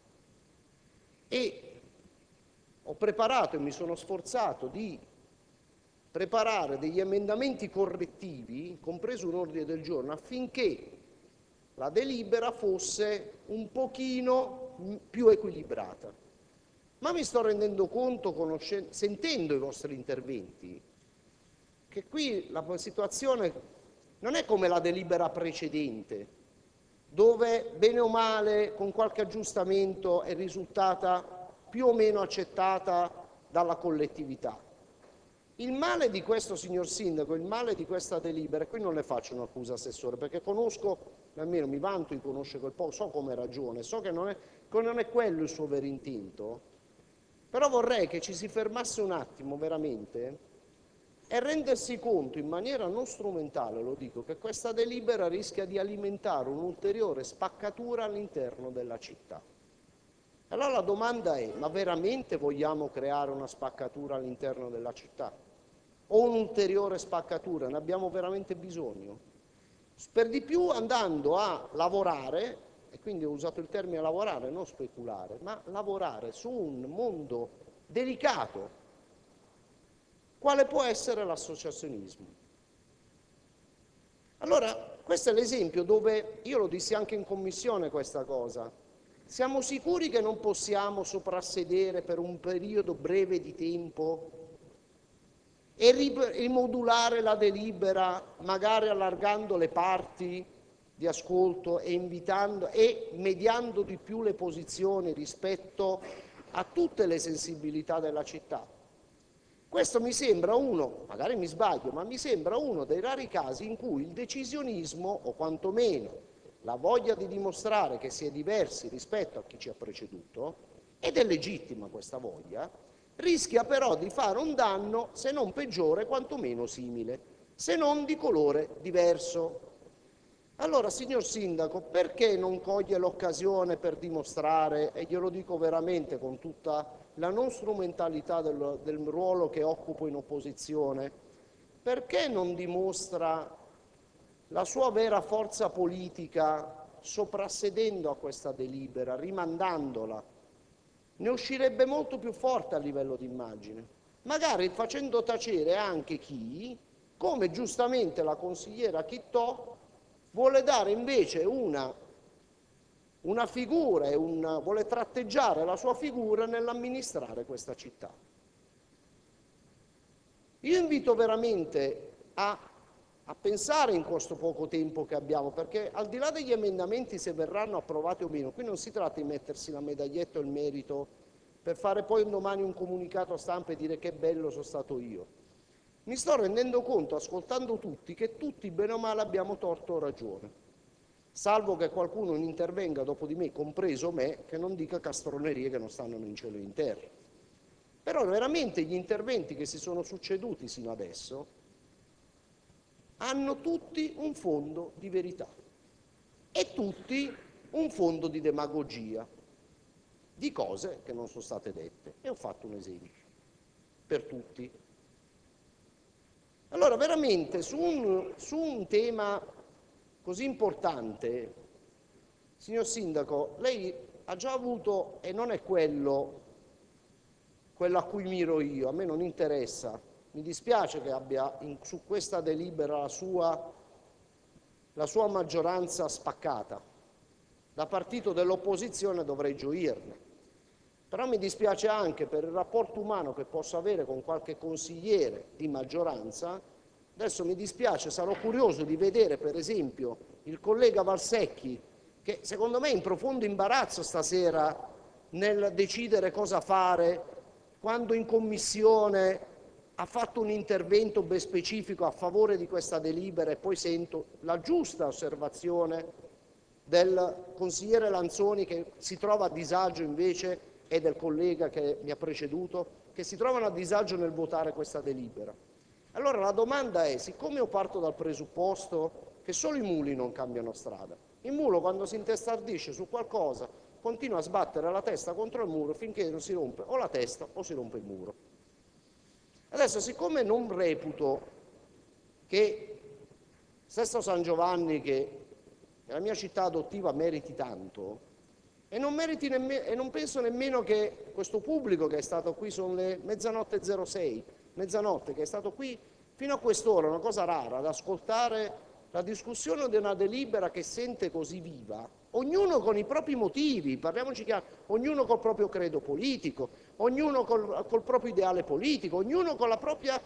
e ho preparato e mi sono sforzato di preparare degli emendamenti correttivi, compreso un ordine del giorno, affinché la delibera fosse un pochino più equilibrata. Ma mi sto rendendo conto, sentendo i vostri interventi, che qui la situazione non è come la delibera precedente, dove bene o male con qualche aggiustamento è risultata più o meno accettata dalla collettività. Il male di questo, signor Sindaco, il male di questa delibera, e qui non le faccio un'accusa, Assessore, perché conosco, almeno mi vanto di conoscere quel po', so come ragione, so che non è quello il suo vero intento, però vorrei che ci si fermasse un attimo veramente e rendersi conto in maniera non strumentale, lo dico, che questa delibera rischia di alimentare un'ulteriore spaccatura all'interno della città. Allora la domanda è, ma veramente vogliamo creare una spaccatura all'interno della città? O un'ulteriore spaccatura? Ne abbiamo veramente bisogno? Per di più andando a lavorare, e quindi ho usato il termine lavorare, non speculare, ma lavorare su un mondo delicato, quale può essere l'associazionismo. Allora, questo è l'esempio dove, io lo dissi anche in commissione questa cosa, siamo sicuri che non possiamo soprassedere per un periodo breve di tempo e rimodulare la delibera, magari allargando le parti di ascolto e invitando e mediando di più le posizioni rispetto a tutte le sensibilità della città? Questo mi sembra uno, magari mi sbaglio, ma mi sembra uno dei rari casi in cui il decisionismo, o quantomeno la voglia di dimostrare che si è diversi rispetto a chi ci ha preceduto, ed è legittima questa voglia, rischia però di fare un danno, se non peggiore, quantomeno simile, se non di colore diverso. Allora, signor Sindaco, perché non coglie l'occasione per dimostrare, e glielo dico veramente con tutta la non strumentalità del ruolo che occupo in opposizione, perché non dimostra la sua vera forza politica soprassedendo a questa delibera, rimandandola? Ne uscirebbe molto più forte a livello di immagine, magari facendo tacere anche chi, come giustamente la consigliera Chittò, vuole dare invece una una figura e vuole tratteggiare la sua figura nell'amministrare questa città. Io invito veramente a pensare in questo poco tempo che abbiamo, perché al di là degli emendamenti, se verranno approvati o meno, qui non si tratta di mettersi la medaglietta o il merito per fare poi un domani un comunicato stampa e dire che bello sono stato io. Mi sto rendendo conto, ascoltando tutti, che tutti bene o male abbiamo torto o ragione, salvo che qualcuno intervenga dopo di me, compreso me, che non dica castronerie che non stanno né in cielo né in terra. Però veramente gli interventi che si sono succeduti sino adesso hanno tutti un fondo di verità e tutti un fondo di demagogia, di cose che non sono state dette. E ho fatto un esempio per tutti. Allora, veramente, su un tema così importante, signor Sindaco, lei ha già avuto, e non è quello a cui miro io, a me non interessa, mi dispiace che abbia su questa delibera la sua maggioranza spaccata. Da partito dell'opposizione dovrei gioirne, però mi dispiace anche per il rapporto umano che posso avere con qualche consigliere di maggioranza. Adesso mi dispiace, sarò curioso di vedere per esempio il collega Valsecchi, che secondo me è in profondo imbarazzo stasera nel decidere cosa fare, quando in commissione ha fatto un intervento ben specifico a favore di questa delibera e poi sento la giusta osservazione del consigliere Lanzoni che si trova a disagio invece, e del collega che mi ha preceduto, che si trovano a disagio nel votare questa delibera. Allora la domanda è, siccome io parto dal presupposto che solo i muli non cambiano strada, il mulo quando si intestardisce su qualcosa continua a sbattere la testa contro il muro finché non si rompe o la testa o si rompe il muro. Adesso, siccome non reputo che Sesto San Giovanni, che è la mia città adottiva, meriti tanto, e non penso nemmeno che questo pubblico che è stato qui, sono le 00:06, mezzanotte, che è stato qui fino a quest'ora, una cosa rara, ad ascoltare la discussione di una delibera che sente così viva, ognuno con i propri motivi, parliamoci chiaro, ognuno col proprio credo politico, ognuno col proprio ideale politico, ognuno con la propria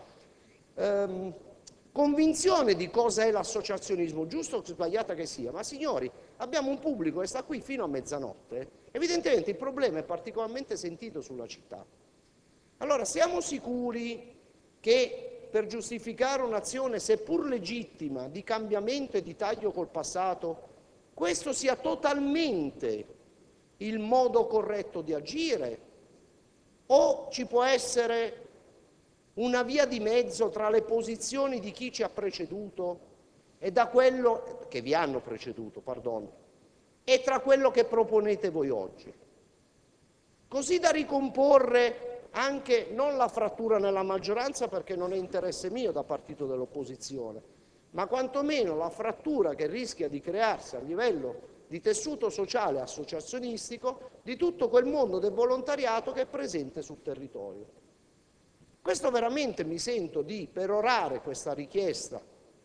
convinzione di cosa è l'associazionismo, giusto o sbagliata che sia. Ma signori, abbiamo un pubblico che sta qui fino a mezzanotte, evidentemente il problema è particolarmente sentito sulla città. Allora, siamo sicuri che per giustificare un'azione, seppur legittima, di cambiamento e di taglio col passato, questo sia totalmente il modo corretto di agire? O ci può essere una via di mezzo tra le posizioni di chi ci ha preceduto e da quello che vi hanno preceduto, perdono, e tra quello che proponete voi oggi? Così da ricomporre anche non la frattura nella maggioranza, perché non è interesse mio da partito dell'opposizione, ma quantomeno la frattura che rischia di crearsi a livello di tessuto sociale associazionistico di tutto quel mondo del volontariato che è presente sul territorio. Questo veramente mi sento di perorare questa richiesta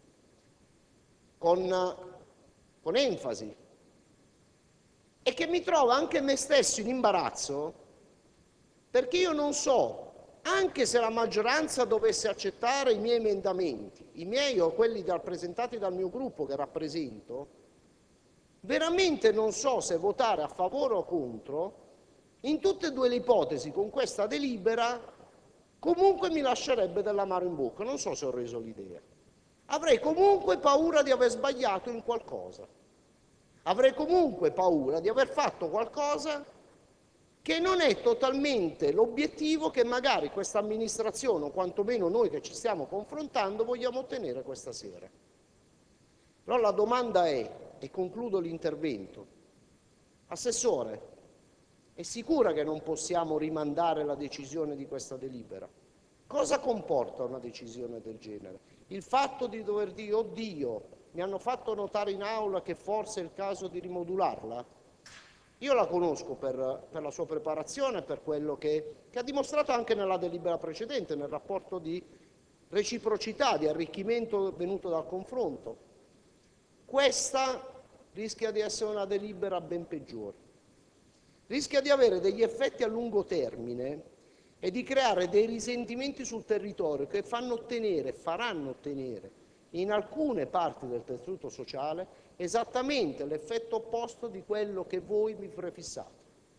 con enfasi, e che mi trova anche me stesso in imbarazzo, perché io non so, anche se la maggioranza dovesse accettare i miei emendamenti, i miei o quelli presentati dal mio gruppo che rappresento, veramente non so se votare a favore o contro. In tutte e due le ipotesi, con questa delibera comunque mi lascerebbe dell'amaro in bocca, non so se ho reso l'idea. Avrei comunque paura di aver sbagliato in qualcosa, avrei comunque paura di aver fatto qualcosa che non è totalmente l'obiettivo che magari questa amministrazione, o quantomeno noi che ci stiamo confrontando, vogliamo ottenere questa sera. Però la domanda è, e concludo l'intervento, Assessore, è sicura che non possiamo rimandare la decisione di questa delibera? Cosa comporta una decisione del genere? Il fatto di dover dire, oddio, mi hanno fatto notare in aula che forse è il caso di rimodularla? Io la conosco per la sua preparazione, per quello che ha dimostrato anche nella delibera precedente, nel rapporto di reciprocità, di arricchimento venuto dal confronto. Questa rischia di essere una delibera ben peggiore. Rischia di avere degli effetti a lungo termine e di creare dei risentimenti sul territorio che faranno ottenere in alcune parti del tessuto sociale esattamente l'effetto opposto di quello che voi vi prefissate.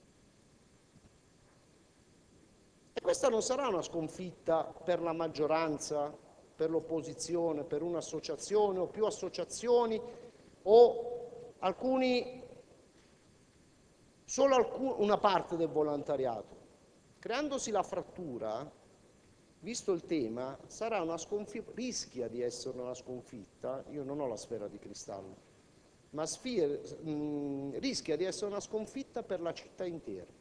E questa non sarà una sconfitta per la maggioranza, per l'opposizione, per un'associazione o più associazioni o una parte del volontariato. Creandosi la frattura, visto il tema, sarà una sconfitta, rischia di essere una sconfitta, io non ho la sfera di cristallo, ma rischia di essere una sconfitta per la città intera.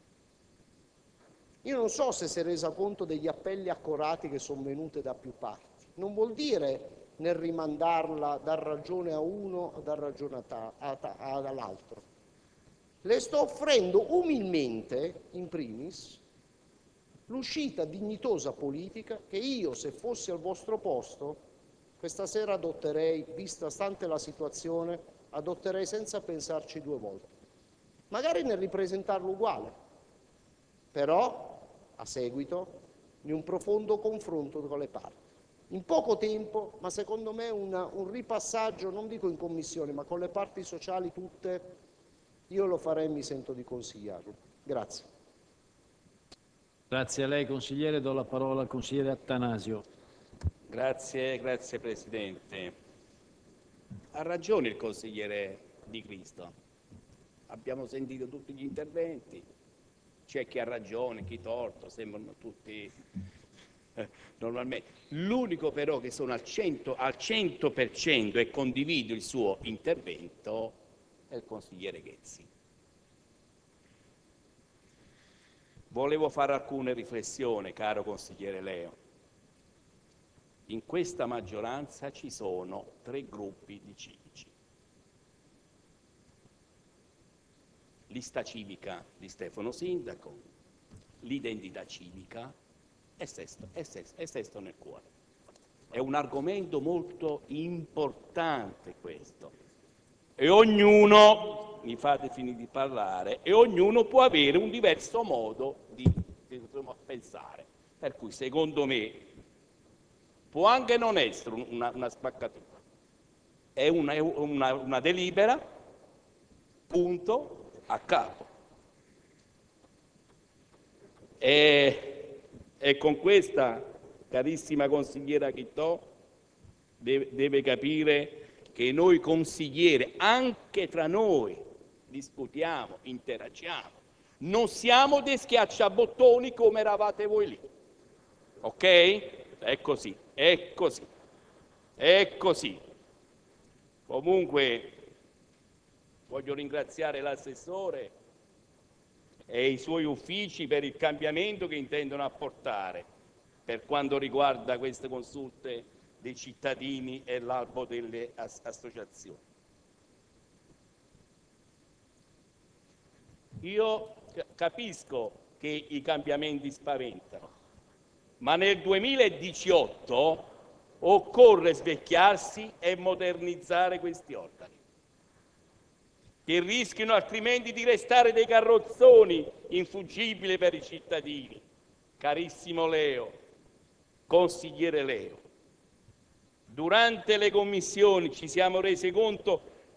Io non so se si è resa conto degli appelli accorati che sono venuti da più parti. Non vuol dire nel rimandarla, dar ragione a uno o dar ragione all'altro. Le sto offrendo umilmente, in primis, l'uscita dignitosa politica che io, se fossi al vostro posto, questa sera adotterei, vista stante la situazione, adotterei senza pensarci due volte. Magari nel ripresentarlo uguale, però a seguito di un profondo confronto con le parti. In poco tempo, ma secondo me un ripassaggio, non dico in commissione, ma con le parti sociali tutte, io lo farei e mi sento di consigliarlo. Grazie. Grazie a lei, consigliere. Do la parola al consigliere Attanasio. Grazie Presidente. Ha ragione il consigliere Di Cristo. Abbiamo sentito tutti gli interventi. C'è chi ha ragione, chi torto, sembrano tutti normalmente. L'unico però che sono al 100% e condivido il suo intervento è il consigliere Ghezzi. Volevo fare alcune riflessioni, caro consigliere Leo. In questa maggioranza ci sono 3 gruppi di civici. Lista civica di Stefano Sindaco, l'identità civica e Sesto nel cuore. È un argomento molto importante questo. E ognuno, mi fate finire di parlare, e ognuno può avere un diverso modo di pensare. Per cui secondo me può anche non essere una spaccatura. È una delibera, punto, a capo. E con questa, carissima consigliera Chittò, deve capire che noi consiglieri, anche tra noi, discutiamo, interagiamo, non siamo dei schiacciabottoni come eravate voi lì. Ok? È così, è così, è così. Comunque, voglio ringraziare l'assessore e i suoi uffici per il cambiamento che intendono apportare per quanto riguarda queste consulte dei cittadini e l'albo delle associazioni. Io capisco che i cambiamenti spaventano, ma nel 2018 occorre svecchiarsi e modernizzare questi organi, che rischiano altrimenti di restare dei carrozzoni infuggibili per i cittadini. Carissimo Leo, consigliere Leo, durante le commissioni ci siamo resi conto,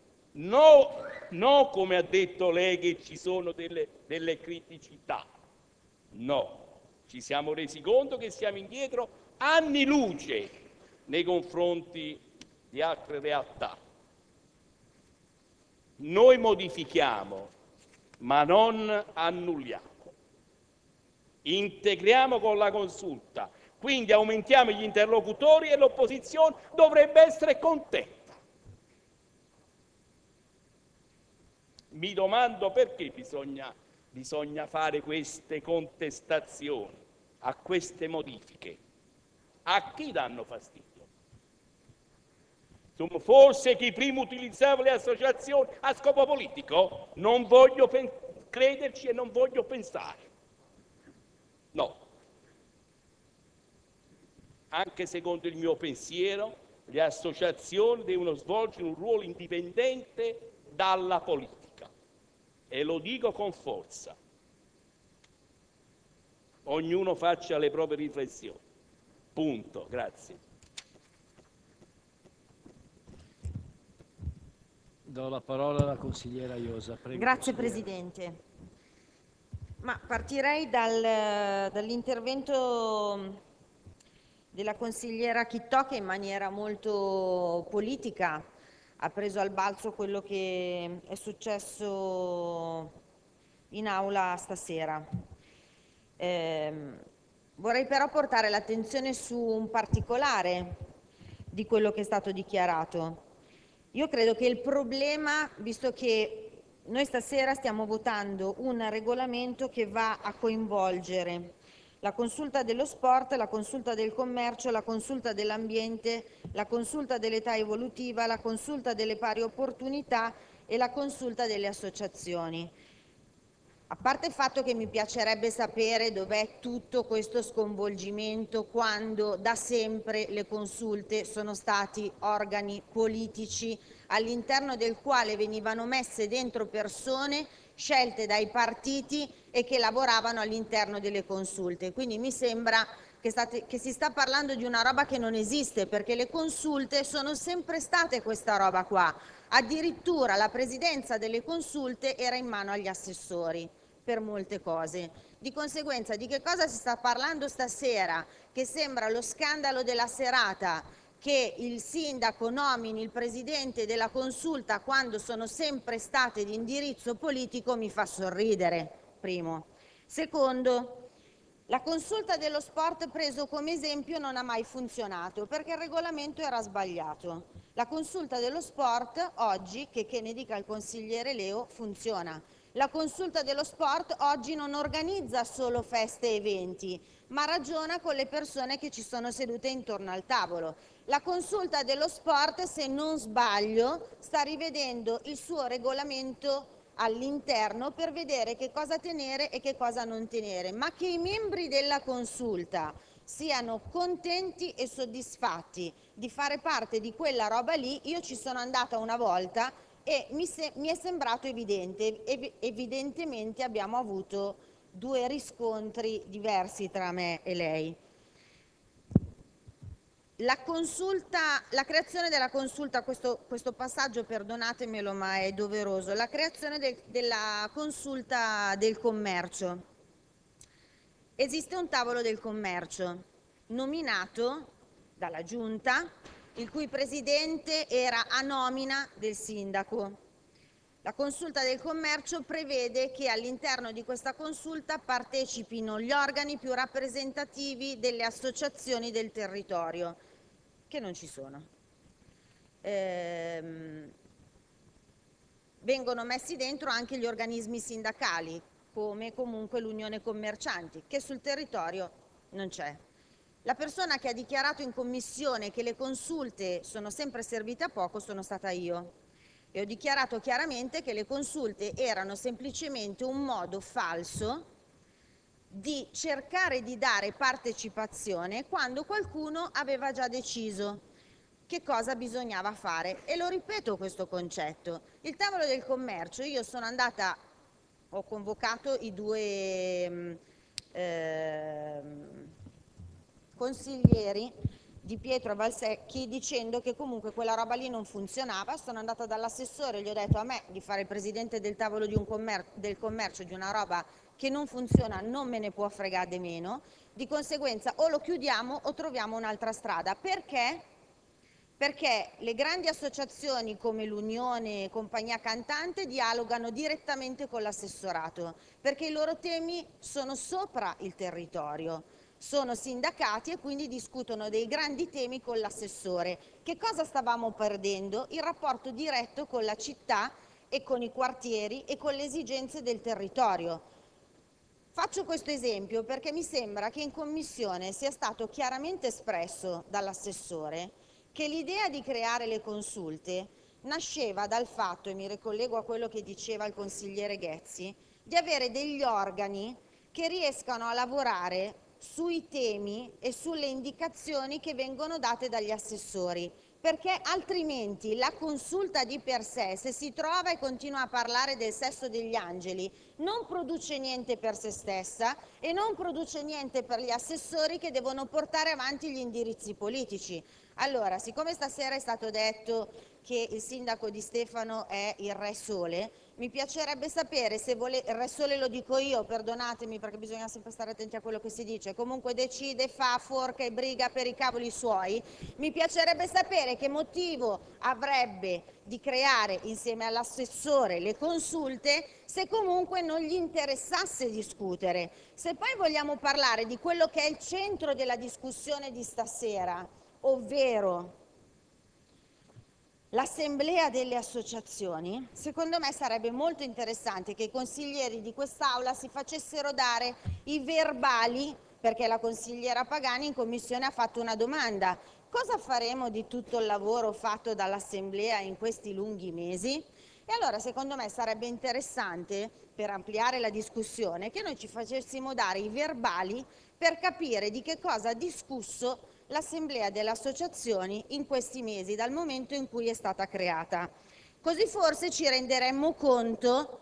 no come ha detto lei che ci sono delle criticità, no, ci siamo resi conto che siamo indietro anni luce nei confronti di altre realtà. Noi modifichiamo, ma non annulliamo. Integriamo con la consulta, quindi aumentiamo gli interlocutori e l'opposizione dovrebbe essere contenta. Mi domando perché bisogna fare queste contestazioni a queste modifiche. A chi danno fastidio? Insomma, forse chi prima utilizzava le associazioni a scopo politico? Non voglio crederci e non voglio pensare. No. Anche secondo il mio pensiero, le associazioni devono svolgere un ruolo indipendente dalla politica. E lo dico con forza. Ognuno faccia le proprie riflessioni. Punto. Grazie. Do la parola alla consigliera Iosa. Prego, Grazie consigliera. Presidente. Ma partirei dall'intervento della consigliera Chittò, che in maniera molto politica ha preso al balzo quello che è successo in aula stasera. Vorrei però portare l'attenzione su un particolare di quello che è stato dichiarato. Io credo che il problema, visto che noi stasera stiamo votando un regolamento che va a coinvolgere la consulta dello sport, la consulta del commercio, la consulta dell'ambiente, la consulta dell'età evolutiva, la consulta delle pari opportunità e la consulta delle associazioni. A parte il fatto che mi piacerebbe sapere dov'è tutto questo sconvolgimento quando da sempre le consulte sono stati organi politici all'interno del quale venivano messe dentro persone scelte dai partiti e che lavoravano all'interno delle consulte. Quindi mi sembra che si sta parlando di una roba che non esiste, perché le consulte sono sempre state questa roba qua. Addirittura la presidenza delle consulte era in mano agli assessori per molte cose. Di conseguenza, di che cosa si sta parlando stasera? Che sembra lo scandalo della serata, che il sindaco nomini il presidente della consulta quando sono sempre state di indirizzo politico, mi fa sorridere, primo. Secondo, la consulta dello sport preso come esempio non ha mai funzionato perché il regolamento era sbagliato. La consulta dello sport oggi, che ne dica il consigliere Leo, funziona. La consulta dello sport oggi non organizza solo feste e eventi, ma ragiona con le persone che ci sono sedute intorno al tavolo. La consulta dello sport, se non sbaglio, sta rivedendo il suo regolamento all'interno per vedere che cosa tenere e che cosa non tenere, ma che i membri della consulta siano contenti e soddisfatti di fare parte di quella roba lì. Io ci sono andata una volta e mi è sembrato evidente. Evidentemente abbiamo avuto due riscontri diversi tra me e lei. La creazione della consulta, questo passaggio perdonatemelo ma è doveroso, la creazione della consulta del commercio. Esiste un tavolo del commercio nominato dalla giunta, il cui presidente era a nomina del sindaco. La consulta del commercio prevede che all'interno di questa consulta partecipino gli organi più rappresentativi delle associazioni del territorio, che non ci sono. Vengono messi dentro anche gli organismi sindacali, come comunque l'Unione Commercianti, che sul territorio non c'è. La persona che ha dichiarato in commissione che le consulte sono sempre servite a poco sono stata io. E ho dichiarato chiaramente che le consulte erano semplicemente un modo falso di cercare di dare partecipazione quando qualcuno aveva già deciso che cosa bisognava fare. E lo ripeto questo concetto. Il tavolo del commercio, io sono andata, ho convocato i due consiglieri Di Pietro e Valsecchi dicendo che comunque quella roba lì non funzionava. Sono andata dall'assessore e gli ho detto: a me di fare il presidente del tavolo del commercio di una roba che non funziona non me ne può fregare di meno, di conseguenza o lo chiudiamo o troviamo un'altra strada. Perché? Perché le grandi associazioni come l'Unione e Compagnia Cantante dialogano direttamente con l'assessorato, perché i loro temi sono sopra il territorio. Sono sindacati e quindi discutono dei grandi temi con l'assessore. Che cosa stavamo perdendo? Il rapporto diretto con la città e con i quartieri e con le esigenze del territorio. Faccio questo esempio perché mi sembra che in commissione sia stato chiaramente espresso dall'assessore che l'idea di creare le consulte nasceva dal fatto, e mi ricollego a quello che diceva il consigliere Ghezzi, di avere degli organi che riescano a lavorare sui temi e sulle indicazioni che vengono date dagli assessori, perché altrimenti la consulta di per sé, se si trova e continua a parlare del sesso degli angeli, non produce niente per se stessa e non produce niente per gli assessori che devono portare avanti gli indirizzi politici. Allora, siccome stasera è stato detto che il sindaco di Stefano è il Re Sole, mi piacerebbe sapere se il Re Sole lo dico io, perdonatemi perché bisogna sempre stare attenti a quello che si dice, comunque decide, fa, forca e briga per i cavoli suoi, mi piacerebbe sapere che motivo avrebbe di creare insieme all'assessore le consulte se comunque non gli interessasse discutere. Se poi vogliamo parlare di quello che è il centro della discussione di stasera, ovvero l'assemblea delle associazioni, secondo me sarebbe molto interessante che i consiglieri di quest'Aula si facessero dare i verbali, perché la consigliera Pagani in commissione ha fatto una domanda: cosa faremo di tutto il lavoro fatto dall'assemblea in questi lunghi mesi? E allora secondo me sarebbe interessante, per ampliare la discussione, che noi ci facessimo dare i verbali per capire di che cosa ha discusso l'assemblea delle associazioni in questi mesi, dal momento in cui è stata creata. Così forse ci renderemmo conto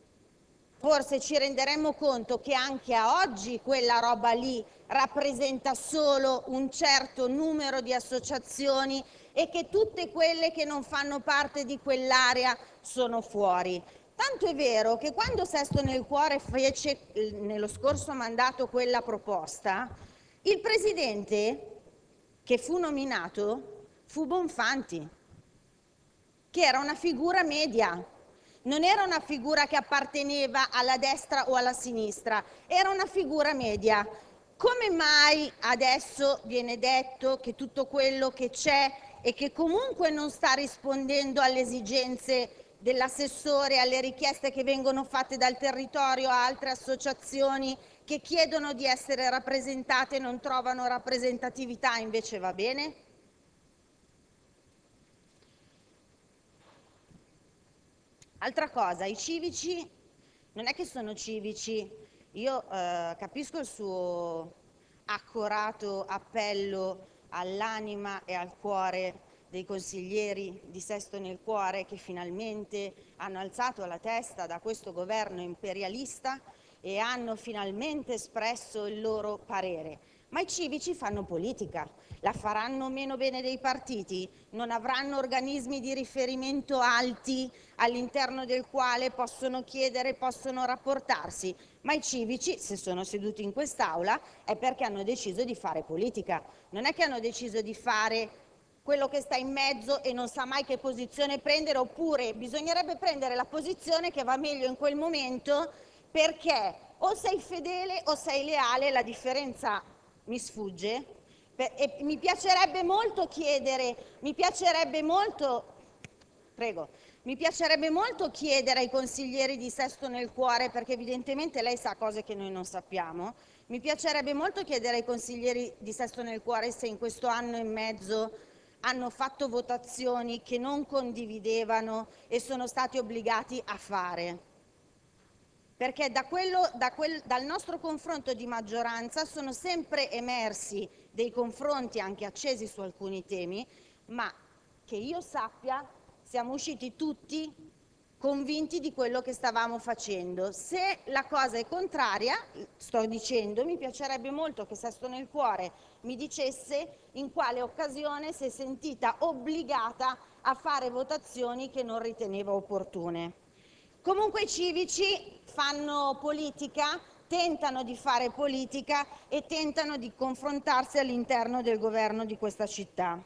che anche a oggi quella roba lì rappresenta solo un certo numero di associazioni e che tutte quelle che non fanno parte di quell'area sono fuori. Tanto è vero che quando Sesto nel Cuore fece nello scorso mandato quella proposta, il presidente che fu nominato fu Bonfanti, che era una figura media, non era una figura che apparteneva alla destra o alla sinistra, era una figura media. Come mai adesso viene detto che tutto quello che c'è e che comunque non sta rispondendo alle esigenze dell'assessore, alle richieste che vengono fatte dal territorio a altre associazioni che chiedono di essere rappresentate e non trovano rappresentatività, invece va bene? Altra cosa, i civici non è che sono civici, io capisco il suo accorato appello all'anima e al cuore dei consiglieri di Sesto nel Cuore che finalmente hanno alzato la testa da questo governo imperialista e hanno finalmente espresso il loro parere. Ma i civici fanno politica, la faranno meno bene dei partiti, non avranno organismi di riferimento alti all'interno del quale possono chiedere, possono rapportarsi, ma i civici, se sono seduti in quest'Aula, è perché hanno deciso di fare politica, non è che hanno deciso di fare quello che sta in mezzo e non sa mai che posizione prendere, oppure bisognerebbe prendere la posizione che va meglio in quel momento, perché o sei fedele o sei leale, la differenza mi sfugge. E mi piacerebbe molto chiedere ai consiglieri di Sesto nel Cuore, perché evidentemente lei sa cose che noi non sappiamo, mi piacerebbe molto chiedere ai consiglieri di Sesto nel Cuore se in questo anno e mezzo hanno fatto votazioni che non condividevano e sono stati obbligati a fare. Perché dal nostro confronto di maggioranza sono sempre emersi dei confronti anche accesi su alcuni temi, ma che io sappia siamo usciti tutti convinti di quello che stavamo facendo. Se la cosa è contraria, sto dicendo, mi piacerebbe molto che Sesto nel Cuore mi dicesse in quale occasione si è sentita obbligata a fare votazioni che non riteneva opportune. Comunque i civici fanno politica, tentano di fare politica e tentano di confrontarsi all'interno del governo di questa città.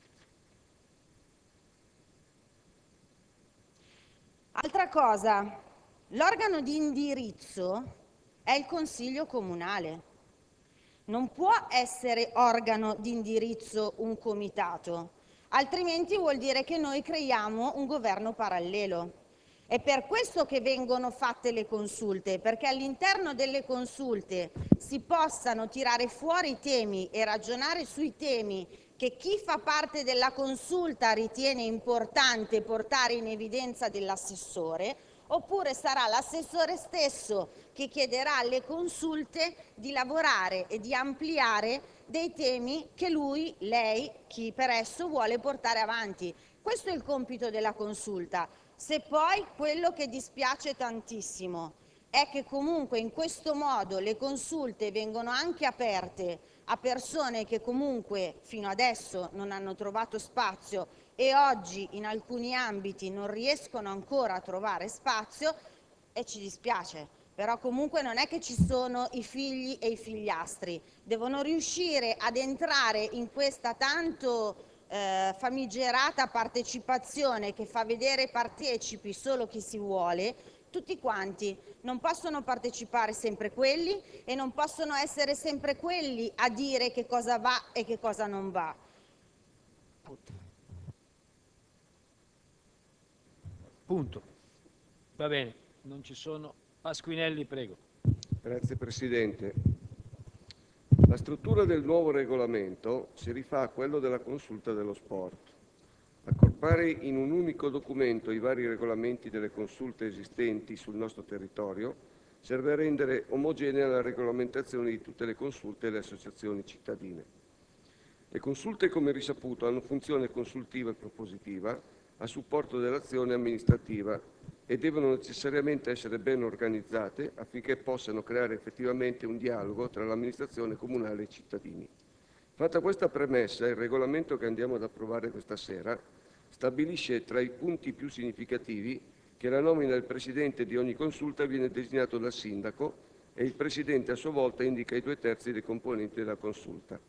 Altra cosa, l'organo di indirizzo è il Consiglio Comunale. Non può essere organo di indirizzo un comitato, altrimenti vuol dire che noi creiamo un governo parallelo. È per questo che vengono fatte le consulte, perché all'interno delle consulte si possano tirare fuori i temi e ragionare sui temi che chi fa parte della consulta ritiene importante portare in evidenza dell'assessore, oppure sarà l'assessore stesso che chiederà alle consulte di lavorare e di ampliare dei temi che lui, lei, chi per esso vuole portare avanti. Questo è il compito della consulta. Se poi quello che dispiace tantissimo è che comunque in questo modo le consulte vengono anche aperte a persone che comunque fino adesso non hanno trovato spazio e oggi in alcuni ambiti non riescono ancora a trovare spazio, e ci dispiace. Però comunque non è che ci sono i figli e i figliastri, devono riuscire ad entrare in questa tanto famigerata partecipazione che fa vedere partecipi solo chi si vuole. Tutti quanti, non possono partecipare sempre quelli e non possono essere sempre quelli a dire che cosa va e che cosa non va. Punto. Va bene, non ci sono. Pasquinelli, prego. Grazie Presidente. La struttura del nuovo regolamento si rifà a quello della consulta dello sport. Accorpare in un unico documento i vari regolamenti delle consulte esistenti sul nostro territorio serve a rendere omogenea la regolamentazione di tutte le consulte e le associazioni cittadine. Le consulte, come risaputo, hanno funzione consultiva e propositiva a supporto dell'azione amministrativa e devono necessariamente essere ben organizzate affinché possano creare effettivamente un dialogo tra l'amministrazione comunale e i cittadini. Fatta questa premessa, il regolamento che andiamo ad approvare questa sera stabilisce tra i punti più significativi che la nomina del Presidente di ogni consulta viene designato dal Sindaco e il Presidente a sua volta indica i 2/3 dei componenti della consulta,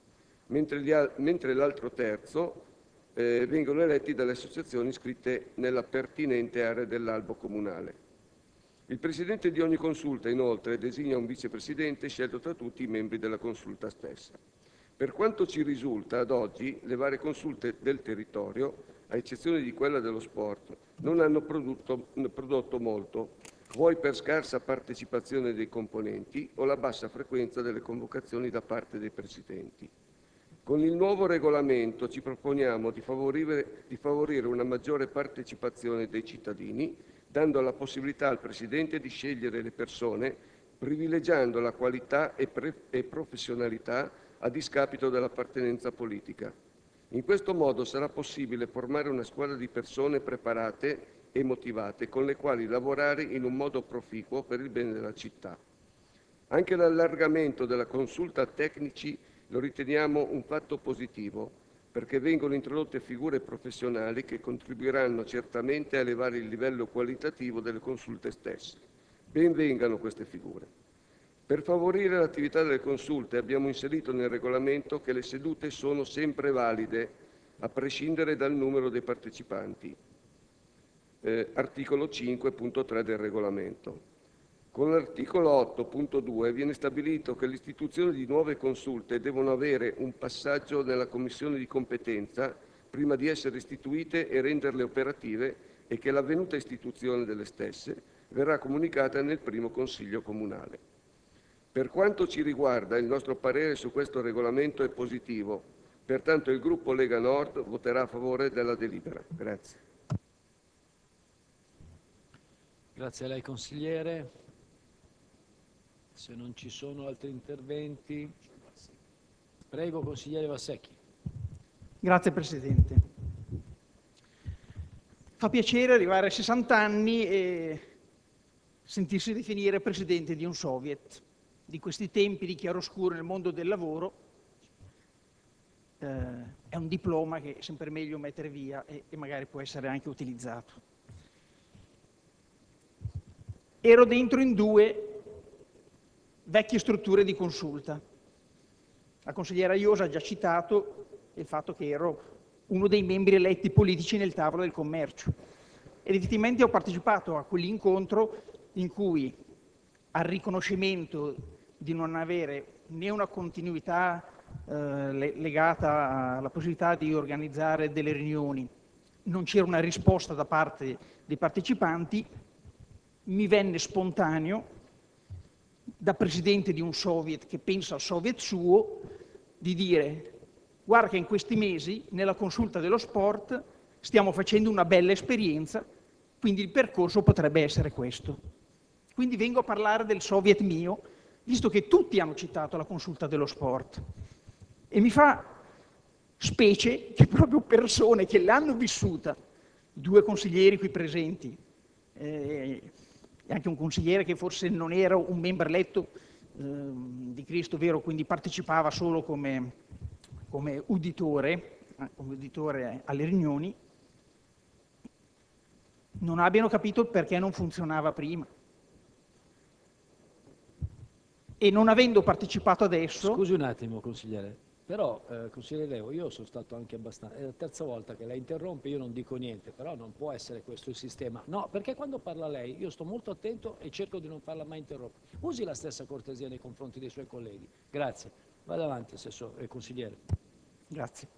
mentre l'altro terzo vengono eletti dalle associazioni iscritte nella pertinente area dell'albo comunale. Il Presidente di ogni consulta, inoltre, designa un vicepresidente scelto tra tutti i membri della consulta stessa. Per quanto ci risulta, ad oggi, le varie consulte del territorio, a eccezione di quella dello sport, non hanno prodotto molto, vuoi per scarsa partecipazione dei componenti o la bassa frequenza delle convocazioni da parte dei presidenti. Con il nuovo regolamento ci proponiamo di favorire una maggiore partecipazione dei cittadini, dando la possibilità al Presidente di scegliere le persone, privilegiando la qualità e professionalità a discapito dell'appartenenza politica. In questo modo sarà possibile formare una squadra di persone preparate e motivate con le quali lavorare in un modo proficuo per il bene della città. Anche l'allargamento della consulta a tecnici lo riteniamo un fatto positivo, perché vengono introdotte figure professionali che contribuiranno certamente a elevare il livello qualitativo delle consulte stesse. Ben vengano queste figure. Per favorire l'attività delle consulte abbiamo inserito nel regolamento che le sedute sono sempre valide, a prescindere dal numero dei partecipanti. Articolo 5.3 del regolamento. Con l'articolo 8.2 viene stabilito che l'istituzione di nuove consulte devono avere un passaggio nella commissione di competenza prima di essere istituite e renderle operative e che l'avvenuta istituzione delle stesse verrà comunicata nel primo Consiglio comunale. Per quanto ci riguarda, il nostro parere su questo regolamento è positivo, pertanto il gruppo Lega Nord voterà a favore della delibera. Grazie. Grazie a lei consigliere. Se non ci sono altri interventi, prego consigliere Vassecchi. Grazie Presidente. Fa piacere arrivare a 60 anni e sentirsi definire Presidente di un Soviet. Di questi tempi di chiaroscuro nel mondo del lavoro, è un diploma che è sempre meglio mettere via e magari può essere anche utilizzato. Ero dentro in 2 vecchie strutture di consulta. La consigliera Iosa ha già citato il fatto che ero uno dei membri eletti politici nel tavolo del commercio ed effettivamente ho partecipato a quell'incontro in cui, al riconoscimento di non avere né una continuità legata alla possibilità di organizzare delle riunioni, non c'era una risposta da parte dei partecipanti, mi venne spontaneo, da presidente di un Soviet che pensa al Soviet suo, di dire: guarda che in questi mesi nella consulta dello sport stiamo facendo una bella esperienza Quindi il percorso potrebbe essere questo. Quindi vengo a parlare del Soviet mio, visto che tutti hanno citato la consulta dello sport. E mi fa specie che proprio persone che l'hanno vissuta, 2 consiglieri qui presenti, e anche un consigliere che forse non era un membro eletto di Cristo Vero, quindi partecipava solo come uditore alle riunioni, non abbiano capito perché non funzionava prima. E non avendo partecipato adesso... Scusi un attimo, consigliere, però, consigliere Leo, io sono stato anche abbastanza... È la terza volta che lei interrompe, io non dico niente, però non può essere questo il sistema. No, perché quando parla lei, io sto molto attento e cerco di non farla mai interrompere. Usi la stessa cortesia nei confronti dei suoi colleghi. Grazie. Vada avanti, consigliere. Grazie.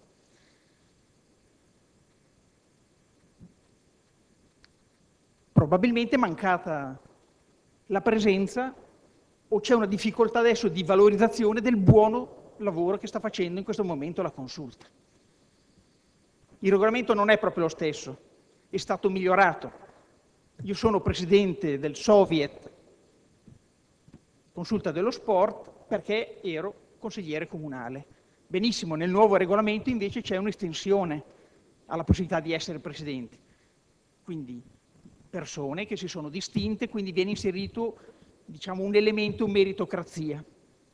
Probabilmente è mancata la presenza o c'è una difficoltà adesso di valorizzazione del buono lavoro che sta facendo in questo momento la consulta. Il regolamento non è proprio lo stesso, è stato migliorato. Io sono presidente del Soviet Consulta dello Sport perché ero consigliere comunale. Benissimo, nel nuovo regolamento invece c'è un'estensione alla possibilità di essere presidente. Quindi persone che si sono distinte, quindi viene inserito, diciamo, un elemento meritocrazia.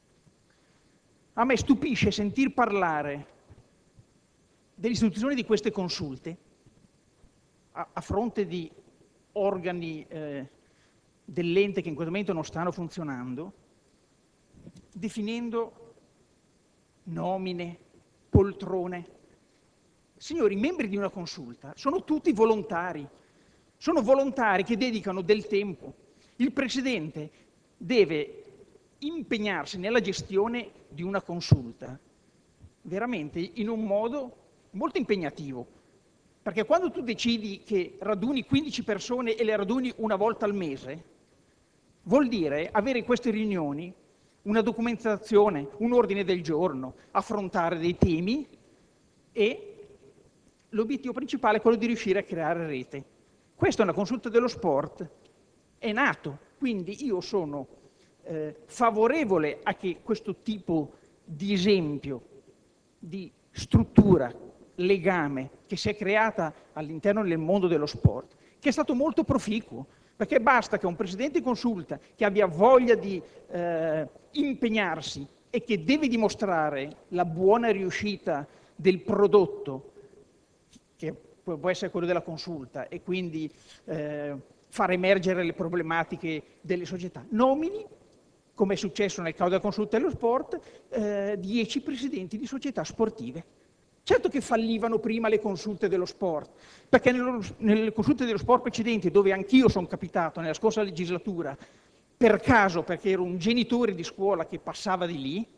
A me stupisce sentir parlare dell'istituzione di queste consulte a fronte di organi dell'ente che in questo momento non stanno funzionando, definendo nomine, poltrone. Signori, i membri di una consulta sono tutti volontari. Sono volontari che dedicano del tempo. Il presidente deve impegnarsi nella gestione di una consulta veramente in un modo molto impegnativo, perché quando tu decidi che raduni 15 persone e le raduni una volta al mese, vuol dire avere in queste riunioni una documentazione, un ordine del giorno, affrontare dei temi e l'obiettivo principale è quello di riuscire a creare rete. Questa è una consulta dello sport, è nato, quindi io sono favorevole a che questo tipo di esempio, di struttura, legame che si è creata all'interno del mondo dello sport, che è stato molto proficuo, perché basta che un presidente di consulta che abbia voglia di impegnarsi e che deve dimostrare la buona riuscita del prodotto, che può essere quello della consulta, e quindi far emergere le problematiche delle società, nomini, come è successo nel caso della consulta dello sport, 10 presidenti di società sportive. Certo che fallivano prima le consulte dello sport, perché nelle consulte dello sport precedenti, dove anch'io sono capitato nella scorsa legislatura, per caso, perché ero un genitore di scuola che passava di lì,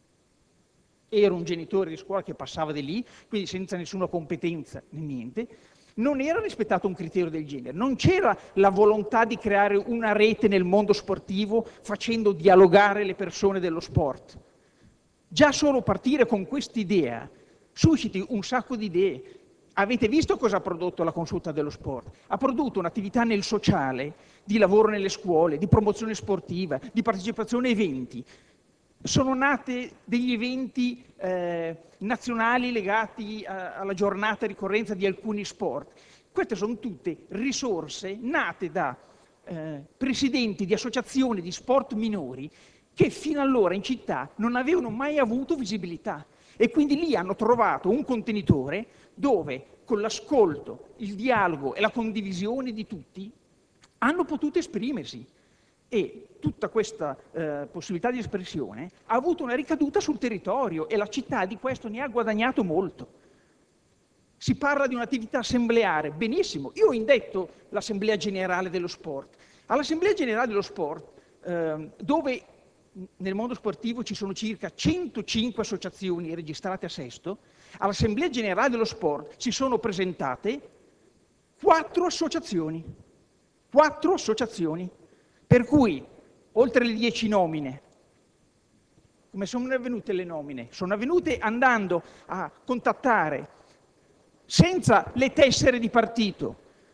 quindi senza nessuna competenza né niente, non era rispettato un criterio del genere, non c'era la volontà di creare una rete nel mondo sportivo facendo dialogare le persone dello sport. Già solo partire con quest'idea susciti un sacco di idee. Avete visto cosa ha prodotto la consulta dello sport? Ha prodotto un'attività nel sociale, di lavoro nelle scuole, di promozione sportiva, di partecipazione a eventi. Sono nati degli eventi nazionali legati alla giornata di ricorrenza di alcuni sport. Queste sono tutte risorse nate da presidenti di associazioni di sport minori che fino allora in città non avevano mai avuto visibilità e quindi lì hanno trovato un contenitore dove con l'ascolto, il dialogo e la condivisione di tutti hanno potuto esprimersi. E tutta questa possibilità di espressione ha avuto una ricaduta sul territorio e la città di questo ne ha guadagnato molto. Si parla di un'attività assembleare, benissimo. Io ho indetto l'Assemblea Generale dello Sport. All'Assemblea Generale dello Sport, dove nel mondo sportivo ci sono circa 105 associazioni registrate a Sesto, all'Assemblea Generale dello Sport si sono presentate 4 associazioni. 4 associazioni. Per cui, oltre le 10 nomine, come sono avvenute le nomine? Sono avvenute andando a contattare, senza le tessere di partito,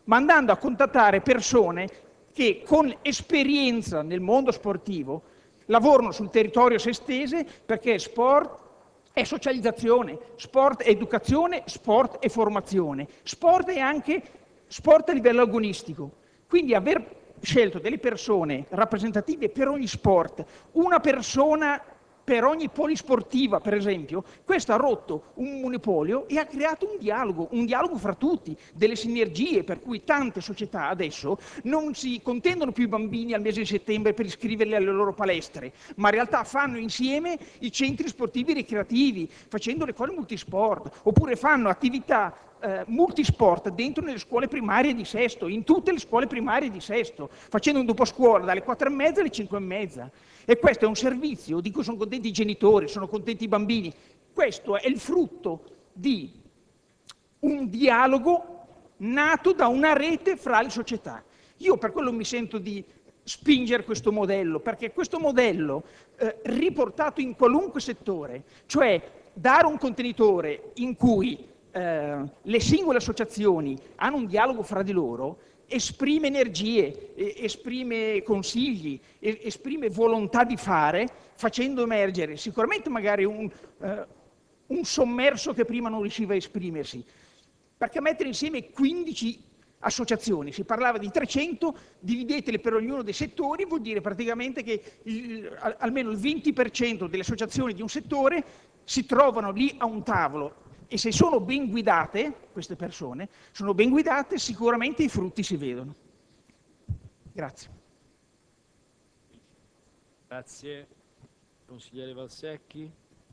ma andando a contattare persone che con esperienza nel mondo sportivo lavorano sul territorio sestese, perché sport è socializzazione, sport è educazione, sport è formazione, sport è anche sport a livello agonistico. Quindi aver scelto delle persone rappresentative per ogni sport, una persona per ogni polisportiva, per esempio, questo ha rotto un monopolio e ha creato un dialogo fra tutti, delle sinergie, per cui tante società adesso non si contendono più i bambini al mese di settembre per iscriverli alle loro palestre, ma in realtà fanno insieme i centri sportivi ricreativi, facendo le scuole multisport, oppure fanno attività multisport dentro nelle scuole primarie di Sesto, in tutte le scuole primarie di Sesto, facendo un doposcuola dalle 4:30 alle 5:30. E questo è un servizio di cui sono contenti i genitori, sono contenti i bambini. Questo è il frutto di un dialogo nato da una rete fra le società. Io per quello mi sento di spingere questo modello, perché questo modello riportato in qualunque settore, cioè dare un contenitore in cui le singole associazioni hanno un dialogo fra di loro, esprime energie, esprime consigli, esprime volontà di fare, facendo emergere sicuramente magari un sommerso che prima non riusciva a esprimersi. Perché mettere insieme 15 associazioni, si parlava di 300, dividetele per ognuno dei settori, vuol dire praticamente che almeno il 20% delle associazioni di un settore si trovano lì a un tavolo. E se sono ben guidate, queste persone, sono ben guidate, sicuramente i frutti si vedono. Grazie. Grazie. Consigliere Valsecchi.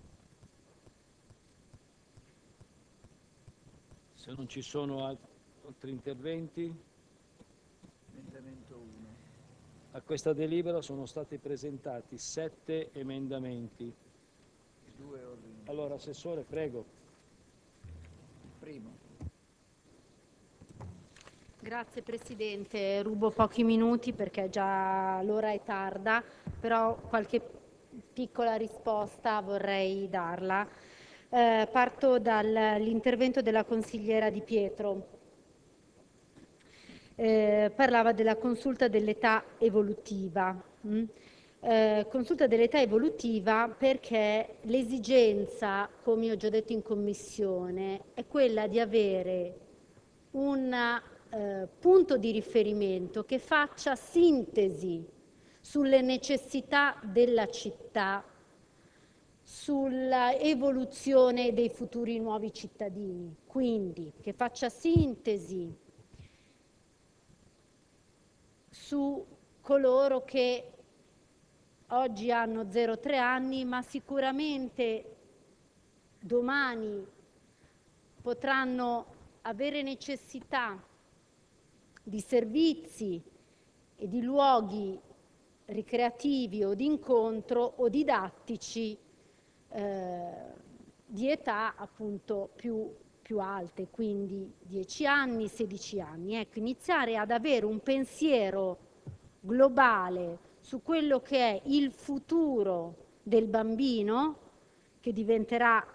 Se non ci sono altri interventi. Emendamento 1. A questa delibera sono stati presentati 7 emendamenti. 2 ordini. Allora, Assessore, prego. Primo. Grazie Presidente, rubo pochi minuti perché già l'ora è tarda, però qualche piccola risposta vorrei darla. Parto dall'intervento della consigliera Di Pietro. Parlava della consulta dell'età evolutiva. Consulta dell'età evolutiva perché l'esigenza, come ho già detto in Commissione, è quella di avere un punto di riferimento che faccia sintesi sulle necessità della città, sulla evoluzione dei futuri nuovi cittadini, quindi che faccia sintesi su coloro che oggi hanno 0-3 anni, ma sicuramente domani potranno avere necessità di servizi e di luoghi ricreativi o di incontro o didattici di età appunto più alte, quindi 10 anni, 16 anni. Ecco, iniziare ad avere un pensiero globale su quello che è il futuro del bambino che diventerà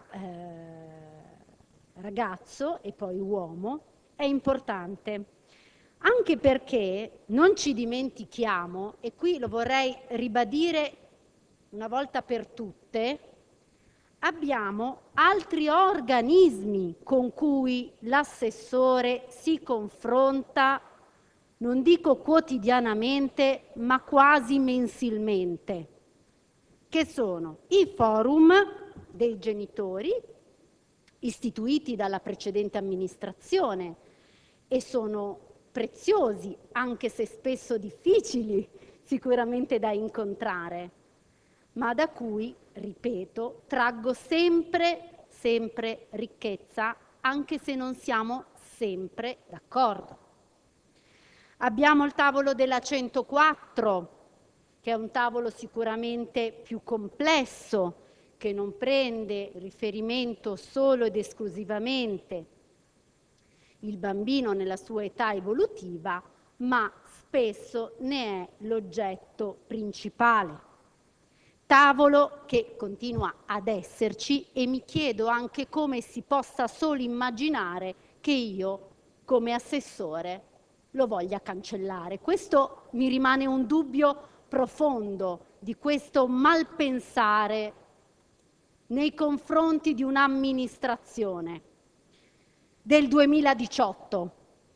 ragazzo e poi uomo è importante, anche perché non ci dimentichiamo, e qui lo vorrei ribadire una volta per tutte, abbiamo altri organismi con cui l'assessore si confronta, non dico quotidianamente, ma quasi mensilmente, che sono i forum dei genitori, istituiti dalla precedente amministrazione e sono preziosi, anche se spesso difficili sicuramente da incontrare, ma da cui, ripeto, traggo sempre ricchezza, anche se non siamo sempre d'accordo. Abbiamo il tavolo della 104, che è un tavolo sicuramente più complesso, che non prende riferimento solo ed esclusivamente il bambino nella sua età evolutiva, ma spesso ne è l'oggetto principale. Tavolo che continua ad esserci e mi chiedo anche come si possa solo immaginare che io, come assessore, lo voglia cancellare. Questo mi rimane un dubbio profondo di questo malpensare nei confronti di un'amministrazione del 2018.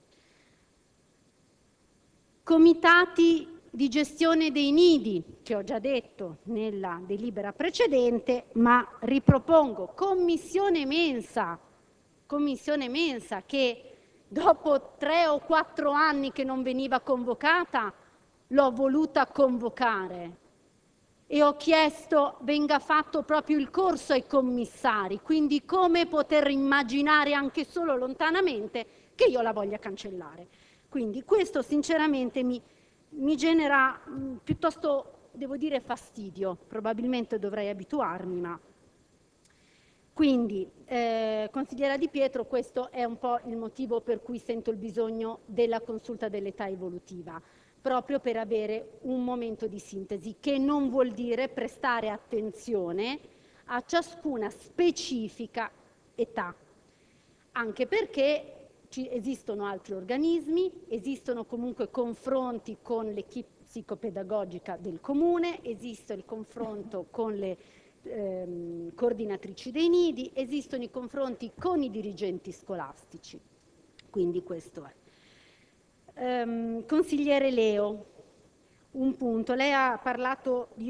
Comitati di gestione dei nidi, che ho già detto nella delibera precedente, ma ripropongo commissione mensa che dopo 3 o 4 anni che non veniva convocata, l'ho voluta convocare e ho chiesto venga fatto proprio il corso ai commissari, quindi come poter immaginare anche solo lontanamente che io la voglia cancellare. Quindi questo sinceramente mi genera piuttosto, devo dire, fastidio, probabilmente dovrei abituarmi, ma... Quindi, consigliera Di Pietro, questo è un po' il motivo per cui sento il bisogno della consulta dell'età evolutiva, proprio per avere un momento di sintesi, che non vuol dire prestare attenzione a ciascuna specifica età, anche perché esistono altri organismi, esistono comunque confronti con l'equipe psicopedagogica del comune, esiste il confronto con le coordinatrici dei nidi, esistono i confronti con i dirigenti scolastici. Quindi questo è. Consigliere Leo, un punto. Lei ha parlato di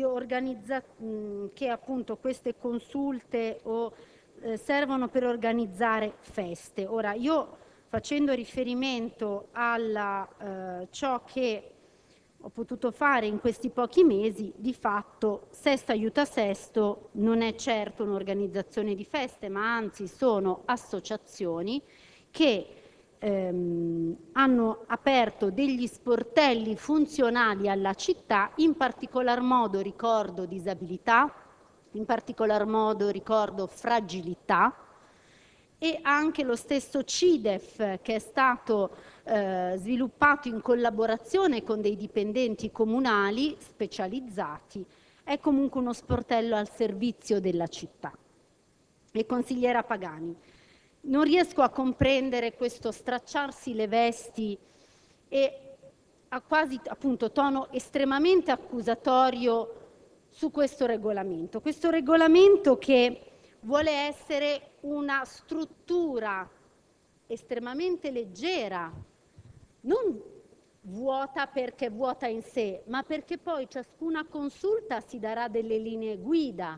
che appunto queste consulte servono per organizzare feste. Ora, io facendo riferimento a ciò che ho potuto fare in questi pochi mesi, di fatto Sesto Aiuta Sesto non è certo un'organizzazione di feste, ma anzi sono associazioni che hanno aperto degli sportelli funzionali alla città, in particolar modo ricordo disabilità, in particolar modo ricordo fragilità, e anche lo stesso CIDEF, che è stato sviluppato in collaborazione con dei dipendenti comunali specializzati, è comunque uno sportello al servizio della città. E consigliera Pagani, non riesco a comprendere questo stracciarsi le vesti e a quasi appunto tono estremamente accusatorio su questo regolamento che vuole essere una struttura estremamente leggera, non vuota perché vuota in sé, ma perché poi ciascuna consulta si darà delle linee guida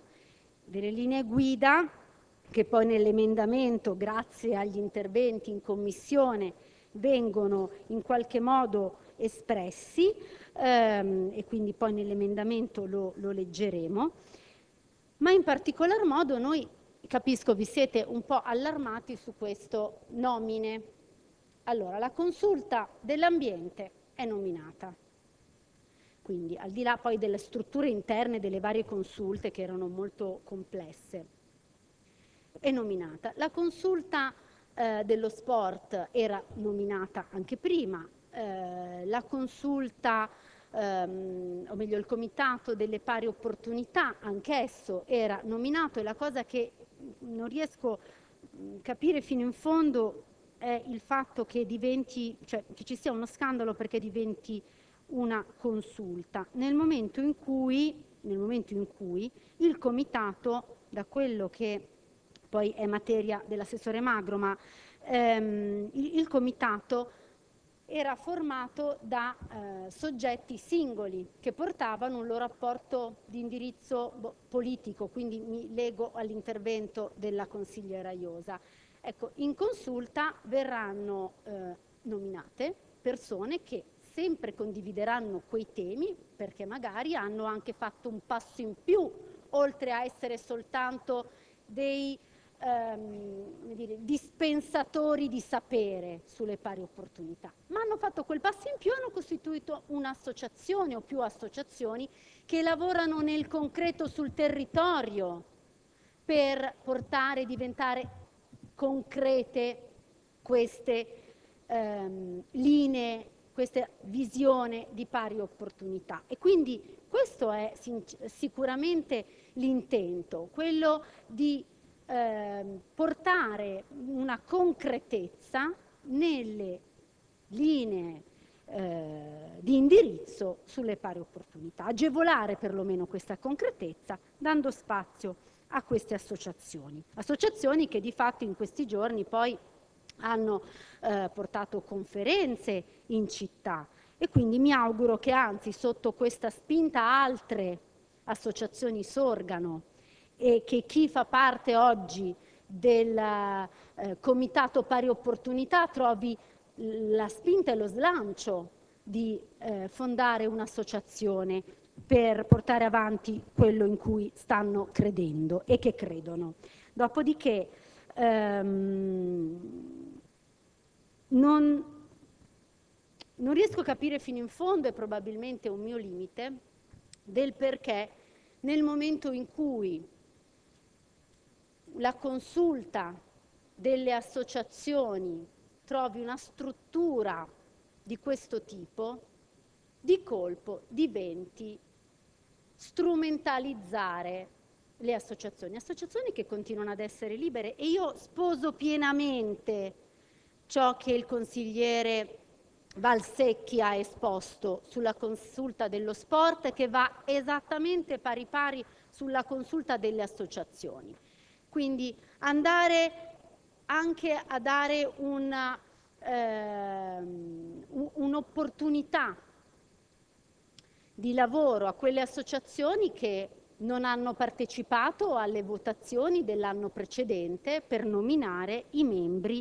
che poi nell'emendamento, grazie agli interventi in commissione, vengono in qualche modo espressi e quindi poi nell'emendamento lo leggeremo, ma in particolar modo noi, capisco, vi siete un po' allarmati su questo nomine. Allora, la consulta dell'ambiente è nominata, quindi al di là poi delle strutture interne delle varie consulte che erano molto complesse, è nominata. La consulta dello sport era nominata anche prima, la consulta, o meglio il comitato delle pari opportunità, anch'esso era nominato, e la cosa che non riesco a capire fino in fondo è il fatto che diventi, cioè che ci sia uno scandalo perché diventi una consulta nel momento in cui il comitato, da quello che poi è materia dell'assessore Magro, ma il comitato era formato da soggetti singoli che portavano un loro apporto di indirizzo politico, quindi mi lego all'intervento della consigliera Iosa. Ecco, in consulta verranno nominate persone che sempre condivideranno quei temi, perché magari hanno anche fatto un passo in più, oltre a essere soltanto dei dispensatori di sapere sulle pari opportunità, ma hanno fatto quel passo in più, hanno costituito un'associazione o più associazioni che lavorano nel concreto sul territorio per portare e diventare concrete queste linee, questa visione di pari opportunità. E quindi questo è sicuramente l'intento, quello di portare una concretezza nelle linee di indirizzo sulle pari opportunità, agevolare perlomeno questa concretezza dando spazio a queste associazioni che di fatto in questi giorni poi hanno portato conferenze in città e quindi mi auguro che anzi sotto questa spinta altre associazioni sorgano e che chi fa parte oggi del Comitato Pari Opportunità trovi la spinta e lo slancio di fondare un'associazione per portare avanti quello in cui stanno credendo e che credono. Dopodiché non riesco a capire fino in fondo, e probabilmente è un mio limite, del perché nel momento in cui la consulta delle associazioni trovi una struttura di questo tipo, di colpo diventi strumentalizzare le associazioni che continuano ad essere libere, e io sposo pienamente ciò che il consigliere Valsecchi ha esposto sulla consulta dello sport, che va esattamente pari pari sulla consulta delle associazioni. Quindi andare anche a dare un'opportunità di lavoro a quelle associazioni che non hanno partecipato alle votazioni dell'anno precedente per nominare i membri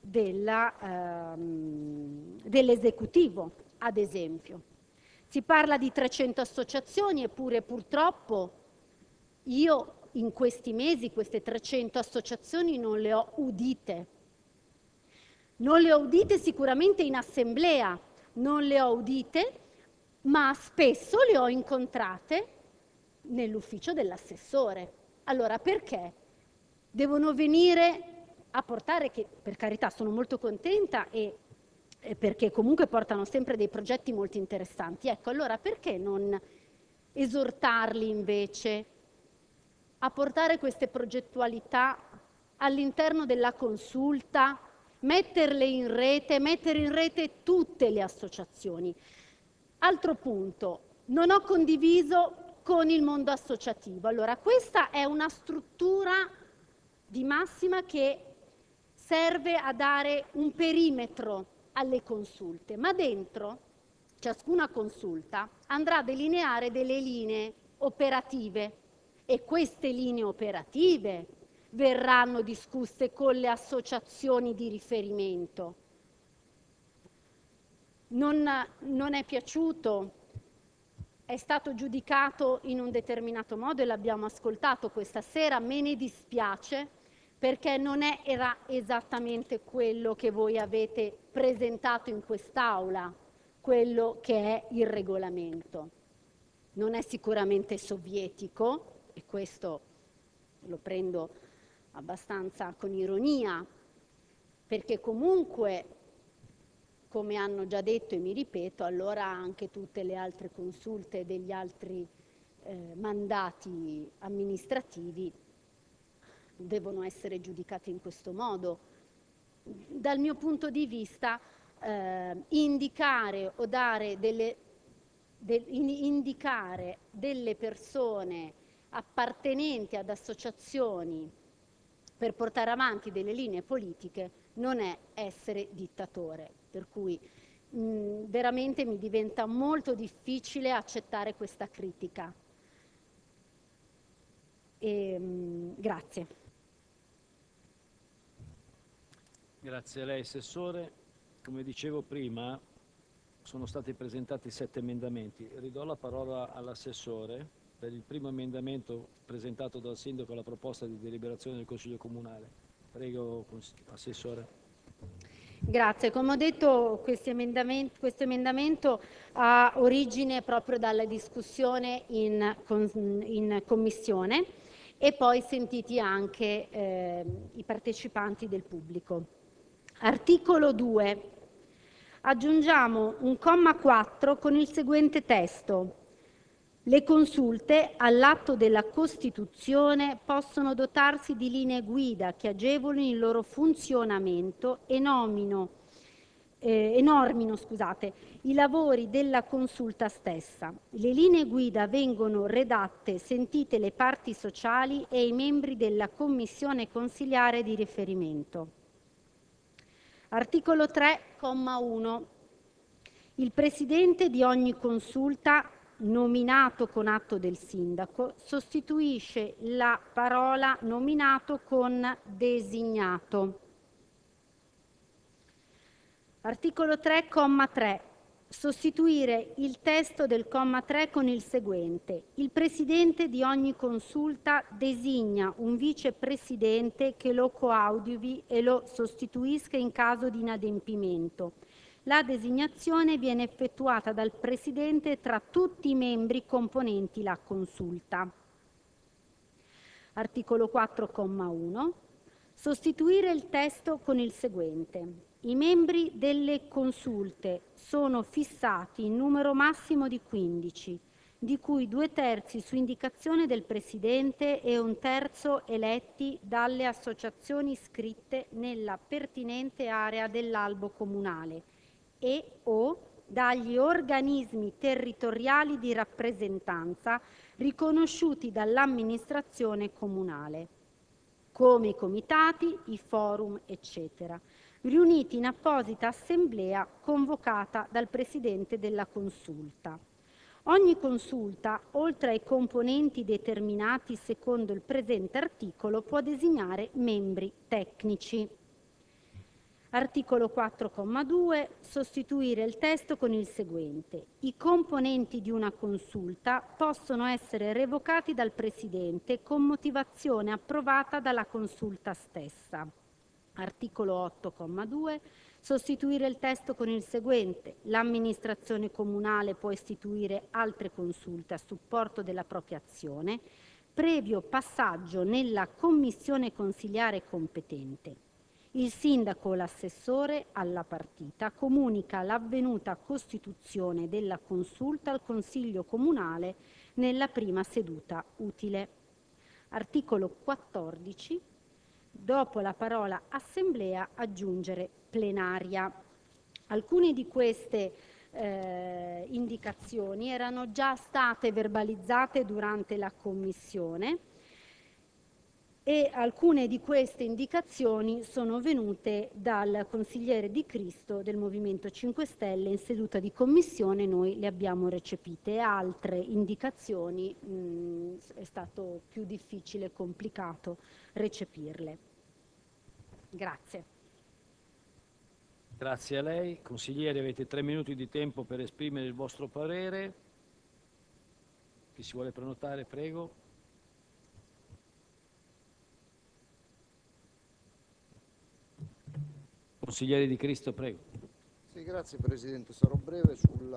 dell'esecutivo, ad esempio. Si parla di 300 associazioni, eppure purtroppo io in questi mesi queste 300 associazioni non le ho udite. Non le ho udite sicuramente in assemblea, non le ho udite, ma spesso le ho incontrate nell'ufficio dell'assessore. Allora perché devono venire a portare, che per carità sono molto contenta e perché comunque portano sempre dei progetti molto interessanti, ecco, allora perché non esortarli invece a portare queste progettualità all'interno della consulta, metterle in rete, mettere in rete tutte le associazioni. Altro punto, non ho condiviso con il mondo associativo. Allora, questa è una struttura di massima che serve a dare un perimetro alle consulte, ma dentro ciascuna consulta andrà a delineare delle linee operative e queste linee operative verranno discusse con le associazioni di riferimento. Non è piaciuto, è stato giudicato in un determinato modo e l'abbiamo ascoltato questa sera, me ne dispiace perché non era esattamente quello che voi avete presentato in quest'Aula, quello che è il regolamento. Non è sicuramente sovietico, e questo lo prendo abbastanza con ironia, perché comunque, come hanno già detto e mi ripeto, allora anche tutte le altre consulte degli altri mandati amministrativi devono essere giudicate in questo modo. Dal mio punto di vista, indicare o dare indicare delle persone appartenenti ad associazioni per portare avanti delle linee politiche non è essere dittatore, per cui veramente mi diventa molto difficile accettare questa critica. Grazie. Grazie a lei, Assessore. Come dicevo prima, sono stati presentati 7 emendamenti. Ridò la parola all'Assessore per il primo emendamento presentato dal Sindaco alla proposta di deliberazione del Consiglio Comunale. Prego, Assessore. Grazie. Come ho detto, questo emendamento ha origine proprio dalla discussione in Commissione e poi sentiti anche i partecipanti del pubblico. Articolo 2. Aggiungiamo un comma 4 con il seguente testo. Le consulte all'atto della Costituzione possono dotarsi di linee guida che agevolino il loro funzionamento e nominino normino i lavori della consulta stessa. Le linee guida vengono redatte sentite le parti sociali e i membri della commissione consiliare di riferimento. Articolo 3,1. Il presidente di ogni consulta, nominato con atto del sindaco, sostituisce la parola nominato con designato. Articolo 3,3. Sostituire il testo del comma 3 con il seguente. Il presidente di ogni consulta designa un vicepresidente che lo coadiuvi e lo sostituisca in caso di inadempimento. La designazione viene effettuata dal presidente tra tutti i membri componenti la consulta. Articolo 4,1. Sostituire il testo con il seguente. I membri delle consulte sono fissati in numero massimo di 15, di cui 2/3 su indicazione del Presidente e 1/3 eletti dalle associazioni iscritte nella pertinente area dell'albo comunale e/o dagli organismi territoriali di rappresentanza riconosciuti dall'amministrazione comunale, come i comitati, i forum, eccetera, riuniti in apposita assemblea convocata dal Presidente della consulta. Ogni consulta, oltre ai componenti determinati secondo il presente articolo, può designare membri tecnici. Articolo 4,2. Sostituire il testo con il seguente. I componenti di una consulta possono essere revocati dal Presidente con motivazione approvata dalla consulta stessa. Articolo 8,2. Sostituire il testo con il seguente. L'amministrazione comunale può istituire altre consulte a supporto della propria azione, previo passaggio nella commissione consiliare competente. Il sindaco o l'assessore alla partita comunica l'avvenuta costituzione della consulta al Consiglio comunale nella prima seduta utile. Articolo 14. Dopo la parola assemblea aggiungere plenaria. Alcune di queste indicazioni erano già state verbalizzate durante la commissione e alcune di queste indicazioni sono venute dal consigliere Di Cristo del Movimento 5 Stelle in seduta di commissione, noi le abbiamo recepite. Altre indicazioni è stato più difficile e complicato recepirle. Grazie. Grazie a lei. Consiglieri, avete 3 minuti di tempo per esprimere il vostro parere. Chi si vuole prenotare, prego. Consigliere Di Cristo, prego. Sì, grazie Presidente. Sarò breve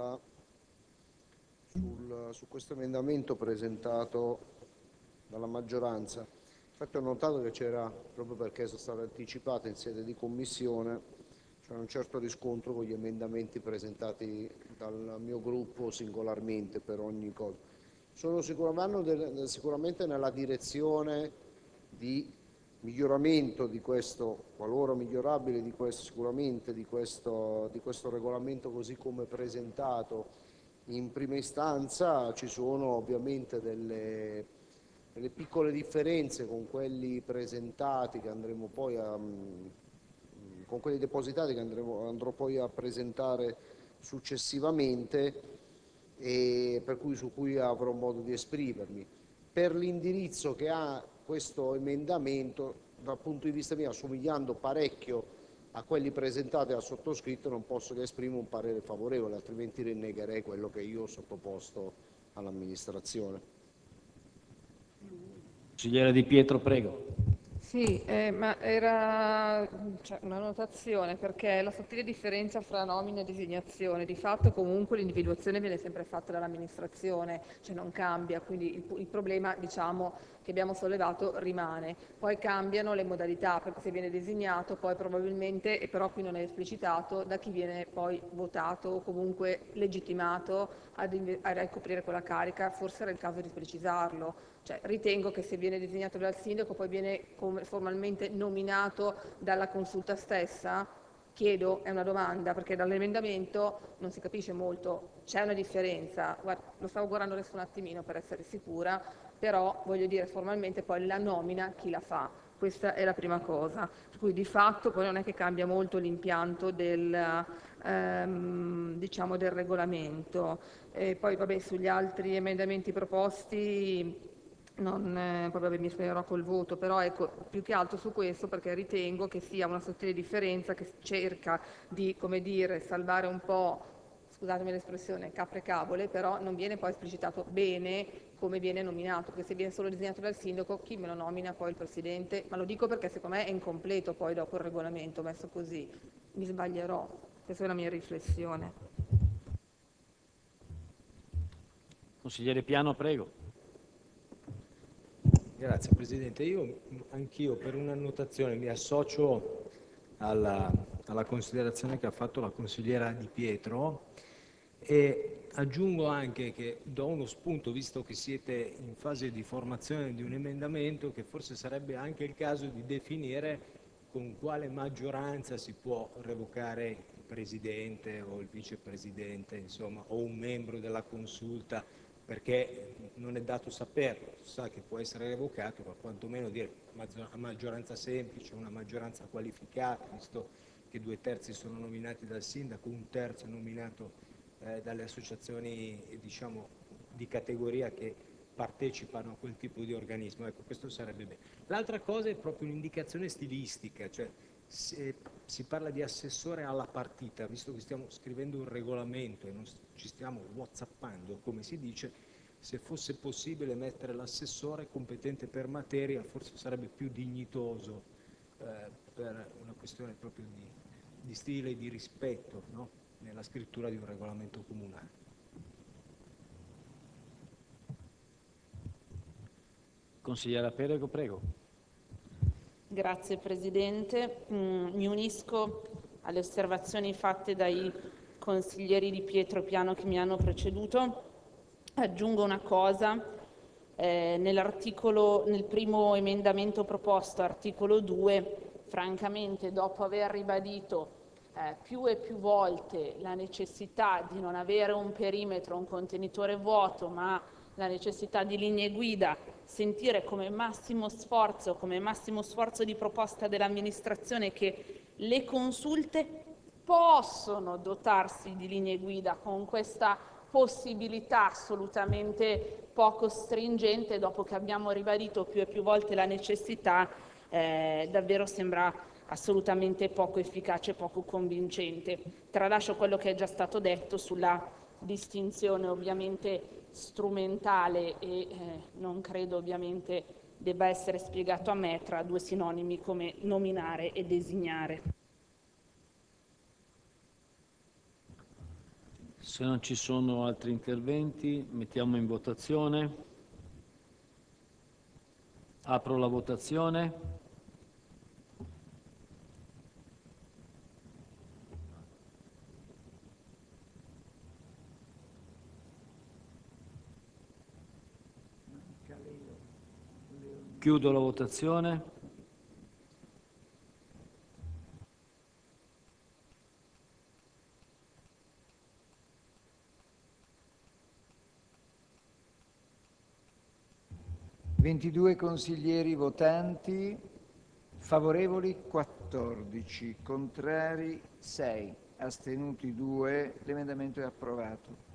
su questo emendamento presentato dalla maggioranza. Infatti ho notato che c'era, proprio perché sono state anticipate in sede di commissione, c'era un certo riscontro con gli emendamenti presentati dal mio gruppo singolarmente per ogni cosa. Vanno sicuramente nella direzione di miglioramento di questo, qualora migliorabile, di questo sicuramente, di questo regolamento così come presentato in prima istanza. Ci sono ovviamente delle piccole differenze con quelli presentati che andremo poi con quelli depositati che andrò poi a presentare successivamente e su cui avrò modo di esprimermi. Per l'indirizzo che ha questo emendamento, dal punto di vista mio, assomigliando parecchio a quelli presentati dal sottoscritto, non posso che esprimere un parere favorevole, altrimenti rinnegherei quello che io ho sottoposto all'amministrazione. Consigliere Di Pietro, prego. Sì, ma era una notazione, perché la sottile differenza fra nomina e designazione, di fatto comunque l'individuazione viene sempre fatta dall'amministrazione, cioè non cambia, quindi il problema, diciamo, che abbiamo sollevato rimane. Poi cambiano le modalità, perché se viene designato poi probabilmente, e però qui non è esplicitato, da chi viene poi votato o comunque legittimato a ricoprire quella carica, forse era il caso di precisarlo. Cioè, ritengo che se viene designato dal sindaco poi viene formalmente nominato dalla consulta stessa, chiedo, è una domanda, perché dall'emendamento non si capisce molto, c'è una differenza, guarda, lo stavo guardando adesso un attimino per essere sicura, però voglio dire formalmente poi la nomina chi la fa, questa è la prima cosa, per cui di fatto poi non è che cambia molto l'impianto del, diciamo del regolamento. E poi vabbè, sugli altri emendamenti proposti poi vabbè, mi spiegherò col voto, però ecco, più che altro su questo perché ritengo che sia una sottile differenza che cerca di, come dire, salvare un po', scusatemi l'espressione, capre e cavole, però non viene poi esplicitato bene come viene nominato, perché se viene solo disegnato dal sindaco, chi me lo nomina poi il presidente? Ma lo dico perché secondo me è incompleto poi dopo il regolamento messo così, mi sbaglierò, questa è la mia riflessione. Consigliere Piano, prego. Grazie Presidente, anch'io per un'annotazione mi associo alla considerazione che ha fatto la consigliera Di Pietro e aggiungo anche che do uno spunto, visto che siete in fase di formazione di un emendamento, che forse sarebbe anche il caso di definire con quale maggioranza si può revocare il Presidente o il Vicepresidente, insomma, o un membro della Consulta, perché non è dato saperlo, si sa che può essere revocato, ma quantomeno dire a maggioranza semplice, una maggioranza qualificata, visto che 2/3 sono nominati dal sindaco, 1/3 nominato dalle associazioni diciamo, di categoria che partecipano a quel tipo di organismo. Ecco, questo sarebbe bene. L'altra cosa è proprio un'indicazione stilistica, cioè se si parla di assessore alla partita, visto che stiamo scrivendo un regolamento e non ci stiamo whatsappando, come si dice, se fosse possibile mettere l'assessore competente per materia, forse sarebbe più dignitoso per una questione proprio di stile e di rispetto, no? Nella scrittura di un regolamento comunale. Consigliera Perego, prego. Grazie Presidente. Mi unisco alle osservazioni fatte dai consiglieri Di Pietro e Piano che mi hanno preceduto. Aggiungo una cosa, nel primo emendamento proposto, articolo 2, francamente dopo aver ribadito più e più volte la necessità di non avere un perimetro, un contenitore vuoto, ma la necessità di linee guida, sentire come massimo sforzo di proposta dell'amministrazione che le consulte possono dotarsi di linee guida con questa possibilità assolutamente poco stringente, dopo che abbiamo ribadito più e più volte la necessità, davvero sembra assolutamente poco efficace, poco convincente. Tralascio quello che è già stato detto sulla distinzione ovviamente strumentale e non credo ovviamente debba essere spiegato a me tra due sinonimi come nominare e designare. Se non ci sono altri interventi, mettiamo in votazione. Apro la votazione. Chiudo la votazione. Ventidue consiglieri votanti, favorevoli 14, contrari 6, astenuti 2. L'emendamento è approvato.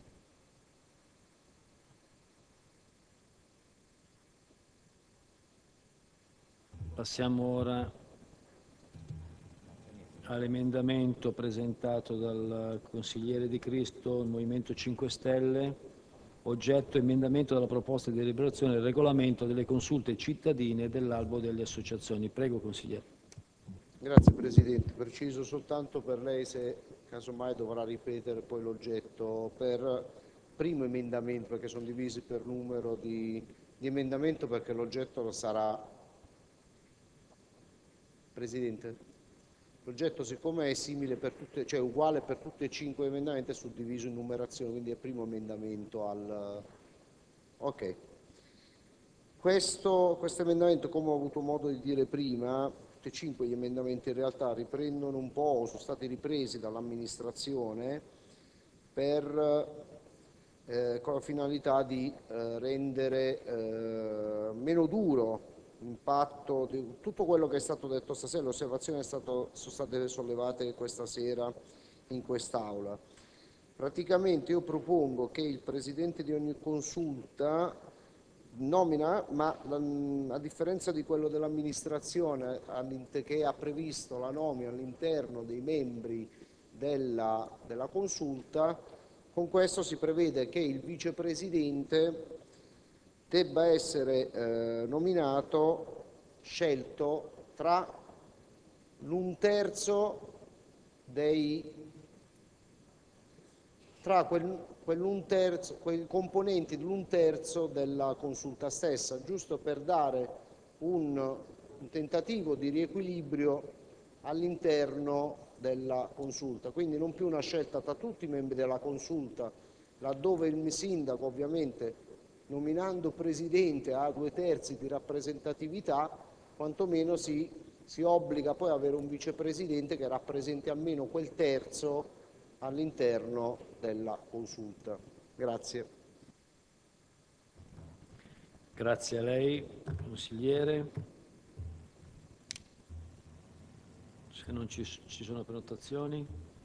Passiamo ora all'emendamento presentato dal consigliere Di Cristo, il Movimento 5 Stelle, oggetto emendamento della proposta di deliberazione del regolamento delle consulte cittadine e dell'albo delle associazioni. Prego, consigliere. Grazie Presidente, preciso soltanto per lei se casomai dovrà ripetere poi l'oggetto per primo emendamento, perché sono divisi per numero di emendamento, perché l'oggetto lo sarà. Presidente, l'oggetto siccome è simile per tutte, cioè uguale per tutti e 5 emendamenti, è suddiviso in numerazione, quindi è il primo emendamento al. Ok. Questo emendamento, come ho avuto modo di dire prima, tutti e 5 gli emendamenti in realtà riprendono un po', o sono stati ripresi dall'amministrazione con la finalità di rendere meno duro l'impatto di tutto quello che è stato detto stasera. Le osservazioni sono state sollevate questa sera in quest'Aula. Praticamente io propongo che il Presidente di ogni consulta nomina, ma a differenza di quello dell'amministrazione che ha previsto la nomina all'interno dei membri della consulta, con questo si prevede che il vicepresidente debba essere scelto tra l'un terzo quei componenti dell'un terzo della consulta stessa, giusto per dare un tentativo di riequilibrio all'interno della consulta, quindi non più una scelta tra tutti i membri della consulta, laddove il sindaco ovviamente nominando presidente ha 2/3 di rappresentatività, quantomeno si obbliga poi ad avere un vicepresidente che rappresenti almeno quel terzo all'interno della consulta. Grazie. Grazie a lei, consigliere. Se non ci sono prenotazioni,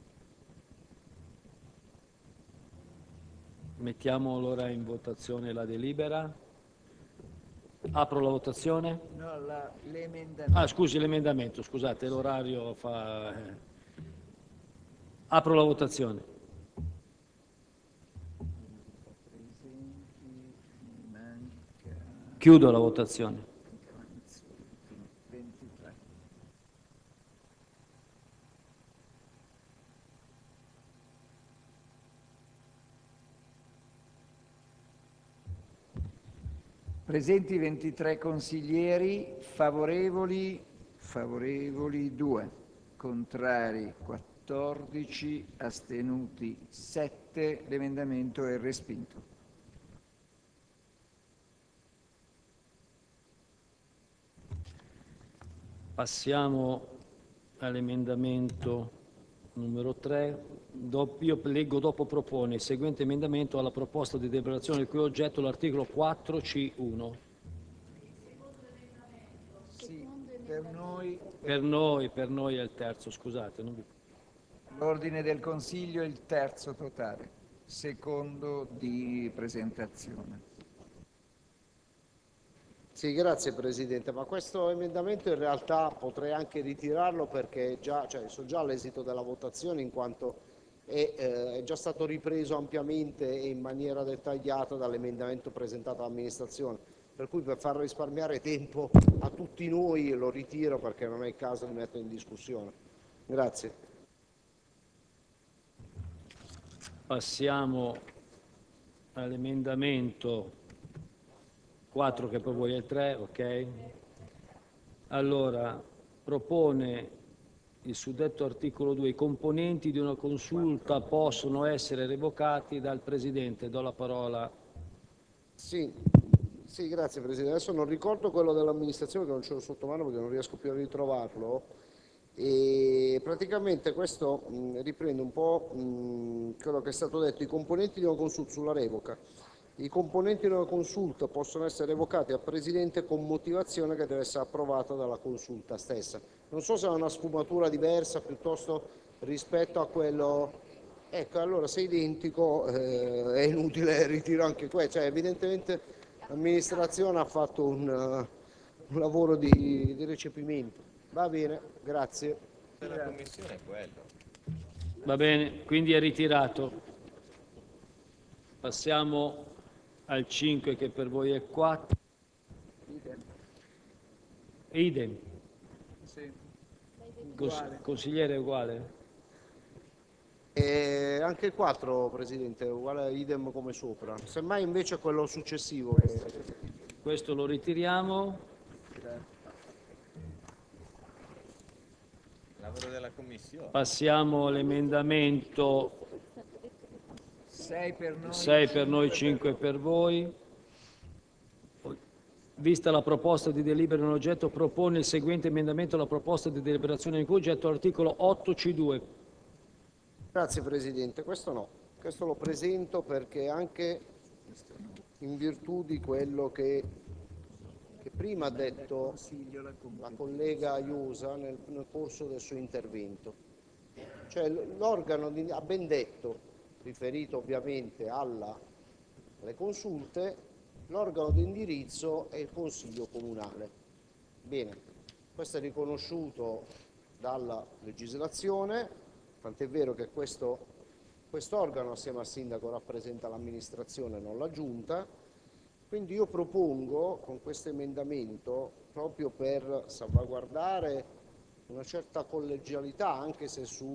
mettiamo allora in votazione la delibera. Apro la votazione. No, l'emendamento. Ah, scusi, l'emendamento, scusate, l'orario fa... Apro la votazione. Chiudo la votazione. Presenti 23 consiglieri, favorevoli 2, contrari 14, astenuti 7. L'emendamento è respinto. Passiamo all'emendamento numero 3. Io leggo dopo propone il seguente emendamento alla proposta di deliberazione il cui oggetto è l'articolo 4C1. Sì, per noi è il terzo, scusate. l'ordine del Consiglio è il terzo totale, secondo di presentazione. Sì, grazie Presidente, ma questo emendamento in realtà potrei anche ritirarlo perché so già l'esito della votazione in quanto è già stato ripreso ampiamente e in maniera dettagliata dall'emendamento presentato all'amministrazione, per cui per far risparmiare tempo a tutti noi lo ritiro perché non è il caso di metterlo in discussione. Grazie. Passiamo all'emendamento 4 che per voi è il 3, ok? Allora, propone il suddetto articolo 2, i componenti di una consulta possono essere revocati dal Presidente. Do la parola. Sì, grazie Presidente. Adesso non ricordo quello dell'amministrazione che non ce l'ho sotto mano perché non riesco più a ritrovarlo. E praticamente questo riprende un po' quello che è stato detto, i componenti di una consulta sulla revoca. I componenti di una consulta possono essere revocati al Presidente con motivazione che deve essere approvata dalla consulta stessa. Non so se è una sfumatura diversa piuttosto rispetto a quello... Ecco, allora se è identico è inutile ritiro anche questo. Cioè, evidentemente l'amministrazione ha fatto un lavoro di recepimento. Va bene, grazie. La Commissione è quello. Va bene, quindi è ritirato. Passiamo al 5 che per voi è 4. Idem. Sì. Consigliere è uguale? Anche il 4, Presidente, uguale idem come sopra. Semmai invece quello successivo. Questo lo ritiriamo. Lavoro della Commissione. Passiamo all'emendamento 6 per noi, 5 per voi. vista la proposta di delibera in oggetto, propone il seguente emendamento alla proposta di deliberazione in cui oggetto l'articolo 8C2. Grazie Presidente, questo lo presento perché anche in virtù di quello che prima ha detto la collega Aiusa nel corso del suo intervento. Cioè l'organo, ha ben detto, riferito ovviamente alle consulte, l'organo di indirizzo è il Consiglio Comunale. Bene, questo è riconosciuto dalla legislazione, tant'è vero che questo organo assieme al sindaco rappresenta l'amministrazione, non la giunta. Quindi io propongo con questo emendamento, proprio per salvaguardare una certa collegialità, anche se su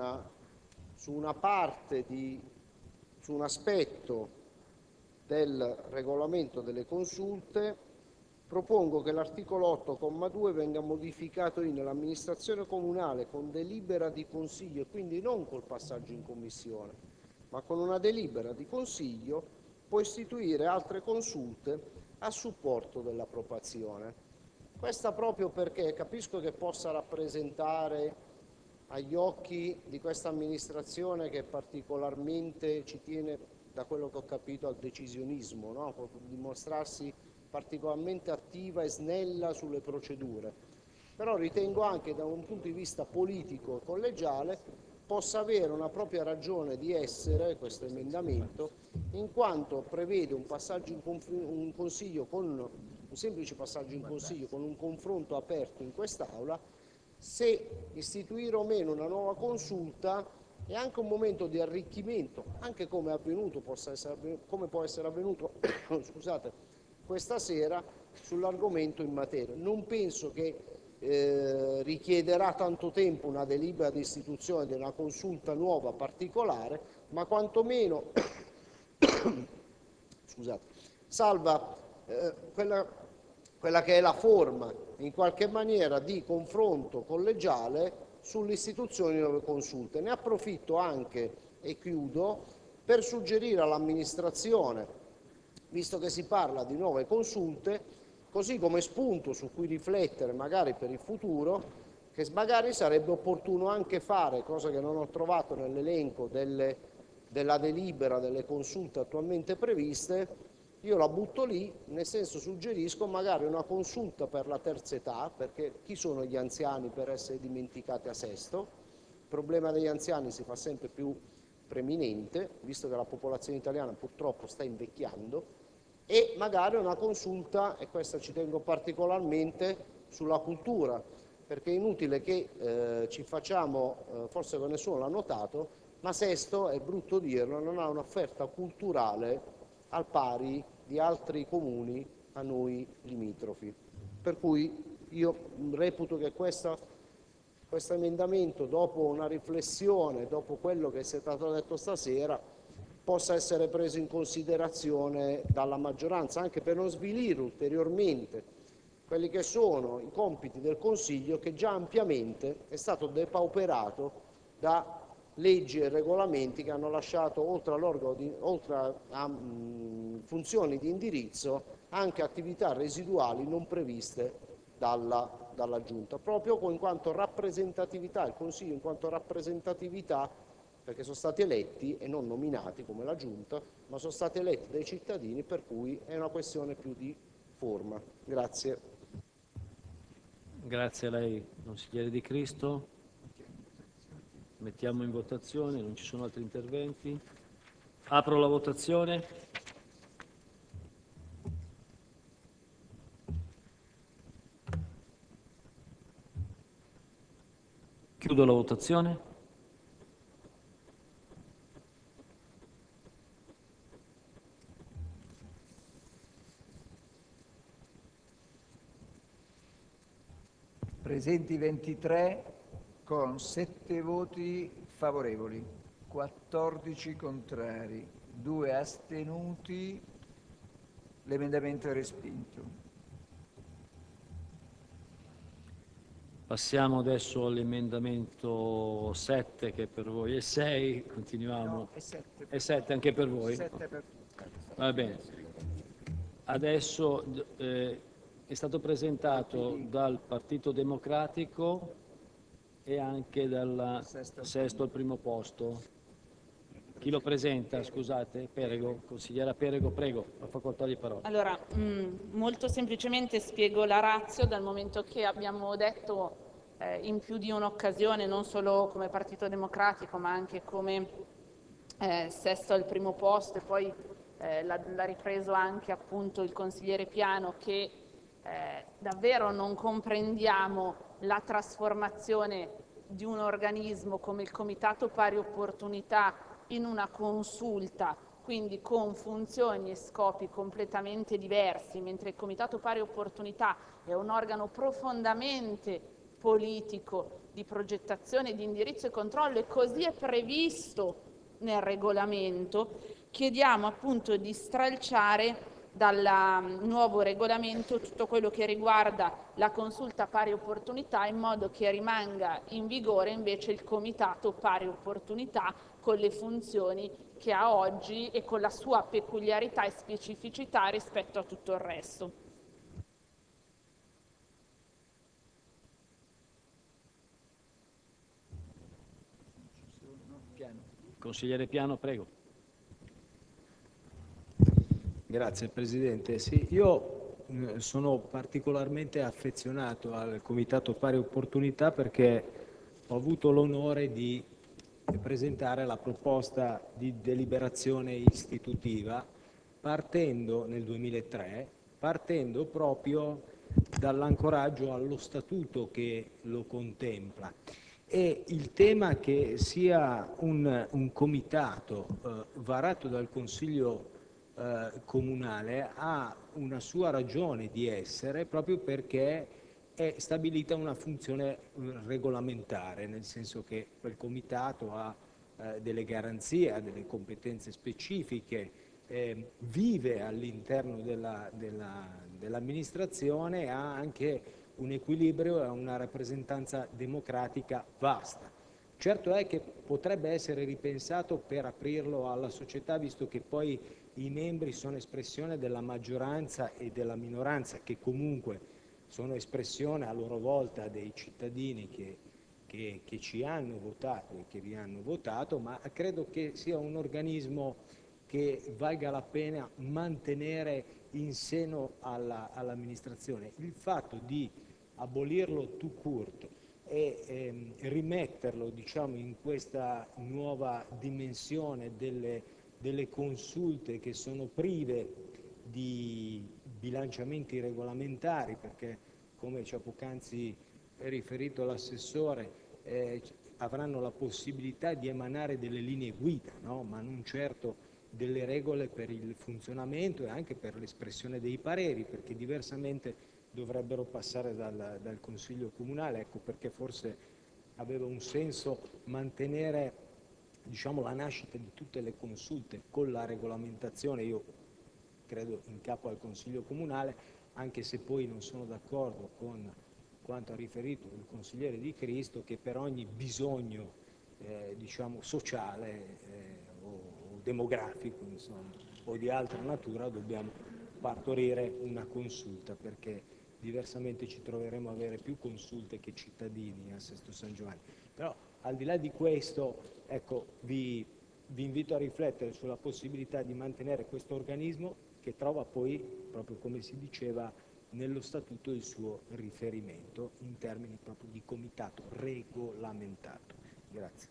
una parte su un aspetto del regolamento delle consulte, propongo che l'articolo 8,2 venga modificato in l'amministrazione comunale con delibera di consiglio, e quindi non col passaggio in commissione, ma con una delibera di consiglio può istituire altre consulte a supporto dell'approvazione. Questa proprio perché capisco che possa rappresentare agli occhi di questa amministrazione, che particolarmente ci tiene, da quello che ho capito, al decisionismo, no? Può dimostrarsi particolarmente attiva e snella sulle procedure, però ritengo anche da un punto di vista politico e collegiale possa avere una propria ragione di essere questo emendamento, in quanto prevede un passaggio in consiglio, un semplice passaggio in consiglio con un confronto aperto in quest'Aula, se istituire o meno una nuova consulta è anche un momento di arricchimento, anche come è avvenuto, come può essere avvenuto scusate, questa sera sull'argomento in materia. Non penso che richiederà tanto tempo una delibera di istituzione di una consulta nuova particolare, ma quantomeno scusate, salva quella che è la forma in qualche maniera di confronto collegiale sull'istituzione di nuove consulte. Ne approfitto anche, e chiudo, per suggerire all'amministrazione, visto che si parla di nuove consulte, così come spunto su cui riflettere magari per il futuro, che magari sarebbe opportuno anche fare, cosa che non ho trovato nell'elenco della delibera delle consulte attualmente previste, io la butto lì, nel senso suggerisco magari una consulta per la terza età, perché chi sono gli anziani per essere dimenticati a Sesto? Il problema degli anziani si fa sempre più preminente, visto che la popolazione italiana purtroppo sta invecchiando, e magari una consulta, e questa ci tengo particolarmente, sulla cultura, perché è inutile che ci facciamo, forse nessuno l'ha notato, ma Sesto, è brutto dirlo, non ha un'offerta culturale al pari di altri comuni a noi limitrofi. Per cui io reputo che questo emendamento, dopo una riflessione, dopo quello che è stato detto stasera, possa essere preso in considerazione dalla maggioranza, anche per non svilire ulteriormente quelli che sono i compiti del Consiglio, che già ampiamente è stato depauperato da leggi e regolamenti che hanno lasciato, oltre a funzioni di indirizzo, anche attività residuali non previste dalla Giunta, proprio in quanto rappresentatività, il Consiglio in quanto rappresentatività, perché sono stati eletti e non nominati come la Giunta, ma sono stati eletti dai cittadini, per cui è una questione più di forma. Grazie. Grazie a lei, consigliere Di Cristo. Mettiamo in votazione, non ci sono altri interventi. Apro la votazione. Chiudo la votazione. Presenti 23 con 7 voti favorevoli, 14 contrari, 2 astenuti. L'emendamento è respinto. Passiamo adesso all'emendamento 7, che per voi è 6. Continuiamo. No, è 7. È 7 anche per voi? 7 per... Va bene. Adesso è stato presentato dal Partito Democratico e anche dal Sesto al primo posto. Chi lo presenta, scusate? Perego, consigliera Perego, prego, la facoltà di parola. Allora, molto semplicemente spiego la ratio, dal momento che abbiamo detto in più di un'occasione, non solo come Partito Democratico, ma anche come Sesto al primo posto, e poi l'ha ripreso anche appunto il consigliere Piano, che davvero non comprendiamo la trasformazione di un organismo come il Comitato Pari Opportunità in una consulta, quindi con funzioni e scopi completamente diversi, mentre il Comitato Pari Opportunità è un organo profondamente politico di progettazione, di indirizzo e controllo, e così è previsto nel regolamento. Chiediamo appunto di stralciare dal nuovo regolamento tutto quello che riguarda la consulta pari opportunità, in modo che rimanga in vigore invece il Comitato Pari Opportunità con le funzioni che ha oggi e con la sua peculiarità e specificità rispetto a tutto il resto. Consigliere Piano, prego. Grazie Presidente. Sì, io sono particolarmente affezionato al Comitato Pari Opportunità perché ho avuto l'onore di presentare la proposta di deliberazione istitutiva partendo nel 2003, partendo proprio dall'ancoraggio allo statuto che lo contempla. E il tema che sia un comitato varato dal Consiglio comunale ha una sua ragione di essere, proprio perché è stabilita una funzione regolamentare, nel senso che quel comitato ha delle garanzie, ha delle competenze specifiche, vive all'interno dell'amministrazione, ha anche un equilibrio e una rappresentanza democratica vasta. Certo è che potrebbe essere ripensato per aprirlo alla società, visto che poi i membri sono espressione della maggioranza e della minoranza, che comunque sono espressione a loro volta dei cittadini che ci hanno votato e che vi hanno votato, ma credo che sia un organismo che valga la pena mantenere in seno all'amministrazione. Il fatto di abolirlo tout court e rimetterlo, diciamo, in questa nuova dimensione delle consulte che sono prive di bilanciamenti regolamentari, perché come ci ha poc'anzi riferito l'assessore, avranno la possibilità di emanare delle linee guida, no? Ma non certo delle regole per il funzionamento e anche per l'espressione dei pareri, perché diversamente dovrebbero passare dal Consiglio Comunale. Ecco perché forse aveva un senso mantenere, diciamo, la nascita di tutte le consulte con la regolamentazione, io credo in capo al Consiglio Comunale, anche se poi non sono d'accordo con quanto ha riferito il consigliere Di Cristo, che per ogni bisogno diciamo sociale o demografico, insomma, o di altra natura dobbiamo partorire una consulta, perché diversamente ci troveremo a avere più consulte che cittadini a Sesto San Giovanni. Però al di là di questo, ecco, vi invito a riflettere sulla possibilità di mantenere questo organismo che trova poi, proprio come si diceva, nello statuto il suo riferimento in termini proprio di comitato regolamentato. Grazie.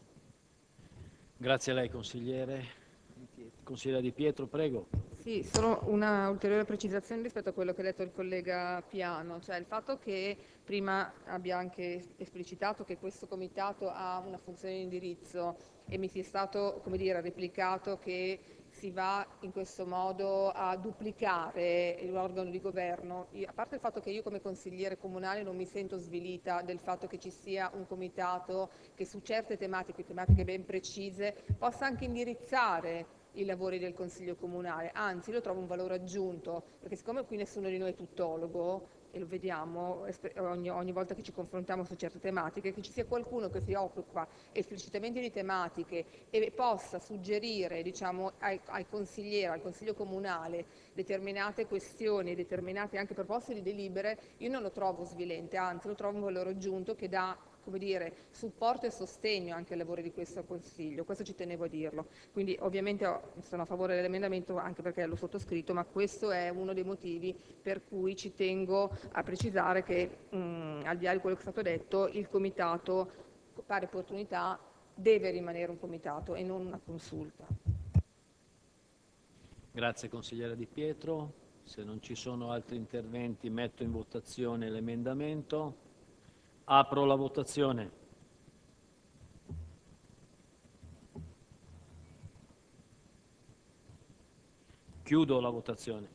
Grazie a lei, consigliere. Consigliere Di Pietro, prego. Sì, solo una ulteriore precisazione rispetto a quello che ha detto il collega Piano, cioè il fatto che prima abbia anche esplicitato che questo comitato ha una funzione di indirizzo e mi sia stato, come dire, replicato che si va in questo modo a duplicare l'organo di governo. A parte il fatto che io come consigliere comunale non mi sento svilita del fatto che ci sia un comitato che su certe tematiche ben precise, possa anche indirizzare i lavori del Consiglio Comunale, anzi lo trovo un valore aggiunto, perché siccome qui nessuno di noi è tuttologo, e lo vediamo ogni volta che ci confrontiamo su certe tematiche, che ci sia qualcuno che si occupa esplicitamente di tematiche e possa suggerire, diciamo, al Consiglio Comunale determinate questioni, determinate anche proposte di delibere, io non lo trovo svilente, anzi lo trovo un valore aggiunto che dà, come dire, supporto e sostegno anche ai lavori di questo Consiglio, questo ci tenevo a dirlo. Quindi ovviamente sono a favore dell'emendamento anche perché l'ho sottoscritto, ma questo è uno dei motivi per cui ci tengo a precisare che al di là di quello che è stato detto, il Comitato Pari Opportunità deve rimanere un comitato e non una consulta. Grazie consigliera Di Pietro. Se non ci sono altri interventi metto in votazione l'emendamento. Apro la votazione. Chiudo la votazione.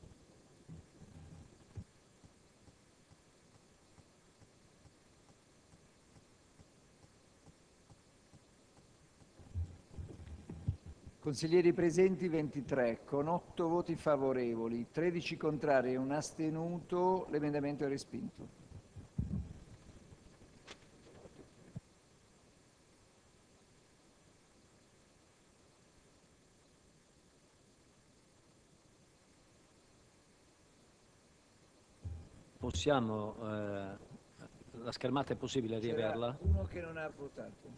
Consiglieri presenti 23, con 8 voti favorevoli, 13 contrari e un astenuto, l'emendamento è respinto. Possiamo, la schermata è possibile riaverla? C'era uno che non ha votato.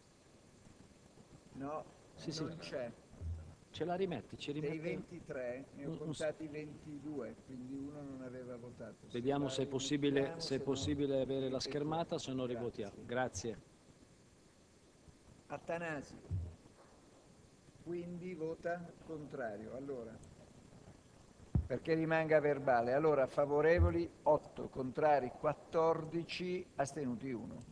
No, Sì, non c'è. Ce la rimetti? Ci Dei rimetti? 23 ne ho contati 22, quindi uno non aveva votato. Vediamo se è possibile avere la schermata, se no rivotiamo. Grazie. Attanasio. Quindi vota contrario. Allora, perché rimanga verbale. Allora, favorevoli 8, contrari 14, astenuti 1.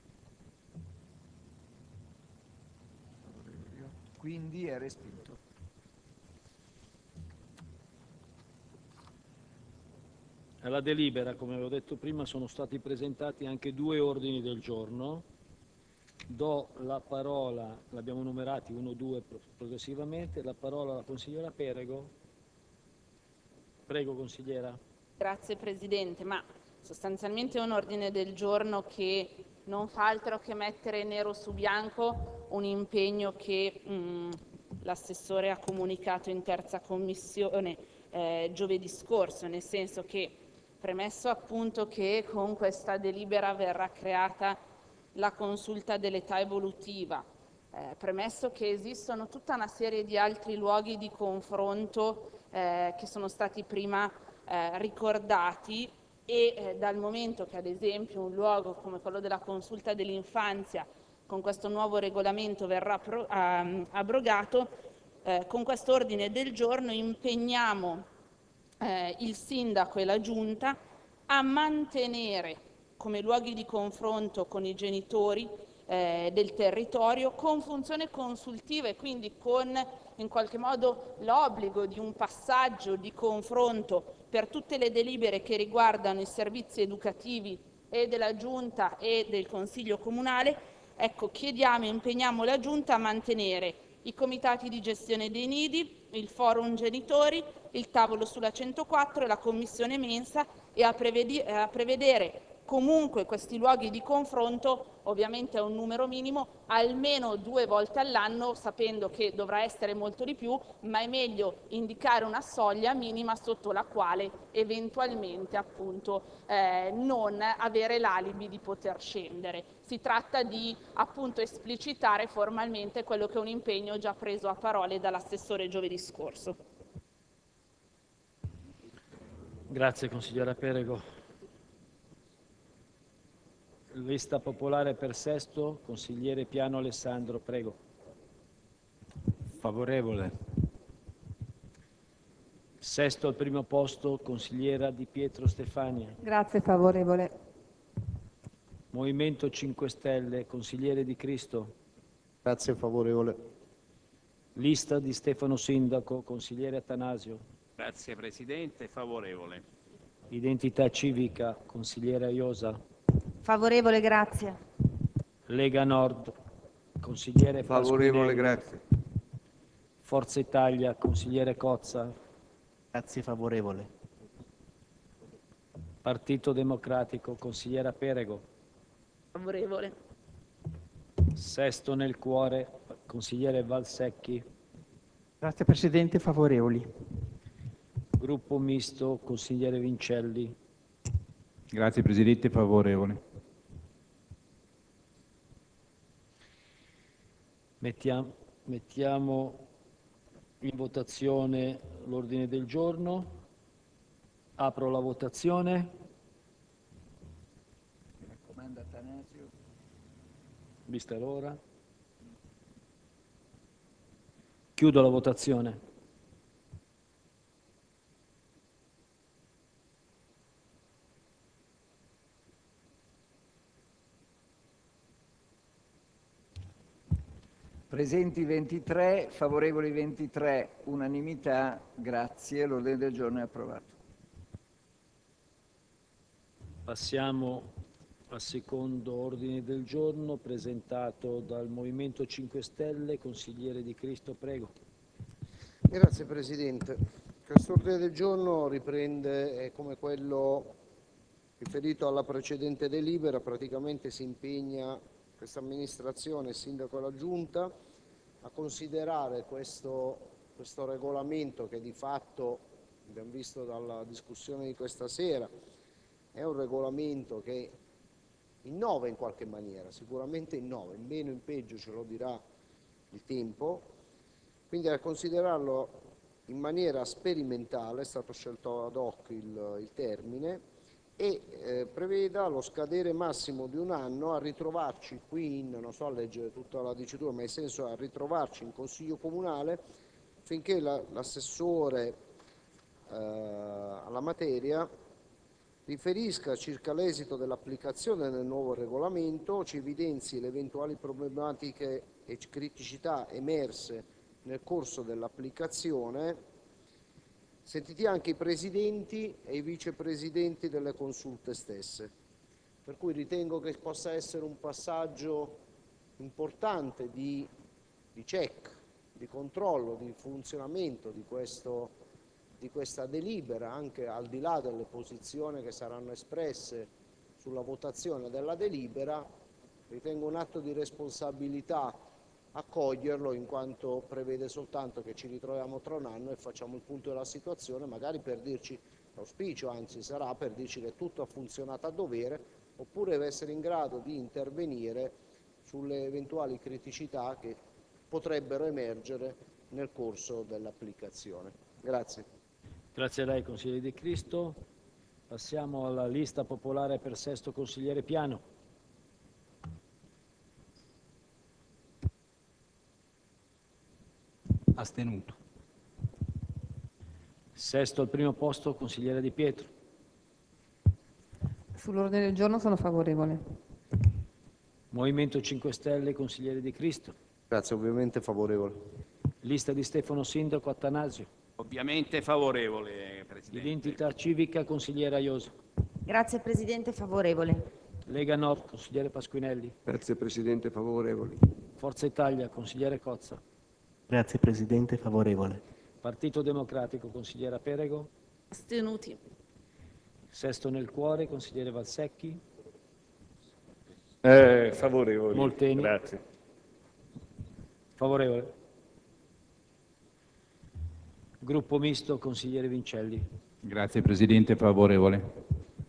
Quindi è respinto. Alla delibera, come avevo detto prima, sono stati presentati anche 2 ordini del giorno. Do la parola, l'abbiamo numerati 1, 2 progressivamente, la parola alla consigliera Perego. Prego consigliera. Grazie Presidente, ma sostanzialmente è un ordine del giorno che non fa altro che mettere nero su bianco un impegno che l'assessore ha comunicato in terza commissione giovedì scorso, nel senso che, premesso appunto che con questa delibera verrà creata la consulta dell'età evolutiva, premesso che esistono tutta una serie di altri luoghi di confronto che sono stati prima ricordati e dal momento che ad esempio un luogo come quello della consulta dell'infanzia con questo nuovo regolamento verrà abrogato, con questo ordine del giorno impegniamo il sindaco e la giunta a mantenere come luoghi di confronto con i genitori del territorio con funzione consultiva e quindi con in qualche modo l'obbligo di un passaggio di confronto per tutte le delibere che riguardano i servizi educativi e della Giunta e del Consiglio Comunale. Ecco, chiediamo e impegniamo la Giunta a mantenere i comitati di gestione dei nidi, il forum genitori, il tavolo sulla 104 e la commissione mensa e a prevedere comunque questi luoghi di confronto, ovviamente a un numero minimo, almeno 2 volte all'anno, sapendo che dovrà essere molto di più, ma è meglio indicare una soglia minima sotto la quale eventualmente appunto non avere l'alibi di poter scendere. Si tratta di appunto esplicitare formalmente quello che è un impegno già preso a parole dall'assessore giovedì scorso. Grazie consigliera Perego. Lista popolare per Sesto, consigliere Piano Alessandro, prego. Favorevole. Sesto al primo posto, consigliera Di Pietro Stefania. Grazie, favorevole. Movimento 5 Stelle, consigliere Di Cristo. Grazie, favorevole. Lista di Stefano Sindaco, consigliere Attanasio. Grazie Presidente, favorevole. Identità Civica, consigliere Aiosa. Favorevole, grazie. Lega Nord, consigliere Favorevole, Pasquinelli. grazie. Forza Italia, consigliere Cozza. Grazie, favorevole. Partito Democratico, consigliera Perego. Favorevole. Sesto nel cuore, consigliere Valsecchi. Grazie Presidente, favorevoli. Gruppo misto, consigliere Vincelli. Grazie Presidente, favorevole. Mettiamo in votazione l'ordine del giorno. Apro la votazione. Mi raccomando Attanasio. Vista l'ora. Chiudo la votazione. Presenti 23, favorevoli 23, unanimità, grazie, l'ordine del giorno è approvato. Passiamo al secondo ordine del giorno presentato dal Movimento 5 Stelle. Consigliere Di Cristo, prego. Grazie Presidente. Questo ordine del giorno riprende come quello riferito alla precedente delibera, praticamente si impegna questa amministrazione, il sindaco e la giunta, a considerare questo regolamento che di fatto, abbiamo visto dalla discussione di questa sera, è un regolamento che innova in qualche maniera, sicuramente innova, in meno in peggio ce lo dirà il tempo, quindi a considerarlo in maniera sperimentale, è stato scelto ad hoc il termine, e preveda lo scadere massimo di un anno a ritrovarci qui non so a leggere tutta la dicitura, ma il senso è a ritrovarci in Consiglio Comunale finché l'assessore alla materia riferisca circa l'esito dell'applicazione del nuovo regolamento, ci evidenzi le eventuali problematiche e criticità emerse nel corso dell'applicazione, sentiti anche i presidenti e i vicepresidenti delle consulte stesse. Per cui ritengo che possa essere un passaggio importante di check, di controllo, di funzionamento di questa delibera, anche al di là delle posizioni che saranno espresse sulla votazione della delibera. Ritengo un atto di responsabilità accoglierlo, in quanto prevede soltanto che ci ritroviamo tra un anno e facciamo il punto della situazione, magari per dirci, l'auspicio anzi sarà per dirci che tutto ha funzionato a dovere, oppure deve essere in grado di intervenire sulle eventuali criticità che potrebbero emergere nel corso dell'applicazione. Grazie. Grazie a lei, consigliere Di Cristo. Passiamo alla lista popolare per sesto consigliere Piano. Astenuto. Sesto al primo posto, consigliere Di Pietro. Sull'ordine del giorno sono favorevole. Movimento 5 Stelle, consigliere Di Cristo. Grazie, ovviamente favorevole. Lista di Stefano Sindaco, Attanasio. Ovviamente favorevole, Presidente. Identità civica, consigliere Aioso. Grazie Presidente, favorevole. Lega Nord, consigliere Pasquinelli. Grazie Presidente, favorevoli. Forza Italia, consigliere Cozza. Grazie Presidente, favorevole. Partito Democratico, consigliera Perego. Astenuti. Sesto nel cuore, consigliere Valsecchi. Favorevoli. Molteni. Grazie. Favorevole. Gruppo misto, consigliere Vincelli. Grazie Presidente, favorevole.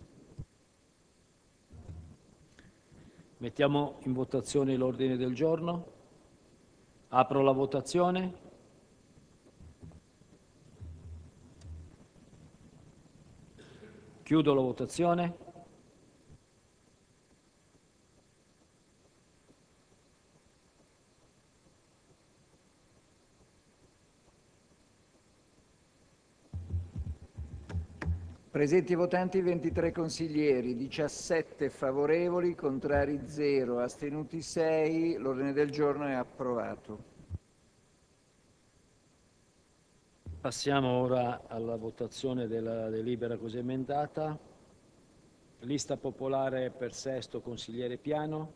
Mettiamo in votazione l'ordine del giorno. Apro la votazione. Chiudo la votazione. Presenti e votanti 23 consiglieri, 17 favorevoli, contrari 0, astenuti 6. L'ordine del giorno è approvato. Passiamo ora alla votazione della delibera così emendata. Lista popolare per sesto, consigliere Piano.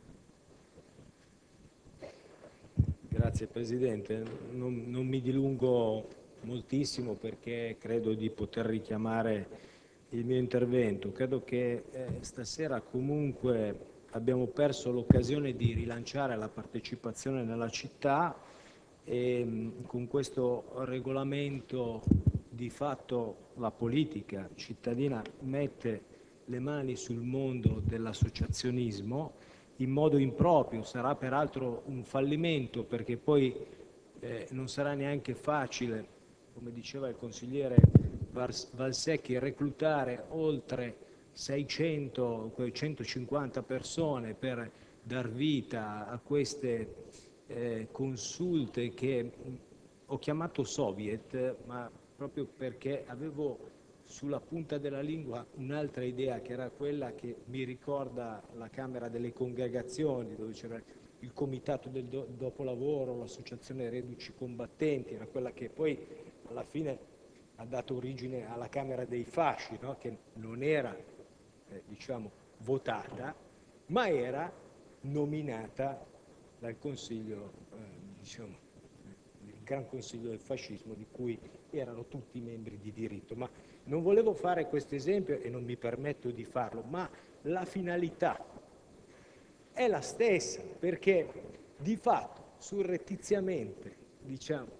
Grazie Presidente, non mi dilungo moltissimo perché credo di poter richiamare il mio intervento. Credo che stasera comunque abbiamo perso l'occasione di rilanciare la partecipazione nella città e con questo regolamento di fatto la politica cittadina mette le mani sul mondo dell'associazionismo in modo improprio. Sarà peraltro un fallimento, perché poi non sarà neanche facile, come diceva il consigliere Valsecchi, reclutare oltre 600, 150 persone per dar vita a queste consulte che ho chiamato soviet, ma proprio perché avevo sulla punta della lingua un'altra idea, che era quella che mi ricorda la Camera delle Congregazioni, dove c'era il comitato del dopolavoro, l'associazione reduci combattenti, era quella che poi alla fine ha dato origine alla Camera dei Fasci, no? Che non era diciamo votata, ma era nominata dal Consiglio, diciamo, il Gran Consiglio del Fascismo, di cui erano tutti membri di diritto. Ma non volevo fare questo esempio e non mi permetto di farlo, ma la finalità è la stessa, perché di fatto surrettiziamente, diciamo,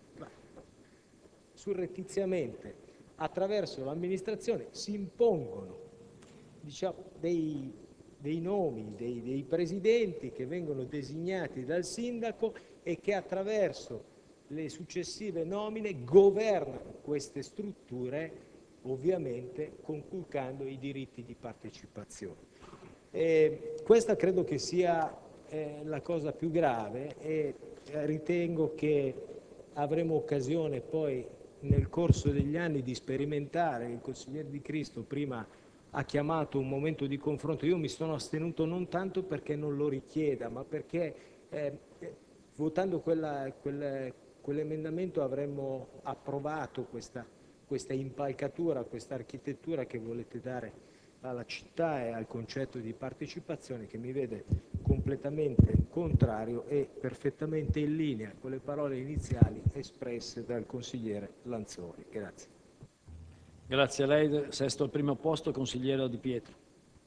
attraverso l'amministrazione si impongono, diciamo, dei nomi, dei presidenti che vengono designati dal sindaco e che attraverso le successive nomine governano queste strutture, ovviamente conculcando i diritti di partecipazione. Questa credo che sia la cosa più grave e ritengo che avremo occasione poi nel corso degli anni di sperimentare. Il consigliere Di Cristo prima ha chiamato un momento di confronto. Io mi sono astenuto non tanto perché non lo richieda, ma perché votando quell'emendamento avremmo approvato questa impalcatura, questa architettura che volete dare alla città e al concetto di partecipazione, che mi vede completamente contrario e perfettamente in linea con le parole iniziali espresse dal consigliere Lanzoni. Grazie. Grazie a lei. Sesto al primo posto, consigliere Di Pietro.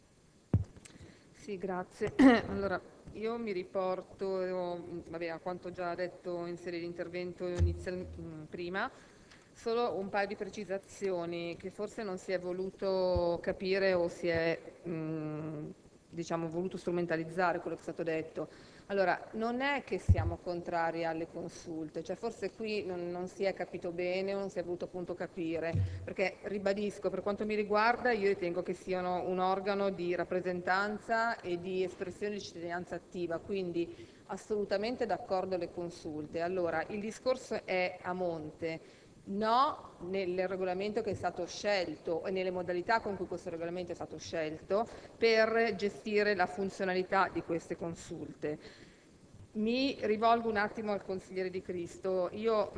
Sì, grazie. Allora, io mi riporto a quanto già detto in sede di intervento prima, solo un paio di precisazioni che forse non si è voluto capire o si è diciamo, voluto strumentalizzare quello che è stato detto. Allora, non è che siamo contrari alle consulte, cioè forse qui non si è capito bene o non si è voluto appunto capire, perché ribadisco, per quanto mi riguarda, io ritengo che siano un organo di rappresentanza e di espressione di cittadinanza attiva, quindi assolutamente d'accordo alle consulte. Allora, il discorso è a monte. No, nel regolamento che è stato scelto e nelle modalità con cui questo regolamento è stato scelto per gestire la funzionalità di queste consulte. Mi rivolgo un attimo al consigliere Di Cristo. Io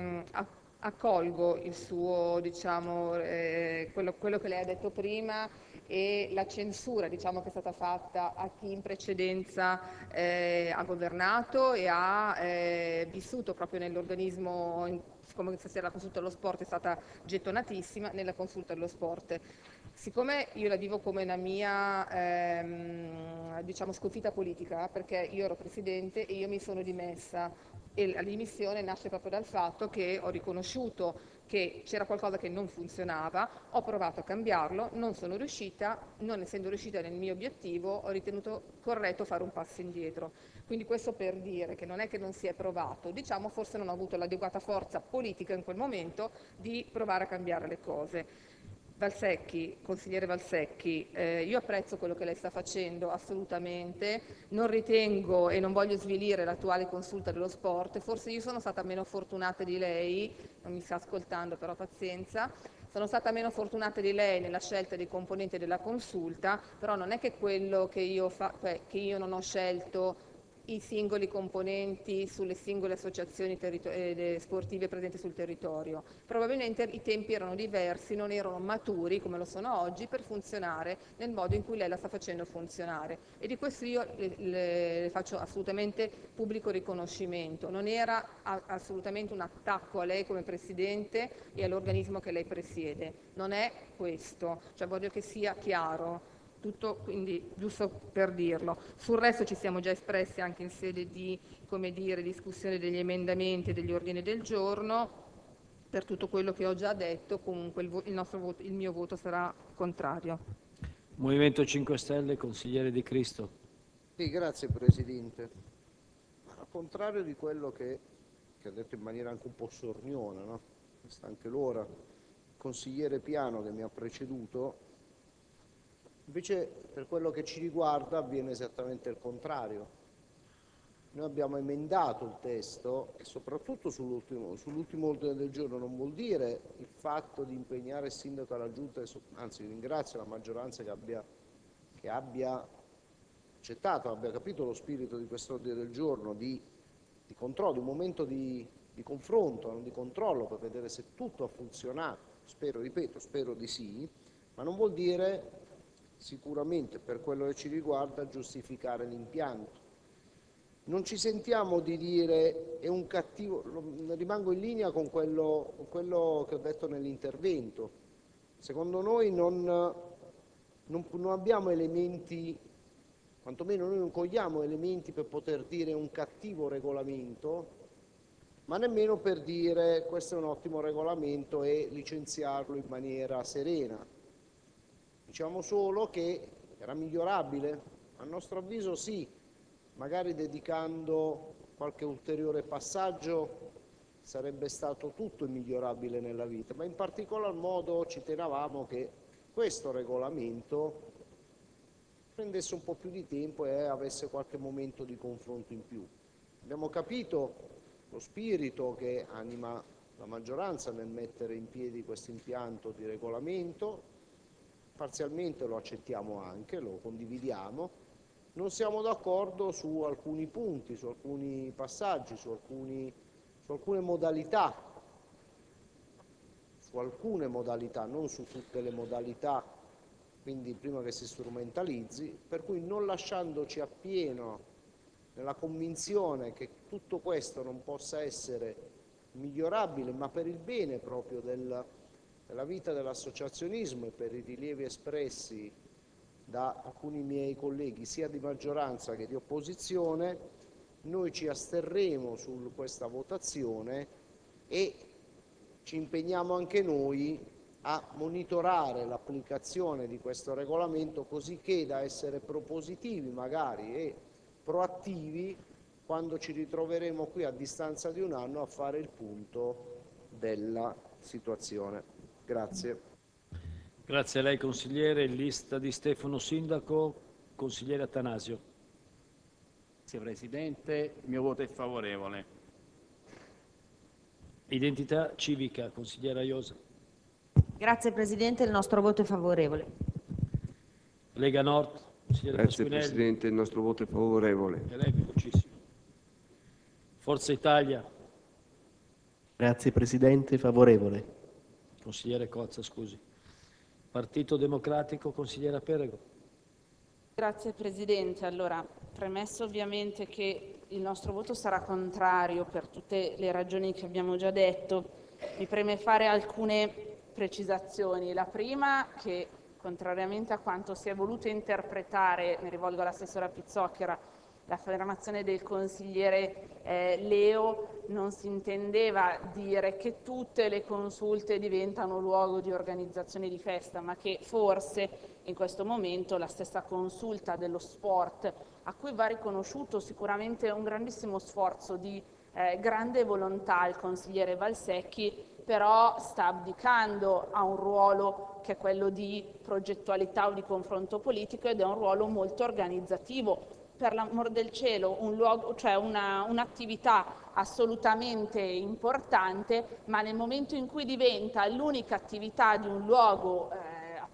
accolgo il suo, diciamo, quello che lei ha detto prima e la censura, diciamo, che è stata fatta a chi in precedenza ha governato e ha vissuto proprio nell'organismo. Come stasera la consulta dello sport è stata gettonatissima, nella consulta dello sport. Siccome io la vivo come una mia diciamo sconfitta politica, perché io ero presidente e io mi sono dimessa, e la dimissione nasce proprio dal fatto che ho riconosciuto che c'era qualcosa che non funzionava, ho provato a cambiarlo, non sono riuscita, non essendo riuscita nel mio obiettivo ho ritenuto corretto fare un passo indietro. Quindi questo per dire che non è che non si è provato, diciamo forse non ho avuto l'adeguata forza politica in quel momento di provare a cambiare le cose. Valsecchi, consigliere Valsecchi, io apprezzo quello che lei sta facendo assolutamente, non ritengo e non voglio svilire l'attuale consulta dello sport, forse io sono stata meno fortunata di lei, non mi sta ascoltando però pazienza, sono stata meno fortunata di lei nella scelta dei componenti della consulta, però non è che quello che io non ho scelto i singoli componenti sulle singole associazioni sportive presenti sul territorio. Probabilmente i tempi erano diversi, non erano maturi come lo sono oggi per funzionare nel modo in cui lei la sta facendo funzionare, e di questo io le faccio assolutamente pubblico riconoscimento. Non era assolutamente un attacco a lei come Presidente e all'organismo che lei presiede, non è questo, cioè voglio che sia chiaro. Tutto, quindi, giusto per dirlo. Sul resto ci siamo già espressi anche in sede di, come dire, discussione degli emendamenti e degli ordini del giorno. Per tutto quello che ho già detto, comunque il mio voto sarà contrario. Movimento 5 Stelle, consigliere Di Cristo. Sì, grazie Presidente. Al contrario di quello che ha detto in maniera anche un po' sorniona, no? Sta anche l'ora, il consigliere Piano che mi ha preceduto. Invece per quello che ci riguarda avviene esattamente il contrario. Noi abbiamo emendato il testo e soprattutto sull'ultimo ordine del giorno non vuol dire il fatto di impegnare il sindaco alla giunta, anzi ringrazio la maggioranza che abbia accettato, abbia capito lo spirito di questo ordine del giorno, di controllo, un momento di confronto, non di controllo, per vedere se tutto ha funzionato. Spero, ripeto, spero di sì, ma non vuol dire sicuramente per quello che ci riguarda giustificare l'impianto. Non ci sentiamo di dire è un cattivo, rimango in linea con quello che ho detto nell'intervento. Secondo noi non abbiamo elementi, quantomeno noi non cogliamo elementi per poter dire un cattivo regolamento, ma nemmeno per dire questo è un ottimo regolamento e licenziarlo in maniera serena. Diciamo solo che era migliorabile, a nostro avviso sì, magari dedicando qualche ulteriore passaggio sarebbe stato tutto migliorabile nella vita, ma in particolar modo ci tenevamo che questo regolamento prendesse un po' più di tempo e avesse qualche momento di confronto in più. Abbiamo capito lo spirito che anima la maggioranza nel mettere in piedi questo impianto di regolamento. Parzialmente lo accettiamo anche, lo condividiamo, non siamo d'accordo su alcuni punti, su alcuni passaggi, su alcune modalità, non su tutte le modalità, quindi prima che si strumentalizzi, per cui non lasciandoci appieno nella convinzione che tutto questo non possa essere migliorabile, ma per il bene proprio della vita dell'associazionismo e per i rilievi espressi da alcuni miei colleghi sia di maggioranza che di opposizione, noi ci asterremo su questa votazione e ci impegniamo anche noi a monitorare l'applicazione di questo regolamento così che da essere propositivi magari e proattivi quando ci ritroveremo qui a distanza di un anno a fare il punto della situazione. Grazie. Grazie a lei consigliere. In lista di Stefano Sindaco, consigliere Attanasio. Grazie Presidente, il mio voto è favorevole. Identità civica, consigliera Iosa. Grazie Presidente, il nostro voto è favorevole. Lega Nord, consigliere Grazie Pasquinelli. Presidente, il nostro voto è favorevole. E lei velocissimo. Forza Italia. Grazie Presidente, favorevole. Consigliere Cozza, scusi. Partito Democratico, consigliera Perego. Grazie Presidente. Allora, premesso ovviamente che il nostro voto sarà contrario per tutte le ragioni che abbiamo già detto, mi preme fare alcune precisazioni. La prima, che contrariamente a quanto si è voluto interpretare, mi rivolgo all'assessora Pizzocchera, l'affermazione del consigliere Leo, non si intendeva dire che tutte le consulte diventano luogo di organizzazione di festa, ma che forse in questo momento la stessa consulta dello sport, a cui va riconosciuto sicuramente un grandissimo sforzo di grande volontà al consigliere Valsecchi, però sta abdicando a un ruolo che è quello di progettualità o di confronto politico ed è un ruolo molto organizzativo. Per l'amor del cielo, un luogo, cioè un'attività assolutamente importante, ma nel momento in cui diventa l'unica attività di un luogo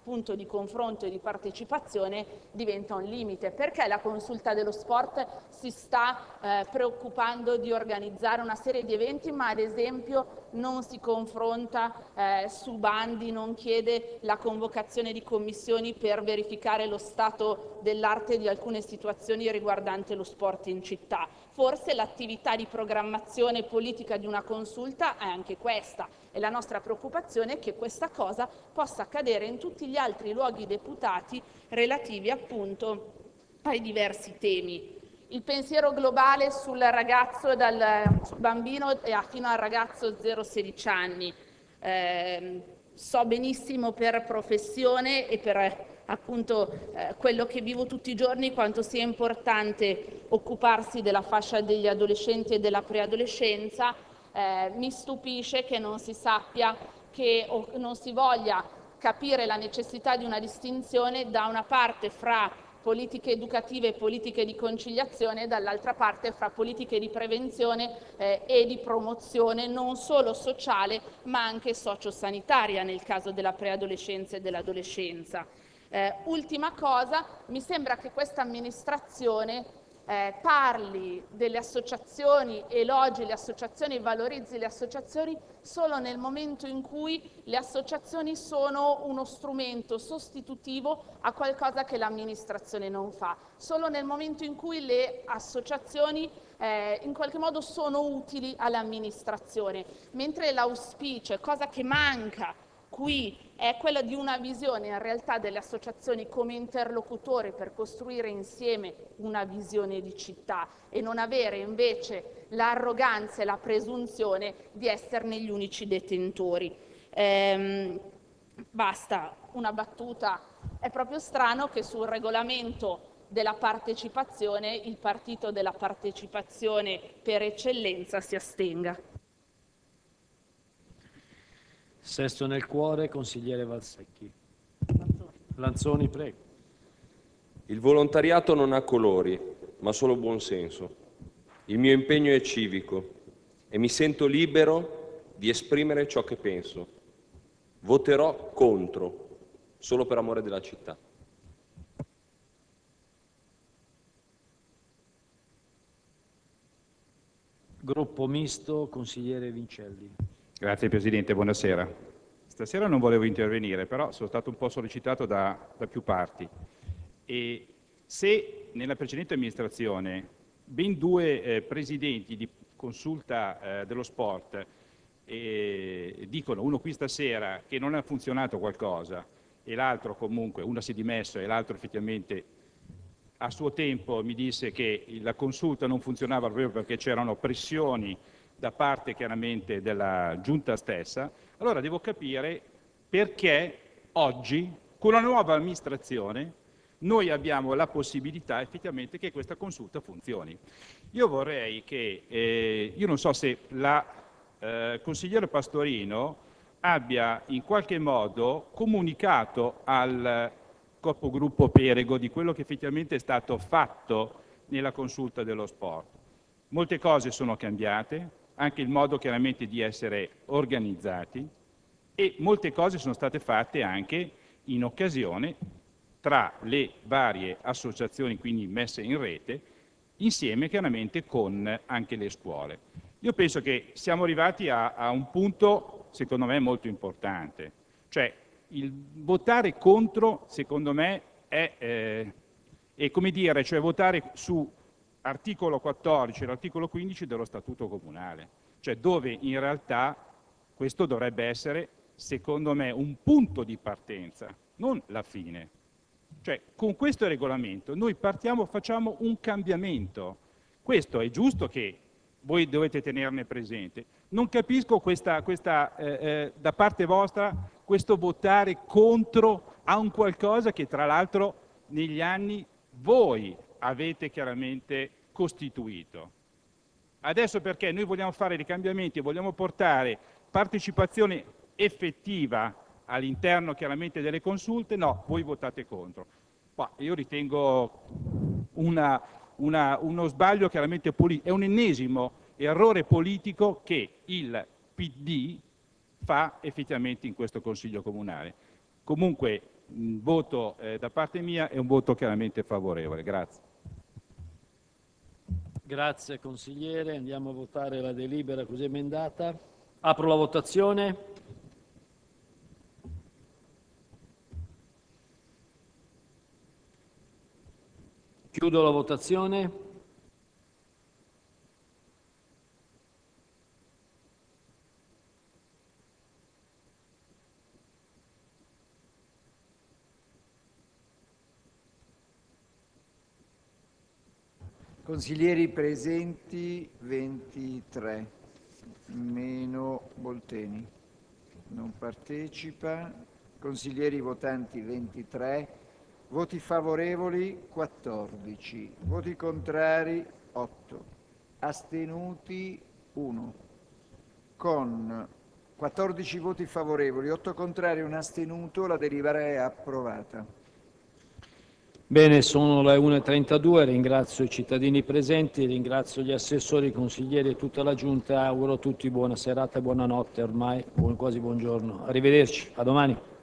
punto di confronto e di partecipazione diventa un limite. Perché la consulta dello sport si sta preoccupando di organizzare una serie di eventi, ma ad esempio non si confronta su bandi, non chiede la convocazione di commissioni per verificare lo stato dell'arte di alcune situazioni riguardanti lo sport in città? Forse l'attività di programmazione politica di una consulta è anche questa, e la nostra preoccupazione è che questa cosa possa accadere in tutti gli altri luoghi deputati relativi appunto ai diversi temi. Il pensiero globale sul ragazzo, dal bambino fino al ragazzo 0-16 anni. So benissimo per professione e per appunto quello che vivo tutti i giorni quanto sia importante occuparsi della fascia degli adolescenti e della preadolescenza. Mi stupisce che non si sappia o non si voglia capire la necessità di una distinzione da una parte fra politiche educative e politiche di conciliazione e dall'altra parte fra politiche di prevenzione e di promozione non solo sociale ma anche sociosanitaria nel caso della preadolescenza e dell'adolescenza. Ultima cosa, mi sembra che questa amministrazione parli delle associazioni, elogi le associazioni, valorizzi le associazioni solo nel momento in cui le associazioni sono uno strumento sostitutivo a qualcosa che l'amministrazione non fa, solo nel momento in cui le associazioni in qualche modo sono utili all'amministrazione, mentre l'auspicio, cosa che manca qui, è quella di una visione in realtà delle associazioni come interlocutori per costruire insieme una visione di città e non avere invece l'arroganza e la presunzione di esserne gli unici detentori. Basta, una battuta. È proprio strano che sul regolamento della partecipazione il partito della partecipazione per eccellenza si astenga. Sesto nel cuore, consigliere Valsecchi. Lanzoni, prego. Il volontariato non ha colori, ma solo buonsenso. Il mio impegno è civico e mi sento libero di esprimere ciò che penso. Voterò contro, solo per amore della città. Gruppo misto, consigliere Vincelli. Grazie Presidente, buonasera. Stasera non volevo intervenire, però sono stato un po' sollecitato da più parti. E se nella precedente amministrazione ben due presidenti di consulta dello sport dicono, uno qui stasera, che non ha funzionato qualcosa e l'altro comunque, uno si è dimesso e l'altro effettivamente a suo tempo mi disse che la consulta non funzionava proprio perché c'erano pressioni da parte chiaramente della Giunta stessa, allora devo capire perché oggi, con la nuova amministrazione, noi abbiamo la possibilità effettivamente che questa consulta funzioni. Io vorrei che, io non so se la consigliere Pastorino abbia in qualche modo comunicato al capogruppo Perego di quello che effettivamente è stato fatto nella consulta dello sport. Molte cose sono cambiate, anche il modo chiaramente di essere organizzati, e molte cose sono state fatte anche in occasione tra le varie associazioni, quindi messe in rete, insieme chiaramente con anche le scuole. Io penso che siamo arrivati a un punto, secondo me, molto importante, cioè il votare contro, secondo me, è come dire, cioè votare su articolo 14 e l'articolo 15 dello Statuto Comunale, cioè dove in realtà questo dovrebbe essere, secondo me, un punto di partenza, non la fine. Cioè, con questo regolamento noi partiamo, facciamo un cambiamento. Questo è giusto che voi dovete tenerne presente. Non capisco da parte vostra questo votare contro a un qualcosa che tra l'altro negli anni voi avete chiaramente costituito. Adesso perché noi vogliamo fare dei cambiamenti e vogliamo portare partecipazione effettiva all'interno chiaramente delle consulte, no, voi votate contro. Ma io ritengo uno sbaglio chiaramente politico, è un ennesimo errore politico che il PD fa effettivamente in questo Consiglio Comunale. Comunque voto da parte mia è un voto chiaramente favorevole. Grazie. Grazie consigliere, andiamo a votare la delibera così emendata. Apro la votazione. Chiudo la votazione. Consiglieri presenti 23, meno Bolteni, non partecipa. Consiglieri votanti 23, voti favorevoli 14, voti contrari 8, astenuti 1. Con 14 voti favorevoli, 8 contrari e un astenuto, la delibera è approvata. Bene, sono le 1:32, ringrazio i cittadini presenti, ringrazio gli assessori, i consiglieri e tutta la Giunta, auguro a tutti buona serata e buonanotte ormai, quasi buongiorno. Arrivederci, a domani.